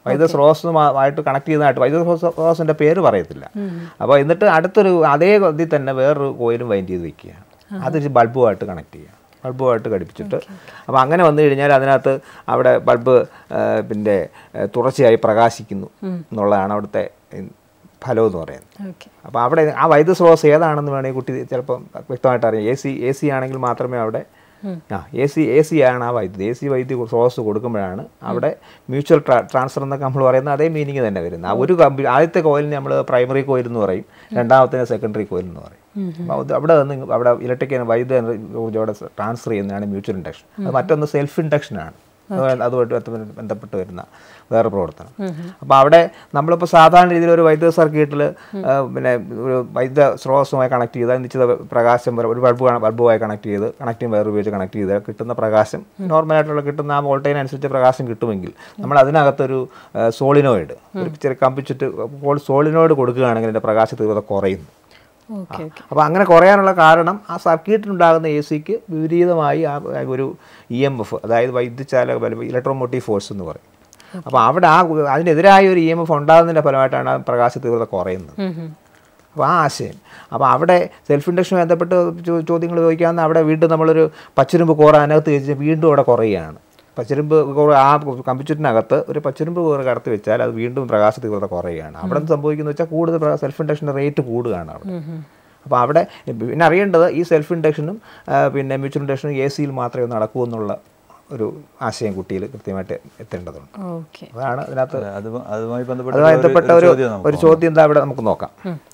വൈദ്യുത സ്രോതസ്സുമായിട്ട് കണക്ട് ചെയ്യുന്നതായിട്ട് വൈദ്യുത സ്രോതസ്സിൻ്റെ പേര് പറയത്തില്ല. അപ്പോൾ എന്നിട്ട് അടുത്തൊരു അതേ ഇതിൽ തന്നെ വേറൊരു കോയിലും വൈൻഡ് ചെയ്ത് വെക്കുകയാണ്. അതൊരു ബൾബുമായിട്ട് കണക്ട് ചെയ്യുക, ബൾബുമായിട്ട് ഘടിപ്പിച്ചിട്ട്. അപ്പോൾ അങ്ങനെ വന്നു കഴിഞ്ഞാൽ അതിനകത്ത് അവിടെ ബൾബ് പിന്നെ തുടർച്ചയായി പ്രകാശിക്കുന്നു എന്നുള്ളതാണ് അവിടുത്തെ ഫലം എന്ന് പറയുന്നത്. അപ്പോൾ അവിടെ ആ വൈദ്യുത സ്രോതസ് ഏതാണെന്ന് വേണമെങ്കിൽ കുട്ടി ചിലപ്പം വ്യക്തമായിട്ട് അറിയാം. എ സി എ സി ആണെങ്കിൽ മാത്രമേ അവിടെ ആ എ സി എ സി ആണ് ആ വൈദ്യുതി. എ സി വൈദ്യുതി സ്രോതസ് കൊടുക്കുമ്പോഴാണ് അവിടെ മ്യൂച്വൽ ട്രാ ട്രാൻസ്ഫർ എന്നൊക്കെ നമ്മൾ പറയുന്നത് അതേ മീനിങ് തന്നെ വരുന്നത്. ആ ഒരു കമ്പി ആദ്യത്തെ കോയിലിന് നമ്മൾ പ്രൈമറി കോയിൽ എന്ന് പറയും, രണ്ടാമത്തേന് സെക്കൻഡറി കോയിൽ എന്ന് പറയും. അപ്പോൾ അവിടെ നിന്ന് അവിടെ ഇലക്ട്രിക്കൽ വൈദ്യുത അവിടെ ട്രാൻസ്ഫർ ചെയ്യുന്നതാണ് മ്യൂച്വൽ ഇൻഡക്ഷൻ. അത് മറ്റൊന്ന് സെൽഫ് ഇൻഡക്ഷനാണ്, അതുമായിട്ട് ബന്ധപ്പെട്ട് വരുന്ന വേറെ പ്രവർത്തനം. അപ്പോൾ അവിടെ നമ്മളിപ്പോൾ സാധാരണ രീതിയിൽ ഒരു വൈദ്യുത സർക്യൂട്ടിൽ പിന്നെ ഒരു വൈദ്യുത സ്രോതസ്സുമായി കണക്ട് ചെയ്താൽ നിശ്ചിത പ്രകാശം ഒരു ബൾബ് ബൾബുമായി കണക്ട് ചെയ്ത് കണക്റ്റിംഗ് വയർ ഉപയോഗിച്ച് കണക്ട് ചെയ്താൽ കിട്ടുന്ന പ്രകാശം നോർമലായിട്ടുള്ള കിട്ടുന്ന ആ വോൾട്ടേജിനനുസരിച്ച് പ്രകാശം കിട്ടുമെങ്കിൽ നമ്മൾ അതിനകത്തൊരു സോളിനോയിഡ് ഒരു ചെറിയ കമ്പിച്ചിട്ട് സോളിനോയിഡ് കൊടുക്കുകയാണെങ്കിൽ അതിൻ്റെ പ്രകാശ തീവ്രത കുറയുന്നു. അപ്പോൾ അങ്ങനെ കുറയാനുള്ള കാരണം ആ സർക്യൂട്ടിനുണ്ടാകുന്ന എ സിക്ക് വിപരീതമായി ആ ഒരു ഇ എം എഫ്, അതായത് വൈദ്യുതചാലക ബലം, ഇലക്ട്രോമോട്ടീവ് ഫോഴ്സ് എന്ന് പറയും. അപ്പോൾ അവിടെ ആ അതിനെതിരായ ഒരു ഇ എം എഫ് ഉണ്ടാകുന്നതിൻ്റെ ഫലമായിട്ടാണ് ആ പ്രകാശ തീവ്രത കുറയുന്നത്. അപ്പോൾ ആ ആശയം. അപ്പോൾ അവിടെ സെൽഫ് ഇൻഡക്ഷനുമായി ബന്ധപ്പെട്ട് ചോദ്യങ്ങൾ ചോദിക്കാമെന്ന് അവിടെ വീണ്ടും നമ്മളൊരു പച്ചിരുമ്പ് കോറ അതിനകത്ത് വെച്ച് വീണ്ടും അവിടെ കുറയുകയാണ്. പച്ചിരുമ്പ് ആ കമ്പിച്ചുറ്റിനകത്ത് ഒരു പച്ചിരുമ്പ് കോറ് കടത്തി വെച്ചാൽ അത് വീണ്ടും പ്രകാശ തീവ്രത കുറയുകയാണ്. അവിടെ സംഭവിക്കുന്നത് വെച്ചാൽ കൂടുതൽ സെൽഫ് ഇൻഡക്ഷൻ്റെ റേറ്റ് കൂടുകയാണ് അവിടെ. അപ്പോൾ അവിടെ പിന്നെ അറിയേണ്ടത് ഈ സെൽഫ് ഇൻഡക്ഷനും പിന്നെ മ്യൂച്വൽ ഇൻഡക്ഷനും എ സിയിൽ മാത്രമേ നടക്കൂ എന്നുള്ള ഒരു ആശയം കുട്ടിയിൽ കൃത്യമായിട്ട് എത്തേണ്ടതുണ്ട്. അതാണ് അതിനകത്ത് അതുമായി ബന്ധപ്പെട്ട ഒരു ഒരു ചോദ്യം എന്താ അവിടെ നമുക്ക് നോക്കാം.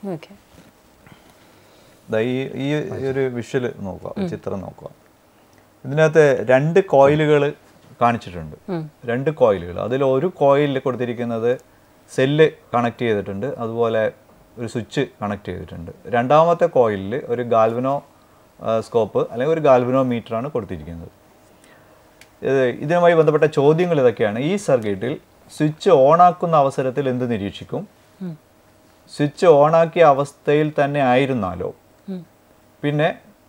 ഈ ഒരു വിഷ്വൽ നോക്കുക, ചിത്രം നോക്കുക. ഇതിനകത്ത് രണ്ട് കോയിലുകൾ കാണിച്ചിട്ടുണ്ട്, രണ്ട് കോയിലുകൾ. അതിൽ ഒരു കോയിലിൽ കൊടുത്തിരിക്കുന്നത് സെല്ല് കണക്ട് ചെയ്തിട്ടുണ്ട്, അതുപോലെ ഒരു സ്വിച്ച് കണക്ട് ചെയ്തിട്ടുണ്ട്. രണ്ടാമത്തെ കോയിലിൽ ഒരു ഗാൽവനോ സ്കോപ്പ് അല്ലെങ്കിൽ ഒരു ഗാൽവനോ മീറ്ററാണ് കൊടുത്തിരിക്കുന്നത്. ഇതിനുമായി ബന്ധപ്പെട്ട ചോദ്യങ്ങൾ ഇതൊക്കെയാണ്. ഈ സർക്യൂട്ടിൽ സ്വിച്ച് ഓണാക്കുന്ന അവസരത്തിൽ എന്ത് നിരീക്ഷിക്കും? സ്വിച്ച് ഓണാക്കിയ അവസ്ഥയിൽ തന്നെ ആയിരുന്നാലോ, പിന്നെ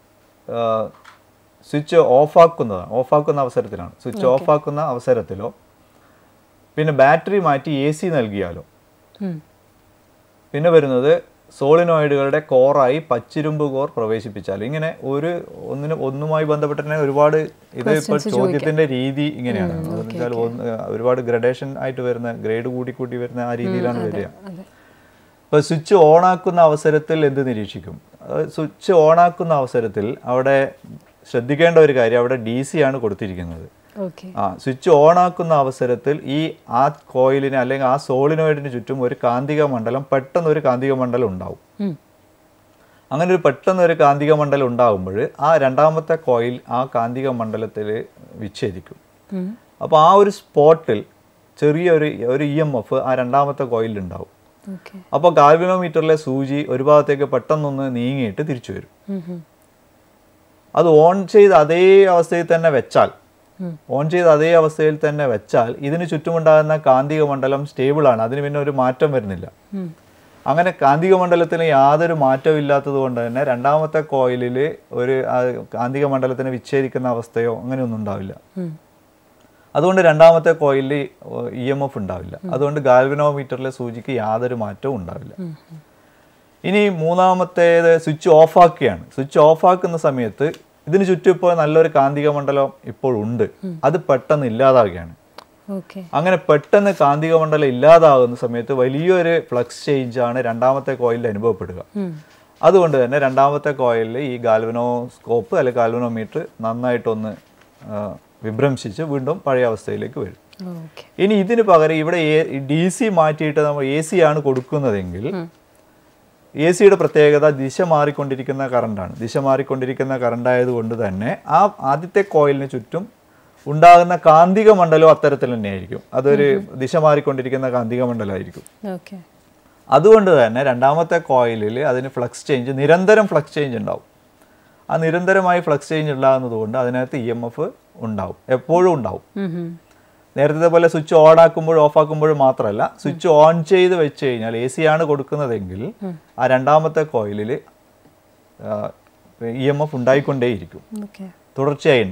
സ്വിച്ച് ഓഫാക്കുന്നതാണ് ഓഫാക്കുന്ന അവസരത്തിലാണ് സ്വിച്ച് ഓഫാക്കുന്ന അവസരത്തിലോ, പിന്നെ ബാറ്ററി മാറ്റി എ സി നൽകിയാലോ, പിന്നെ വരുന്നത് സോളിനോയിഡുകളുടെ കോറായി പച്ചിരുമ്പ് കോർ പ്രവേശിപ്പിച്ചാൽ. ഇങ്ങനെ ഒരു ഒന്നിന് ഒന്നുമായി ബന്ധപ്പെട്ട് തന്നെ ഒരുപാട് ഇത് ഇപ്പോൾ ചോദ്യത്തിന്റെ രീതി ഇങ്ങനെയാണ്. അതെന്ന് വെച്ചാൽ ഒരുപാട് ഗ്രഡേഷൻ ആയിട്ട് വരുന്ന ഗ്രേഡ് കൂടി കൂടി വരുന്ന ആ രീതിയിലാണ് വരിക. ഇപ്പൊ സ്വിച്ച് ഓണാക്കുന്ന അവസരത്തിൽ എന്ത് നിരീക്ഷിക്കും? സ്വിച്ച് ഓണാക്കുന്ന അവസരത്തിൽ അവിടെ ശ്രദ്ധിക്കേണ്ട ഒരു കാര്യം, അവിടെ ഡി സി ആണ് കൊടുത്തിരിക്കുന്നത്. ആ സ്വിച്ച് ഓണാക്കുന്ന അവസരത്തിൽ ഈ ആ കോയിലിന് അല്ലെങ്കിൽ ആ സോളിനോയിഡിന് ചുറ്റും ഒരു കാന്തിക മണ്ഡലം, പെട്ടെന്ന് ഒരു കാന്തിക മണ്ഡലം ഉണ്ടാവും. അങ്ങനെ ഒരു പെട്ടെന്ന് ഒരു കാന്തിക മണ്ഡലം ഉണ്ടാകുമ്പോൾ ആ രണ്ടാമത്തെ കോയിൽ ആ കാന്തിക മണ്ഡലത്തിൽ വിച്ഛേദിക്കും. അപ്പോൾ ആ ഒരു സ്പോട്ടിൽ ചെറിയൊരു ഒരു ഇ എം എഫ് ആ രണ്ടാമത്തെ കോയിലിൽ ഉണ്ടാവും. അപ്പോൾ ഗാൽവനോമീറ്ററിലെ സൂചി ഒരു ഭാഗത്തേക്ക് പെട്ടെന്നൊന്ന് നീങ്ങിയിട്ട് തിരിച്ചു വരും. അത് ഓൺ ചെയ്ത് അതേ അവസ്ഥയിൽ തന്നെ വെച്ചാൽ ഓൺ ചെയ്ത് അതേ അവസ്ഥയിൽ തന്നെ വെച്ചാൽ ഇതിന് ചുറ്റുമുണ്ടാകുന്ന കാന്തിക മണ്ഡലം സ്റ്റേബിൾ ആണ്, അതിന് പിന്നെ ഒരു മാറ്റം വരുന്നില്ല. അങ്ങനെ കാന്തിക മണ്ഡലത്തിന് യാതൊരു മാറ്റവും ഇല്ലാത്തത് കൊണ്ട് തന്നെ രണ്ടാമത്തെ കോയിലിൽ ഒരു കാന്തിക മണ്ഡലത്തിന് വിച്ഛേദിക്കുന്ന അവസ്ഥയോ അങ്ങനെയൊന്നും ഉണ്ടാവില്ല. അതുകൊണ്ട് രണ്ടാമത്തെ കോയിലിൽ ഇ എം എഫ് ഉണ്ടാവില്ല. അതുകൊണ്ട് ഗാൽവനോമീറ്ററിലെ സൂചിക്ക് യാതൊരു മാറ്റവും ഉണ്ടാവില്ല. ഇനി മൂന്നാമത്തേത് സ്വിച്ച് ഓഫാക്കുകയാണ്. സ്വിച്ച് ഓഫാക്കുന്ന സമയത്ത് ഇതിന് ചുറ്റും ഇപ്പോൾ നല്ലൊരു കാന്തിക മണ്ഡലം ഇപ്പോൾ ഉണ്ട്, അത് പെട്ടെന്ന് ഇല്ലാതാവുകയാണ്. അങ്ങനെ പെട്ടെന്ന് കാന്തിക മണ്ഡലം ഇല്ലാതാകുന്ന സമയത്ത് വലിയൊരു ഫ്ലക്സ് ചേഞ്ച് ആണ് രണ്ടാമത്തെ കോയിലിൽ അനുഭവപ്പെടുക. അതുകൊണ്ട് തന്നെ രണ്ടാമത്തെ കോയിലിൽ ഈ ഗാൽവനോസ്കോപ്പ് അല്ലെങ്കിൽ ഗാൽവനോമീറ്റർ നന്നായിട്ടൊന്ന് വിഭ്രംശിച്ച് വീണ്ടും പഴയ അവസ്ഥയിലേക്ക് വരും. ഇനി ഇതിന് പകരം ഇവിടെ ഡി സി മാറ്റിയിട്ട് നമ്മൾ എ സി ആണ് കൊടുക്കുന്നതെങ്കിൽ എ സിയുടെ പ്രത്യേകത ദിശ മാറിക്കൊണ്ടിരിക്കുന്ന കറണ്ടാണ്. ദിശ മാറിക്കൊണ്ടിരിക്കുന്ന കറണ്ട് ആയതുകൊണ്ട് തന്നെ ആ ആദ്യത്തെ കോയിലിന് ചുറ്റും ഉണ്ടാകുന്ന കാന്തിക മണ്ഡലവും അത്തരത്തിൽ തന്നെയായിരിക്കും. അതൊരു ദിശ മാറിക്കൊണ്ടിരിക്കുന്ന കാന്തിക മണ്ഡലമായിരിക്കും. അതുകൊണ്ട് തന്നെ രണ്ടാമത്തെ കോയിലിൽ അതിന് ഫ്ലക്സ് ചേഞ്ച്, നിരന്തരം ഫ്ലക്സ് ചേഞ്ച് ഉണ്ടാവും. ആ നിരന്തരമായി ഫ്ലക്സ് ചേഞ്ച് ഉണ്ടാകുന്നത് കൊണ്ട് അതിനകത്ത് ഇ എം എഫ് ഉണ്ടാവും, എപ്പോഴും ഉണ്ടാവും. നേരത്തെ പോലെ സ്വിച്ച് ഓൺ ആക്കുമ്പോഴും ഓഫ് ആക്കുമ്പോഴും മാത്രമല്ല, സ്വിച്ച് ഓൺ ചെയ്ത് വെച്ച് കഴിഞ്ഞാൽ എ സി ആണ് കൊടുക്കുന്നതെങ്കിൽ ആ രണ്ടാമത്തെ കോയിലിൽ ഇ എം എഫ് ഉണ്ടായിക്കൊണ്ടേയിരിക്കും, തുടർച്ചയായി ഉണ്ടാവും.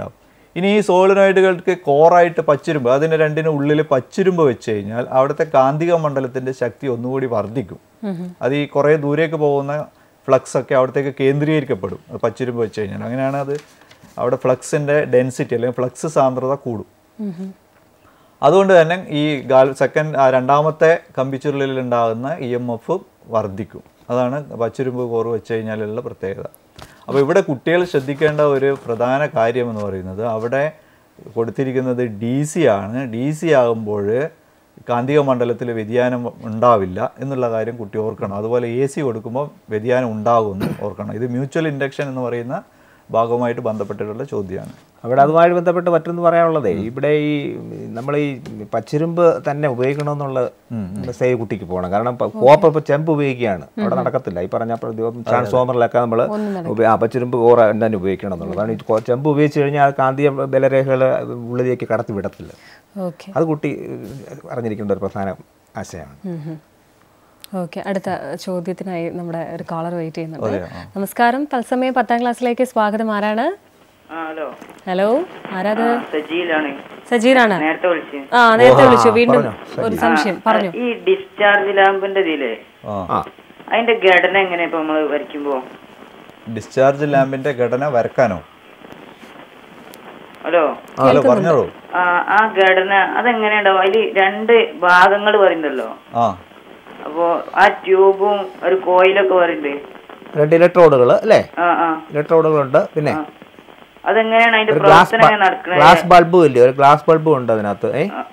ഇനി ഈ സോളിനോയിഡുകൾക്ക് കോറായിട്ട് പച്ചിരുമ്പ്, അതിന് രണ്ടിന് ഉള്ളിൽ പച്ചിരുമ്പ് വെച്ച് കഴിഞ്ഞാൽ അവിടുത്തെ കാന്തിക മണ്ഡലത്തിൻ്റെ ശക്തി ഒന്നുകൂടി വർദ്ധിക്കും. അത് ഈ കുറേ ദൂരേക്ക് പോകുന്ന ഫ്ലക്സ് ഒക്കെ അവിടത്തേക്ക് കേന്ദ്രീകരിക്കപ്പെടും പച്ചിരുമ്പ് വെച്ച് കഴിഞ്ഞാൽ. അങ്ങനെയാണ് അത് അവിടെ ഫ്ലക്സിൻ്റെ ഡെൻസിറ്റി അല്ലെങ്കിൽ ഫ്ലക്സ് സാന്ദ്രത കൂടും. അതുകൊണ്ട് തന്നെ ഈ ഗാൽ സെക്കൻഡ് രണ്ടാമത്തെ കമ്പിച്ചുരുളിൽ ഉണ്ടാകുന്ന ഇ എം എഫ് വർദ്ധിക്കും. അതാണ് പച്ചിരുമ്പ് കോറ് വെച്ച് കഴിഞ്ഞാലുള്ള പ്രത്യേകത. അപ്പോൾ ഇവിടെ കുട്ടികൾ ശ്രദ്ധിക്കേണ്ട ഒരു പ്രധാന കാര്യം എന്ന് പറയുന്നത് അവിടെ കൊടുത്തിരിക്കുന്നത് ഡി സി ആണ്. ഡി സി ആകുമ്പോൾ കാന്തിക മണ്ഡലത്തിൽ വ്യതിയാനം ഉണ്ടാവില്ല എന്നുള്ള കാര്യം കുട്ടി ഓർക്കണം. അതുപോലെ എ സി കൊടുക്കുമ്പോൾ വ്യതിയാനം ഉണ്ടാകുമെന്ന് ഓർക്കണം. ഇത് മ്യൂച്വൽ ഇൻഡക്ഷൻ എന്ന് പറയുന്ന ഭാഗവുമായിട്ട് ബന്ധപ്പെട്ടിട്ടുള്ള ചോദ്യമാണ്. അവിടെ അതുമായി ബന്ധപ്പെട്ട് മറ്റൊന്ന് പറയാനുള്ളതേ, ഇവിടെ ഈ നമ്മൾ ഈ പച്ചിരുമ്പ് തന്നെ ഉപയോഗിക്കണമെന്നുള്ള മെസ്സേജ് കുട്ടിക്ക് പോകണം. കാരണം കോപ്പർ ഇപ്പോൾ ചെമ്പ് ഉപയോഗിക്കുകയാണ്, അവിടെ നടക്കത്തില്ല. ഈ പറഞ്ഞ ട്രാൻസ്ഫോമറിലൊക്കെ നമ്മൾ ആ പച്ചിരുമ്പ് കോറ തന്നെ ഉപയോഗിക്കണം എന്നുള്ളതാണ്. ഈ ചെമ്പ് ഉപയോഗിച്ച് കഴിഞ്ഞാൽ കാന്തിക ബലരേഖകൾ ഉള്ളിലേക്ക് കടത്തി വിടത്തില്ല. അത് കുട്ടി അറിഞ്ഞിരിക്കേണ്ട ഒരു പ്രധാന ആശയമാണ്. ഓക്കെ, അടുത്ത ചോദ്യത്തിനായി നമ്മുടെ ഒരു കോളർ വെയിറ്റ് ചെയ്യുന്നുണ്ട്. നമസ്കാരം, തത്സമയം പത്താം ക്ലാസ്സിലേക്ക് സ്വാഗതം. ആരാണ്? ഹലോ, ആരാത്? സജീറാണ്. ആ, നേരത്തെ വിളിച്ചു. വീണ്ടും ഒരു സംശയം പറഞ്ഞു. ഈ ഡിസ്ചാർജ് ലാമ്പിന്റെ ഇതിലേ അതിന്റെ ഘടന എങ്ങനെയാ ഇപ്പൊ നമ്മള് വരയ്ക്കുമ്പോ? ഡിസ്ചാർജ് ലാമ്പിന്റെ ഘടന വരക്കാനോ? ഹലോ, പറഞ്ഞോളൂ. ആ ഘടന അതെങ്ങനെയുണ്ടാവും? അതില് രണ്ട് ഭാഗങ്ങൾ പറയുന്നല്ലോ. അപ്പോ ആ ട്യൂബും ഒരു കോയിലൊക്കെ പറയുന്നത് രണ്ട് ഇലക്ട്രോഡുകൾ അല്ലേ? ഇലക്ട്രോഡുകളുണ്ട്. പിന്നെ അതെങ്ങനെയാണ് അതിന്റെ പ്രവർത്തനം നടക്കുന്നത്? ഗ്ലാസ് ബൾബും ഇല്ലേ? ഒരു ഗ്ലാസ് ബൾബും ഉണ്ട് അതിനകത്ത്.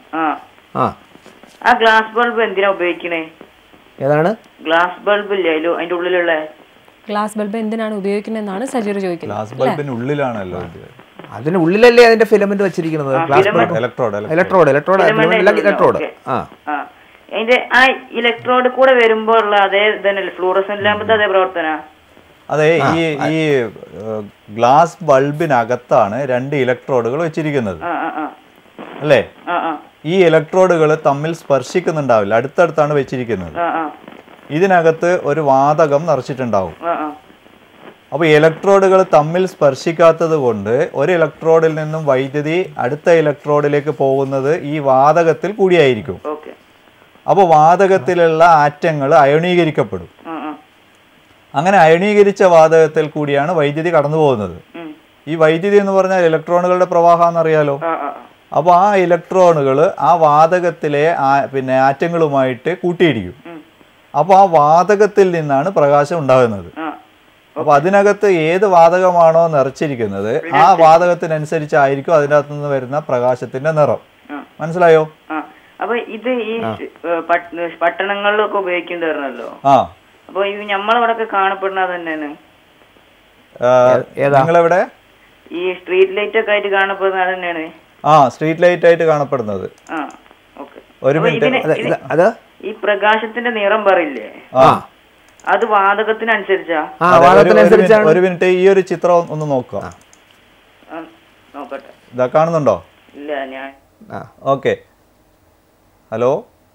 ആ ഗ്ലാസ് ബൾബ് എന്തിനാ ഉപയോഗിക്കണേ? ഏതാണ് ഗ്ലാസ് ബൾബ് ഇല്ലേ അതിന്റെ ഉള്ളിലുള്ള ഗ്ലാസ് ബൾബ് എന്തിനാണ് ഉപയോഗിക്കുന്നതെന്നാണ് സജീർ ചോദിക്കുന്നത്. ഗ്ലാസ് ബൾബിന് ഉള്ളിലാണല്ലോ, അതിന് ഉള്ളിലല്ലേ അതിന്റെ ഫിലമെന്റ് വെച്ചിരിക്കുന്നത്? ഇലക്ട്രോഡ് ഇലക്ട്രോഡ് ഇലക്ട്രോഡ് അതിന്റെ ആ ഇലക്ട്രോഡ് കൂടെ വരുമ്പോ ഉള്ള അതേ തന്നെ ഫ്ലൂറസെന്റ് ലാമ്പത്തെ അതേ പ്രവർത്തന. അതെ, ഈ ഈ ഗ്ലാസ് ബൾബിനകത്താണ് രണ്ട് ഇലക്ട്രോഡുകൾ വെച്ചിരിക്കുന്നത് അല്ലേ? ഈ ഇലക്ട്രോഡുകൾ തമ്മിൽ സ്പർശിക്കുന്നുണ്ടാവില്ല, അടുത്തടുത്താണ് വെച്ചിരിക്കുന്നത്. ഇതിനകത്ത് ഒരു വാതകം നിറച്ചിട്ടുണ്ടാവും. അപ്പോൾ ഇലക്ട്രോഡുകൾ തമ്മിൽ സ്പർശിക്കാത്തത് കൊണ്ട് ഒരു ഇലക്ട്രോഡിൽ നിന്നും വൈദ്യുതി അടുത്ത ഇലക്ട്രോഡിലേക്ക് പോകുന്നത് ഈ വാതകത്തിൽ കൂടിയായിരിക്കും. അപ്പോൾ വാതകത്തിലുള്ള ആറ്റങ്ങൾ അയണീകരിക്കപ്പെടും. അങ്ങനെ അയണീകരിച്ച വാതകത്തിൽ കൂടിയാണ് വൈദ്യുതി കടന്നു പോകുന്നത്. ഈ വൈദ്യുതി എന്ന് പറഞ്ഞാൽ ഇലക്ട്രോണുകളുടെ പ്രവാഹം അറിയാലോ. അപ്പോൾ ആ ഇലക്ട്രോണുകൾ ആ വാതകത്തിലെ പിന്നെ ആറ്റങ്ങളുമായിട്ട് കൂട്ടിയിടിക്കും. അപ്പോൾ ആ വാതകത്തിൽ നിന്നാണ് പ്രകാശം ഉണ്ടാകുന്നത്. അപ്പോൾ അതിനകത്ത് ഏത് വാതകമാണോ നിറച്ചിരിക്കുന്നത് ആ വാതകത്തിനനുസരിച്ചായിരിക്കും അതിനകത്ത് നിന്ന് വരുന്ന പ്രകാശത്തിന്റെ നിറം. മനസ്സിലായോ? അപ്പൊ ഇത് ഈ പട്ടണങ്ങളിലൊക്കെ ഉപയോഗിക്കേണ്ടതാണല്ലോ. ആ, അപ്പൊ ഇത് നമ്മളവിടെ കാണപ്പെടുന്നത് തന്നെയാണ്. നിങ്ങളെവിടെ? ഈ സ്ട്രീറ്റ് ലൈറ്റ് ഒക്കെ ആയിട്ട് കാണപ്പെടുന്നത് തന്നെയാണ്. ആ, സ്ട്രീറ്റ് ലൈറ്റ് ആയിട്ട് കാണപ്പെടുന്നത്. ഒരു മിനിറ്റ്, ഈ പ്രകാശത്തിന്റെ നിറം പറയില്ലേ, അത് വാതകത്തിനനുസരിച്ചാ? ഒരു മിനിറ്റ്, ഈ ഒരു ചിത്രം ഒന്ന് നോക്കാം. നോക്കട്ടെ, ഇതാ കാണുന്നുണ്ടോ? ഇല്ല, ഞാൻ ഓക്കെ. Hello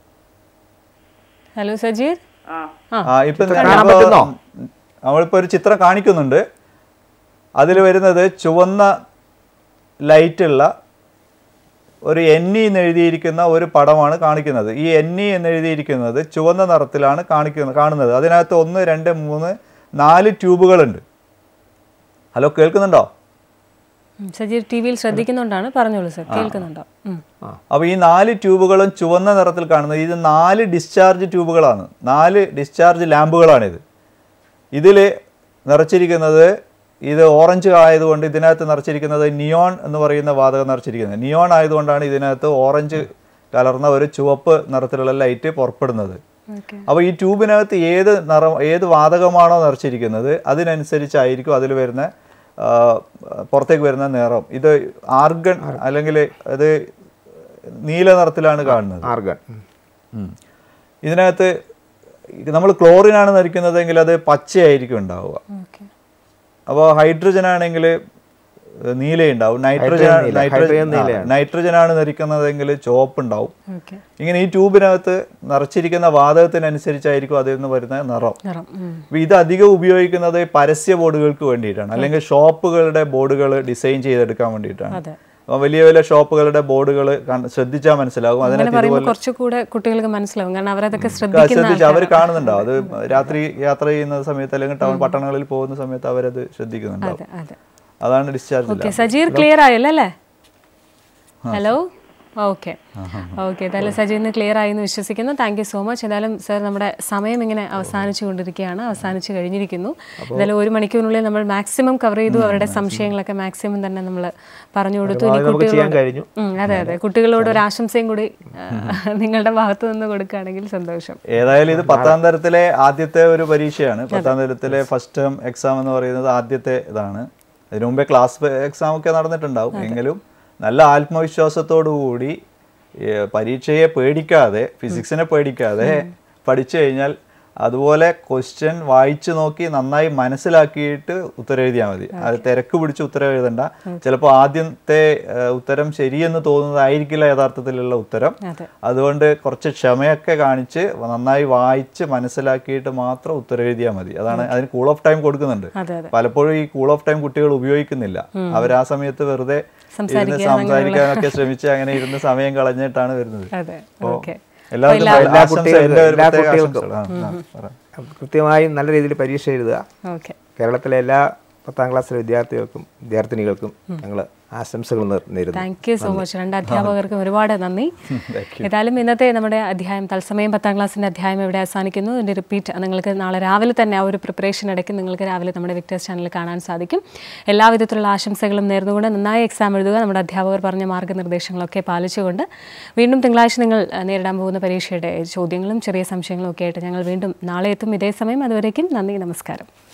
hello Sajeer. ആ, ഇപ്പൊ നമ്മളിപ്പോ ഒരു ചിത്രം കാണിക്കുന്നുണ്ട്. അതിൽ വരുന്നത് ചുവന്ന ലൈറ്റുള്ള ഒരു എൻ ഇ എന്ന് എഴുതിയിരിക്കുന്ന ഒരു പടമാണ് കാണിക്കുന്നത്. ഈ എൻ ഇ എന്ന് എഴുതിയിരിക്കുന്നത് ചുവന്ന നിറത്തിലാണ് കാണിക്കുന്നത് കാണുന്നത്. അതിനകത്ത് ഒന്ന് രണ്ട് മൂന്ന് നാല് ട്യൂബുകളുണ്ട്. ഹലോ, കേൾക്കുന്നുണ്ടോ? സജീർ ടി വിയിൽ ശ്രദ്ധിക്കുന്നുണ്ടാണ്, പറഞ്ഞോളൂ സർ, കേൾക്കുന്നുണ്ടോ? അപ്പോൾ ഈ നാല് ട്യൂബുകളും ചുവന്ന നിറത്തിൽ കാണുന്നത് ഇത് നാല് ഡിസ്ചാർജ് ട്യൂബുകളാണ്, നാല് ഡിസ്ചാർജ് ലാമ്പുകളാണിത്. ഇതിൽ നിറച്ചിരിക്കുന്നത് ഇത് ഓറഞ്ച് ആയതുകൊണ്ട് ഇതിനകത്ത് നിറച്ചിരിക്കുന്നത് നിയോൺ എന്ന് പറയുന്ന വാതകം നിറച്ചിരിക്കുന്നത്. നിയോൺ ആയതുകൊണ്ടാണ് ഇതിനകത്ത് ഓറഞ്ച് കലർന്ന ഒരു ചുവപ്പ് നിറത്തിലുള്ള ലൈറ്റ് പുറപ്പെടുന്നത്. അപ്പോൾ ഈ ട്യൂബിനകത്ത് ഏത് നിറം ഏത് വാതകമാണോ നിറച്ചിരിക്കുന്നത് അതിനനുസരിച്ചായിരിക്കും അതിൽ വരുന്ന പുറത്തേക്ക് വരുന്ന നിറം. ഇത് ആർഗൺ അല്ലെങ്കിൽ അത് നീല നിറത്തിലാണ് കാണുന്നത്. ആർഗൺ. ഇതിനകത്ത് നമ്മൾ ക്ലോറിനാണ് നിറയ്ക്കുന്നതെങ്കിൽ അത് പച്ചയായിരിക്കും ഉണ്ടാവുക. അപ്പോൾ ഹൈഡ്രജൻ ആണെങ്കിൽ നീലയുണ്ടാവും. നൈട്രജൻ നൈട്രജൻ നൈട്രജൻ ആണ് നിറയ്ക്കുന്നതെങ്കിൽ ചുവപ്പ് ഉണ്ടാവും. ഇങ്ങനെ ഈ ട്യൂബിനകത്ത് നിറച്ചിരിക്കുന്ന വാതകത്തിനനുസരിച്ചായിരിക്കും അതിൽ നിന്ന് വരുന്ന നിറം. അപ്പോൾ ഇത് അധികം ഉപയോഗിക്കുന്നത് പരസ്യ ബോർഡുകൾക്ക് വേണ്ടിയിട്ടാണ്, അല്ലെങ്കിൽ ഷോപ്പുകളുടെ ബോർഡുകൾ ഡിസൈൻ ചെയ്തെടുക്കാൻ വേണ്ടിയിട്ടാണ്. വലിയ വലിയ ഷോപ്പുകളുടെ ബോർഡുകൾ ശ്രദ്ധിച്ചാൽ മനസ്സിലാകും. അതിനകത്ത് കുറച്ചുകൂടെ കുട്ടികൾക്ക് മനസ്സിലാവും, കാരണം അവരതൊക്കെ ശ്രദ്ധിച്ച് അവർ കാണുന്നുണ്ടാവും. അത് രാത്രി യാത്ര ചെയ്യുന്ന സമയത്ത് അല്ലെങ്കിൽ ടൗൺ പട്ടണങ്ങളിൽ പോകുന്ന സമയത്ത് അവരത് ശ്രദ്ധിക്കുന്നുണ്ടാവും. അതാണ് ഡിസ്ചാർജ്. സജീർ ക്ലിയർ ആയല്ലേ? Hello, okay okay. എന്തായാലും സജീറിന് ക്ലിയർ ആയി എന്ന് വിശ്വസിക്കുന്നു. Thank you so much. എന്തായാലും സർ, നമ്മുടെ സമയം ഇങ്ങനെ അവസാനിച്ചു കൊണ്ടിരിക്കുകയാണ്, അവസാനിച്ച് കഴിഞ്ഞിരിക്കുന്നു. എന്തായാലും ഒരു മണിക്കൂറിനുള്ളിൽ നമ്മൾ മാക്സിമം കവർ ചെയ്തു. അവരുടെ സംശയങ്ങളൊക്കെ മാക്സിമം തന്നെ നമ്മൾ പറഞ്ഞു കൊടുത്തു. ഇനി കുട്ടികളോട് അതെ അതെ കുട്ടികളോട് ഒരു ആശംസയും കൂടി നിങ്ങളുടെ ഭാഗത്തു നിന്ന് കൊടുക്കുകയാണെങ്കിൽ സന്തോഷം. ഏതായാലും ഇത് പത്താം തരത്തിലെ ആദ്യത്തെ ഒരു പരീക്ഷയാണ്. പത്താം തരത്തിലെ ഫസ്റ്റ് ടേം എക്സാം എന്ന് പറയുന്നത് ആദ്യത്തെ ഇതാണ്. അതിനു മുമ്പേ ക്ലാസ് എക്സാം ഒക്കെ നടന്നിട്ടുണ്ടാവും. എങ്കിലും നല്ല ആത്മവിശ്വാസത്തോടു കൂടി പരീക്ഷയെ പേടിക്കാതെ, ഫിസിക്സിനെ പേടിക്കാതെ പഠിച്ചു കഴിഞ്ഞാൽ അതുപോലെ ക്വസ്റ്റ്യൻ വായിച്ചു നോക്കി നന്നായി മനസ്സിലാക്കിയിട്ട് ഉത്തരം എഴുതിയാൽ മതി. അത് തിരക്ക് പിടിച്ച് ഉത്തരം എഴുതണ്ട. ചിലപ്പോൾ ആദ്യത്തെ ഉത്തരം ശരിയെന്ന് തോന്നുന്നതായിരിക്കില്ല യഥാർത്ഥത്തിലുള്ള ഉത്തരം. അതുകൊണ്ട് കുറച്ച് ക്ഷമയൊക്കെ കാണിച്ച് നന്നായി വായിച്ച് മനസ്സിലാക്കിയിട്ട് മാത്രം ഉത്തരം എഴുതിയാൽ മതി. അതാണ് അതിന് കൂൾ ഓഫ് ടൈം കൊടുക്കുന്നുണ്ട്. പലപ്പോഴും ഈ കൂൾ ഓഫ് ടൈം കുട്ടികൾ ഉപയോഗിക്കുന്നില്ല. അവർ ആ സമയത്ത് വെറുതെ സംസാരിക്കാനൊക്കെ ശ്രമിച്ച് അങ്ങനെ ഇരുന്ന് സമയം കളഞ്ഞിട്ടാണ് വരുന്നത്. കൃത്യമായി നല്ല രീതിയിൽ പരീക്ഷ എഴുതുക. കേരളത്തിലെ എല്ലാ പത്താം ക്ലാസ്സിലെ വിദ്യാർത്ഥികൾക്കും വിദ്യാർത്ഥിനികൾക്കും ഞങ്ങൾ ആശംസകൾ നേരുന്നു. Thank you so much. രണ്ട് അധ്യാപകർക്കും ഒരുപാട് നന്ദി. ഏതായാലും ഇന്നത്തെ നമ്മുടെ അധ്യായം തത്സമയം പത്താം ക്ലാസ്സിൻ്റെ അധ്യായം ഇവിടെ അവസാനിക്കുന്നു. ഇതിൻ്റെ റിപ്പീറ്റ് നിങ്ങൾക്ക് നാളെ രാവിലെ തന്നെ ആ ഒരു പ്രിപ്പറേഷൻ ഇടയ്ക്ക് നിങ്ങൾക്ക് രാവിലെ നമ്മുടെ വിക്ടേഴ്സ് ചാനലിൽ കാണാൻ സാധിക്കും. എല്ലാവിധത്തിലുള്ള ആശംസകളും നേർന്നുകൊണ്ട് നന്നായി എക്സാം എഴുതുക. നമ്മുടെ അധ്യാപകർ പറഞ്ഞ മാർഗ്ഗനിർദ്ദേശങ്ങളൊക്കെ പാലിച്ചുകൊണ്ട് വീണ്ടും തിങ്കളാഴ്ച നിങ്ങൾ നേരിടാൻ പോകുന്ന പരീക്ഷയുടെ ചോദ്യങ്ങളും ചെറിയ സംശയങ്ങളും ഒക്കെ ആയിട്ട് ഞങ്ങൾ വീണ്ടും നാളെ എത്തും ഇതേ സമയം. അതുവരേക്കും നന്ദി, നമസ്കാരം.